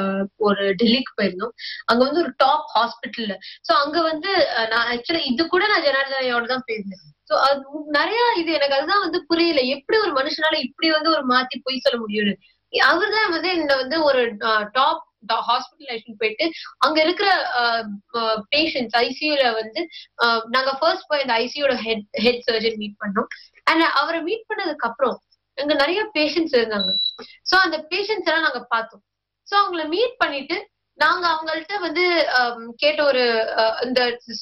ஒரு டெல்லிக்கு போயிருந்தோம். அங்க வந்து ஒரு டாப் ஹாஸ்பிட்டல்ல. சோ அங்க வந்து நான் ஆக்சுவலா இது கூட நான் ஜனார்தனையோட தான் பேசினேன். சோ அது நிறைய இது எனக்கு அதுதான் வந்து புரியல, எப்படி ஒரு மனுஷனால இப்படி வந்து ஒரு மாத்தி பொய் சொல்ல முடியும்னு. அவர்தான் வந்து என்ன வந்து ஒரு டாப் ஹாஸ்பிட்டல் போயிட்டு அங்க இருக்கிற பேஷண்ட்ஸ் ஐசியூல வந்து நாங்க ஃபர்ஸ்ட் போய் அந்த ஐசியூட ஹெட் ஹெட் சர்ஜன் மீட் பண்ணோம். அண்ட் அவரை மீட் பண்ணதுக்கு அப்புறம் அங்க நிறைய பேஷண்ட்ஸ் இருந்தாங்க. சோ அந்த பேஷண்ட்ஸ் எல்லாம் நாங்க பார்த்தோம். சோ அவங்கள மீட் பண்ணிட்டு நாங்க அவங்கள்ட்ட வந்து கேட்ட ஒரு இந்த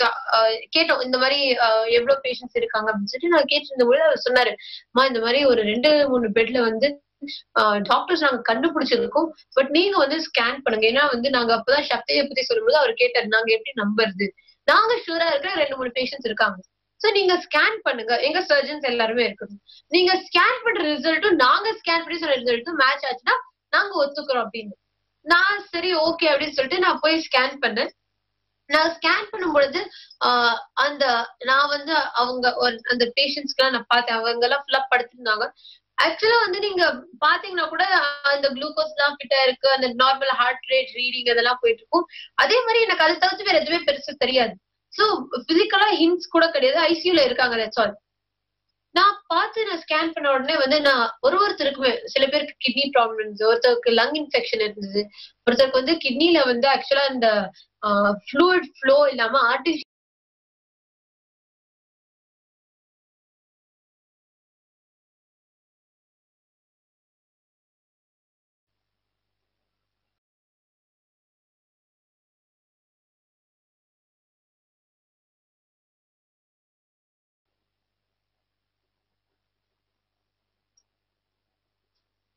கேட்டோம் இந்த மாதிரி எவ்வளவு பேஷண்ட்ஸ் இருக்காங்க அப்படின்னு சொல்லிட்டு நான் கேட்டிருந்த போது அவர் சொன்னாரு, அம்மா இந்த மாதிரி ஒரு ரெண்டு மூணு பெட்ல வந்து டாக்டர்ஸ் நாங்க கண்டுபிடிச்சிருக்கோம், பட் நீங்க வந்து ஸ்கேன் பண்ணுங்க. ஏன்னா வந்து நாங்க அப்பதான் சக்தியை பத்தி சொல்லும்போது அவர் கேட்டாரு நாங்க எப்படி நம்புறது, நாங்க ஷூரா இருக்கிற ரெண்டு மூணு பேஷண்ட்ஸ் இருக்காங்க, சோ நீங்க ஸ்கேன் பண்ணுங்க, எங்க சர்ஜன்ஸ் எல்லாருமே இருக்கணும், நீங்க ஸ்கேன் பண்ற ரிசல்ட்டும் நாங்க ஸ்கேன் பண்ணி சொல்ற ரிசல்ட்டும் மேட்ச் ஆச்சுன்னா நாங்க ஒத்துக்கிறோம் அப்படின்னு. நான் சரி ஓகே அப்படின்னு சொல்லிட்டு நான் போய் ஸ்கேன் பண்ணேன். நான் ஸ்கேன் பண்ணும் பொழுது ஆஹ் அந்த நான் வந்து அவங்க அந்த பேஷண்ட்ஸ்க்கு எல்லாம் நான் பார்த்தேன், அவங்க எல்லாம் ஃபுல்லா படுத்திருந்தாங்க. ஆக்சுவலா வந்து நீங்க பாத்தீங்கன்னா கூட அந்த குளுக்கோஸ் எல்லாம் ஃபிட்டா இருக்கு, அந்த நார்மல் ஹார்ட் ரேட் ரீடிங் அதெல்லாம் போயிட்டு இருக்கும். அதே மாதிரி எனக்கு அதை தவிர்த்து வேற எதுவுமே பெருசா தெரியாது. சோ பிசிக்கலா ஹிண்ட்ஸ் கூட கிடையாது, ஐசியூல இருக்காங்க, தட்ஸ் ஆல். நான் பார்த்து நான் ஸ்கேன் பண்ண உடனே வந்து நான் ஒரு ஒருத்தருக்குமே சில பேருக்கு கிட்னி ப்ராப்ளம்ஸ், ஒருத்தருக்கு லங் இன்ஃபெக்ஷன் இருந்தது, ஒருத்தருக்கு வந்து கிட்னில வந்து ஆக்சுவலா இந்த ஃப்ளூயிட் ஃப்ளோ இல்லாம ஆர்டிஃபிஷியல்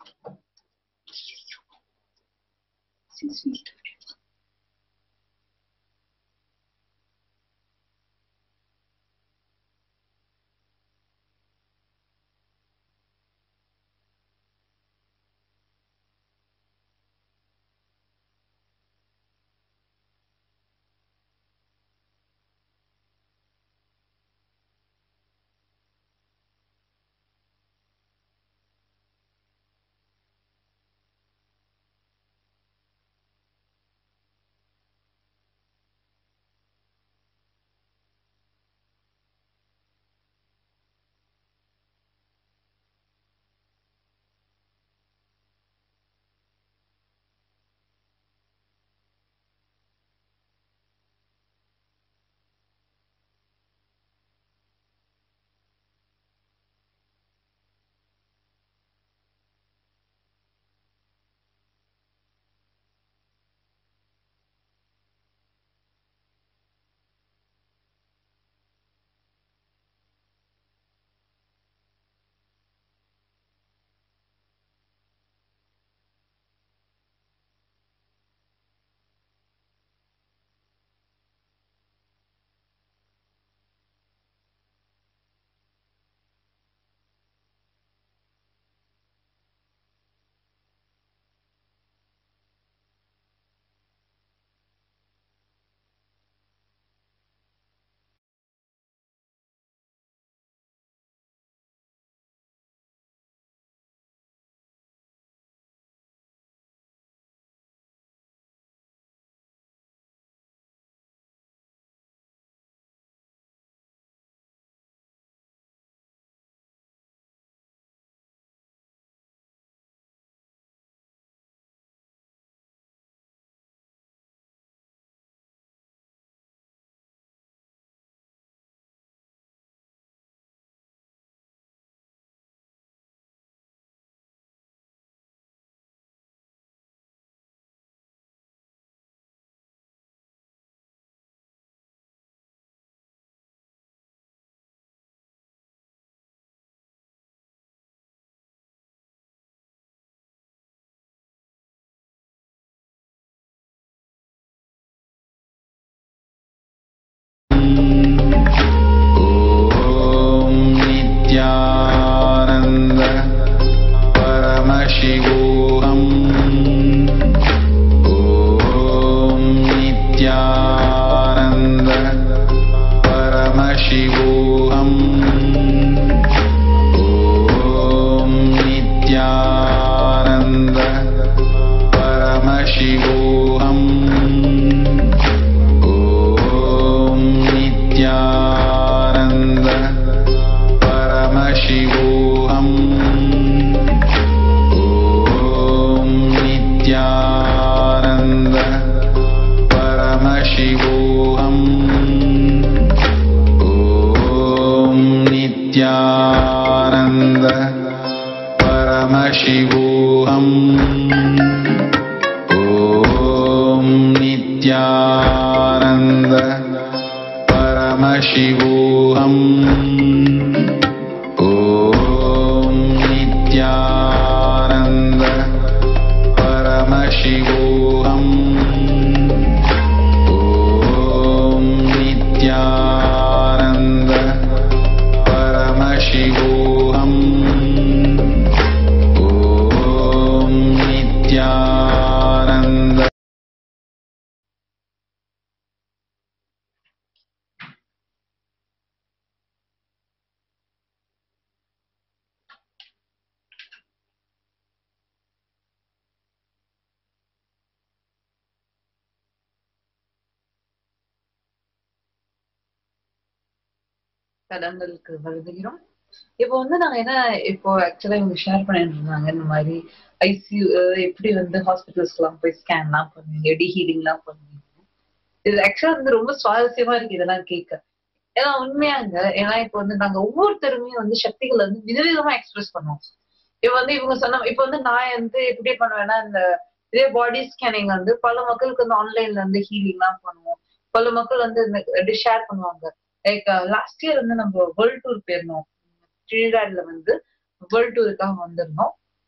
தடங்களுக்கு வருகிறோம். இப்போ வந்து நாங்க என்ன இப்போ ஆக்சுவலா இவங்க ஷேர் பண்ணிட்டு இருந்தாங்க இந்த மாதிரி ஐசியூ எப்படி வந்து ஹாஸ்பிட்டல்ஸ்க்கு எல்லாம் போய் ஸ்கேன் எல்லாம் பண்ணுவீங்க, டி ஹீலிங் எல்லாம் பண்ணுவீங்க. இது ஆக்சுவலா வந்து ரொம்ப சுவாரஸ்யமா இருக்கு இதெல்லாம் கேட்க. ஏன்னா உண்மையாங்க, ஏன்னா இப்போ வந்து நாங்க ஒவ்வொருத்தருமே வந்து சக்திகளை வந்து விதவிதமா எக்ஸ்பிரஸ் பண்ணுவோம். இப்ப வந்து இவங்க சொன்ன இப்ப வந்து நான் வந்து எப்படி பண்ணுவேன்னா, இந்த இதே பாடி ஸ்கேனிங் வந்து பல மக்களுக்கு வந்து ஆன்லைன்ல வந்து ஹீலிங் எல்லாம் பண்ணுவோம். பல மக்கள் வந்து இந்த ஷேர் பண்ணுவாங்க. லைக் லாஸ்ட் இயர் வந்து நம்ம வேர்ல்ட் டூர் போயிருந்தோம். ட்ரினிடாட்ல வந்து வேர்ல்ட் டூருக்காக வந்திருந்தோம்.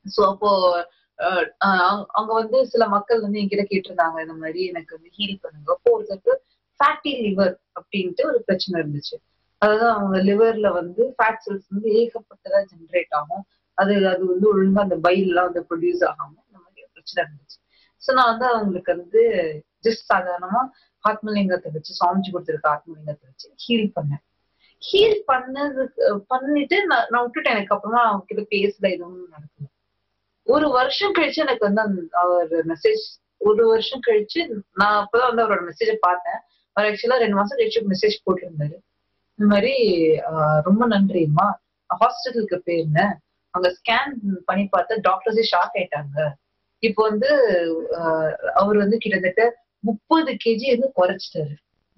சோ அப்போ அங்க வந்து சில மக்கள் வந்து என்கிட்ட கேட்டிருந்தாங்க, இந்த மாதிரி எனக்கு வந்து ஹீல் பண்ணுங்க. அப்போ ஒருத்தருக்கு ஃபேட்டி லிவர் அப்படின்ட்டு ஒரு பிரச்சனை இருந்துச்சு. அதாவது அவங்க லிவர்ல வந்து ஃபேட் செல்ஸ் வந்து ஏகப்பட்டதா ஜென்ரேட் ஆகும். அது அது வந்து ஒழுங்கா அந்த பைல் எல்லாம் வந்து ப்ரொடியூஸ் ஆகாம இந்த மாதிரி பிரச்சனை இருந்துச்சு. சோ நான் வந்து அவங்களுக்கு வந்து ஜஸ்ட் சாதாரணமா ஆத்மலிங்கத்தை வச்சு, சுவாமிஜி கொடுத்திருக்க ஆத்மலிங்கத்தை வச்சு ஹீல் பண்ணேன். ஹீல் பண்ணதுக்கு பண்ணிட்டு நான் நான் விட்டுட்டேன். எனக்கு அப்புறமா அவங்க கிட்ட பேசல, எதுவும் நடக்கல. ஒரு வருஷம் கழிச்சு எனக்கு வந்து அந்த அவர் மெசேஜ் ஒரு வருஷம் கழிச்சு நான் அப்பதான் வந்து அவரோட மெசேஜை பார்த்தேன். அவர் ஆக்சுவலா ரெண்டு மாசம் கழிச்சு மெசேஜ் போட்டிருந்தாரு. இந்த மாதிரி ஆஹ் ரொம்ப நன்றிம்மா, ஹாஸ்பிட்டலுக்கு போயிருந்தேன், அங்க ஸ்கேன் பண்ணி பார்த்தா டாக்டர்ஸே ஷாக் ஆயிட்டாங்க. இப்போ வந்து ஆஹ் அவர் வந்து கிட்டத்தட்ட முப்பது கேஜி வந்து குறைச்சிட்டாரு.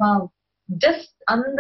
ஜஸ்ட் அந்த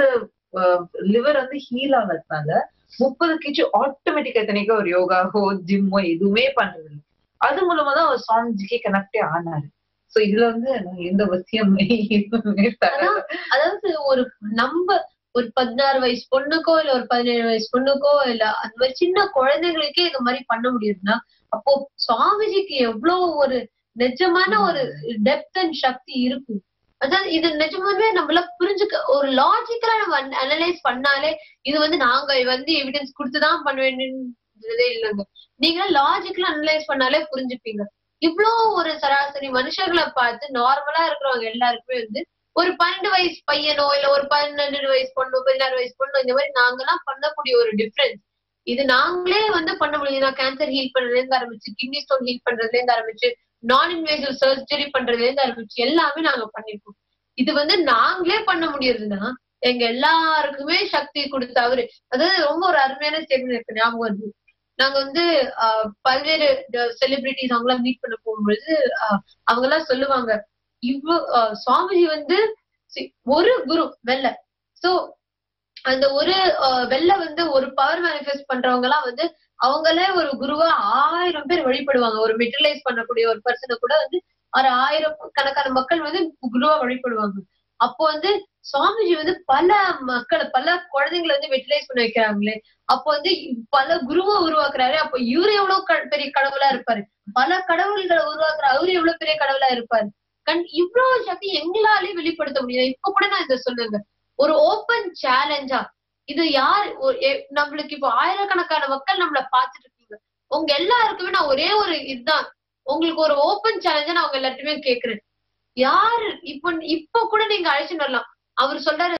லிவர் வந்து ஹீல் ஆனதுனால முப்பது கேஜி ஆட்டோமேட்டிக்கா இத்தனைக்கும் ஒரு யோகாவோ ஜிம்மோ எதுவுமே பண்றது இல்லை. அது மூலமா தான் அவர் சுவாமிஜிக்கே கனெக்டே ஆனாரு. சோ இதுல வந்து எந்த அவசியமே எதுவுமே தராது. அதாவது ஒரு நம்ம ஒரு பதினாறு வயசு பொண்ணுக்கோ இல்ல ஒரு பதினேழு வயசு பொண்ணுக்கோ இல்ல அந்த மாதிரி சின்ன குழந்தைகளுக்கே இந்த மாதிரி பண்ண முடியுதுன்னா அப்போ சுவாமிஜிக்கு எவ்வளவு ஒரு நிஜமான ஒரு டெப்த் அண்ட் சக்தி இருக்கும். அதாவது இது நிஜமாவே நம்மள புரிஞ்சுக்க ஒரு லாஜிக்கலா நம்ம அனலைஸ் பண்ணாலே இது வந்து நாங்க வந்து எவிடன்ஸ் கொடுத்துதான் பண்ண வேண்டியதே இல்லைங்க. நீங்க லாஜிக்கலா அனலைஸ் பண்ணாலே புரிஞ்சுப்பீங்க. இவ்வளவு ஒரு சராசரி மனுஷங்களை பார்த்து நார்மலா இருக்கிறவங்க எல்லாருக்குமே வந்து ஒரு பன்னெண்டு வயசு பையனோ இல்ல ஒரு பன்னெண்டு வயசு பொண்ணோ பதினாறு வயசு பொண்ணோ இந்த மாதிரி நாங்கெல்லாம் பண்ணக்கூடிய ஒரு டிஃபரன்ஸ் இது நாங்களே வந்து பண்ண முடியுதுன்னா கேன்சர் ஹீல் பண்றதுல இருந்து ஆரம்பிச்சு, கிட்னி ஸ்டோன் ஹீல் பண்றதுல இருந்து ஆரம்பிச்சு, நான் இன்வேசிவ் சர்ஜரி பண்றதுல இருந்து ஆரம்பிச்சு எல்லாமே நாங்க பண்ணிருக்கோம். இது வந்து நாங்களே பண்ண முடியுதுன்னா எங்க எல்லாருக்குமே சக்தி கொடுத்த அவரு. அதாவது ரொம்ப ஒரு அருமையான ஸ்டேட்மெண்ட் இருக்கு ஞாபகம் வருது. நாங்க வந்து ஆஹ் பல்வேறு செலிபிரிட்டிஸ் அவங்களாம் மீட் பண்ண போகும்பொழுது ஆஹ் அவங்க எல்லாம் சொல்லுவாங்க, இவ்வளவு சுவாமிஜி வந்து ஒரு குரு வெள்ள. சோ அந்த ஒரு வெள்ள வந்து ஒரு பவர் மேனிஃபெஸ்ட் பண்றவங்க எல்லாம் வந்து அவங்களே ஒரு குருவா ஆயிரம் பேர் வழிபடுவாங்க. ஒரு மெட்டீரியலைஸ் பண்ணக்கூடிய ஒரு பர்சனை கூட வந்து ஒரு ஆயிரம் கணக்கான மக்கள் வந்து குருவா வழிபடுவாங்க. அப்போ வந்து சுவாமிஜி வந்து பல மக்களை பல குழந்தைங்களை வந்து மெட்டீரியலைஸ் பண்ண வைக்கிறாங்களே, அப்போ வந்து பல குருவை உருவாக்குறாரு. அப்போ இவரு எவ்வளவு பெரிய கடவுளா இருப்பாரு, பல கடவுள்களை உருவாக்குற அவரு எவ்வளவு பெரிய கடவுளா இருப்பாரு. கண் இவ்வளவு சக்தி எங்களாலே வெளிப்படுத்த முடியாது. இப்ப கூட நான் இதை சொல்லுங்க, ஒரு ஓப்பன் சேலஞ்சா இது யார் நம்மளுக்கு இப்போ ஆயிரக்கணக்கான மக்கள் நம்மள பாத்துட்டு இருக்கீங்க. உங்க எல்லாருக்குமே நான் ஒரே ஒரு இதுதான் உங்களுக்கு ஒரு ஓப்பன் சேலஞ்சா நான் உங்க எல்லாத்தையுமே கேக்குறேன். யாரு இப்ப இப்ப கூட நீங்க அழைச்சுட்டு வரலாம். அவர் சொல்றாரு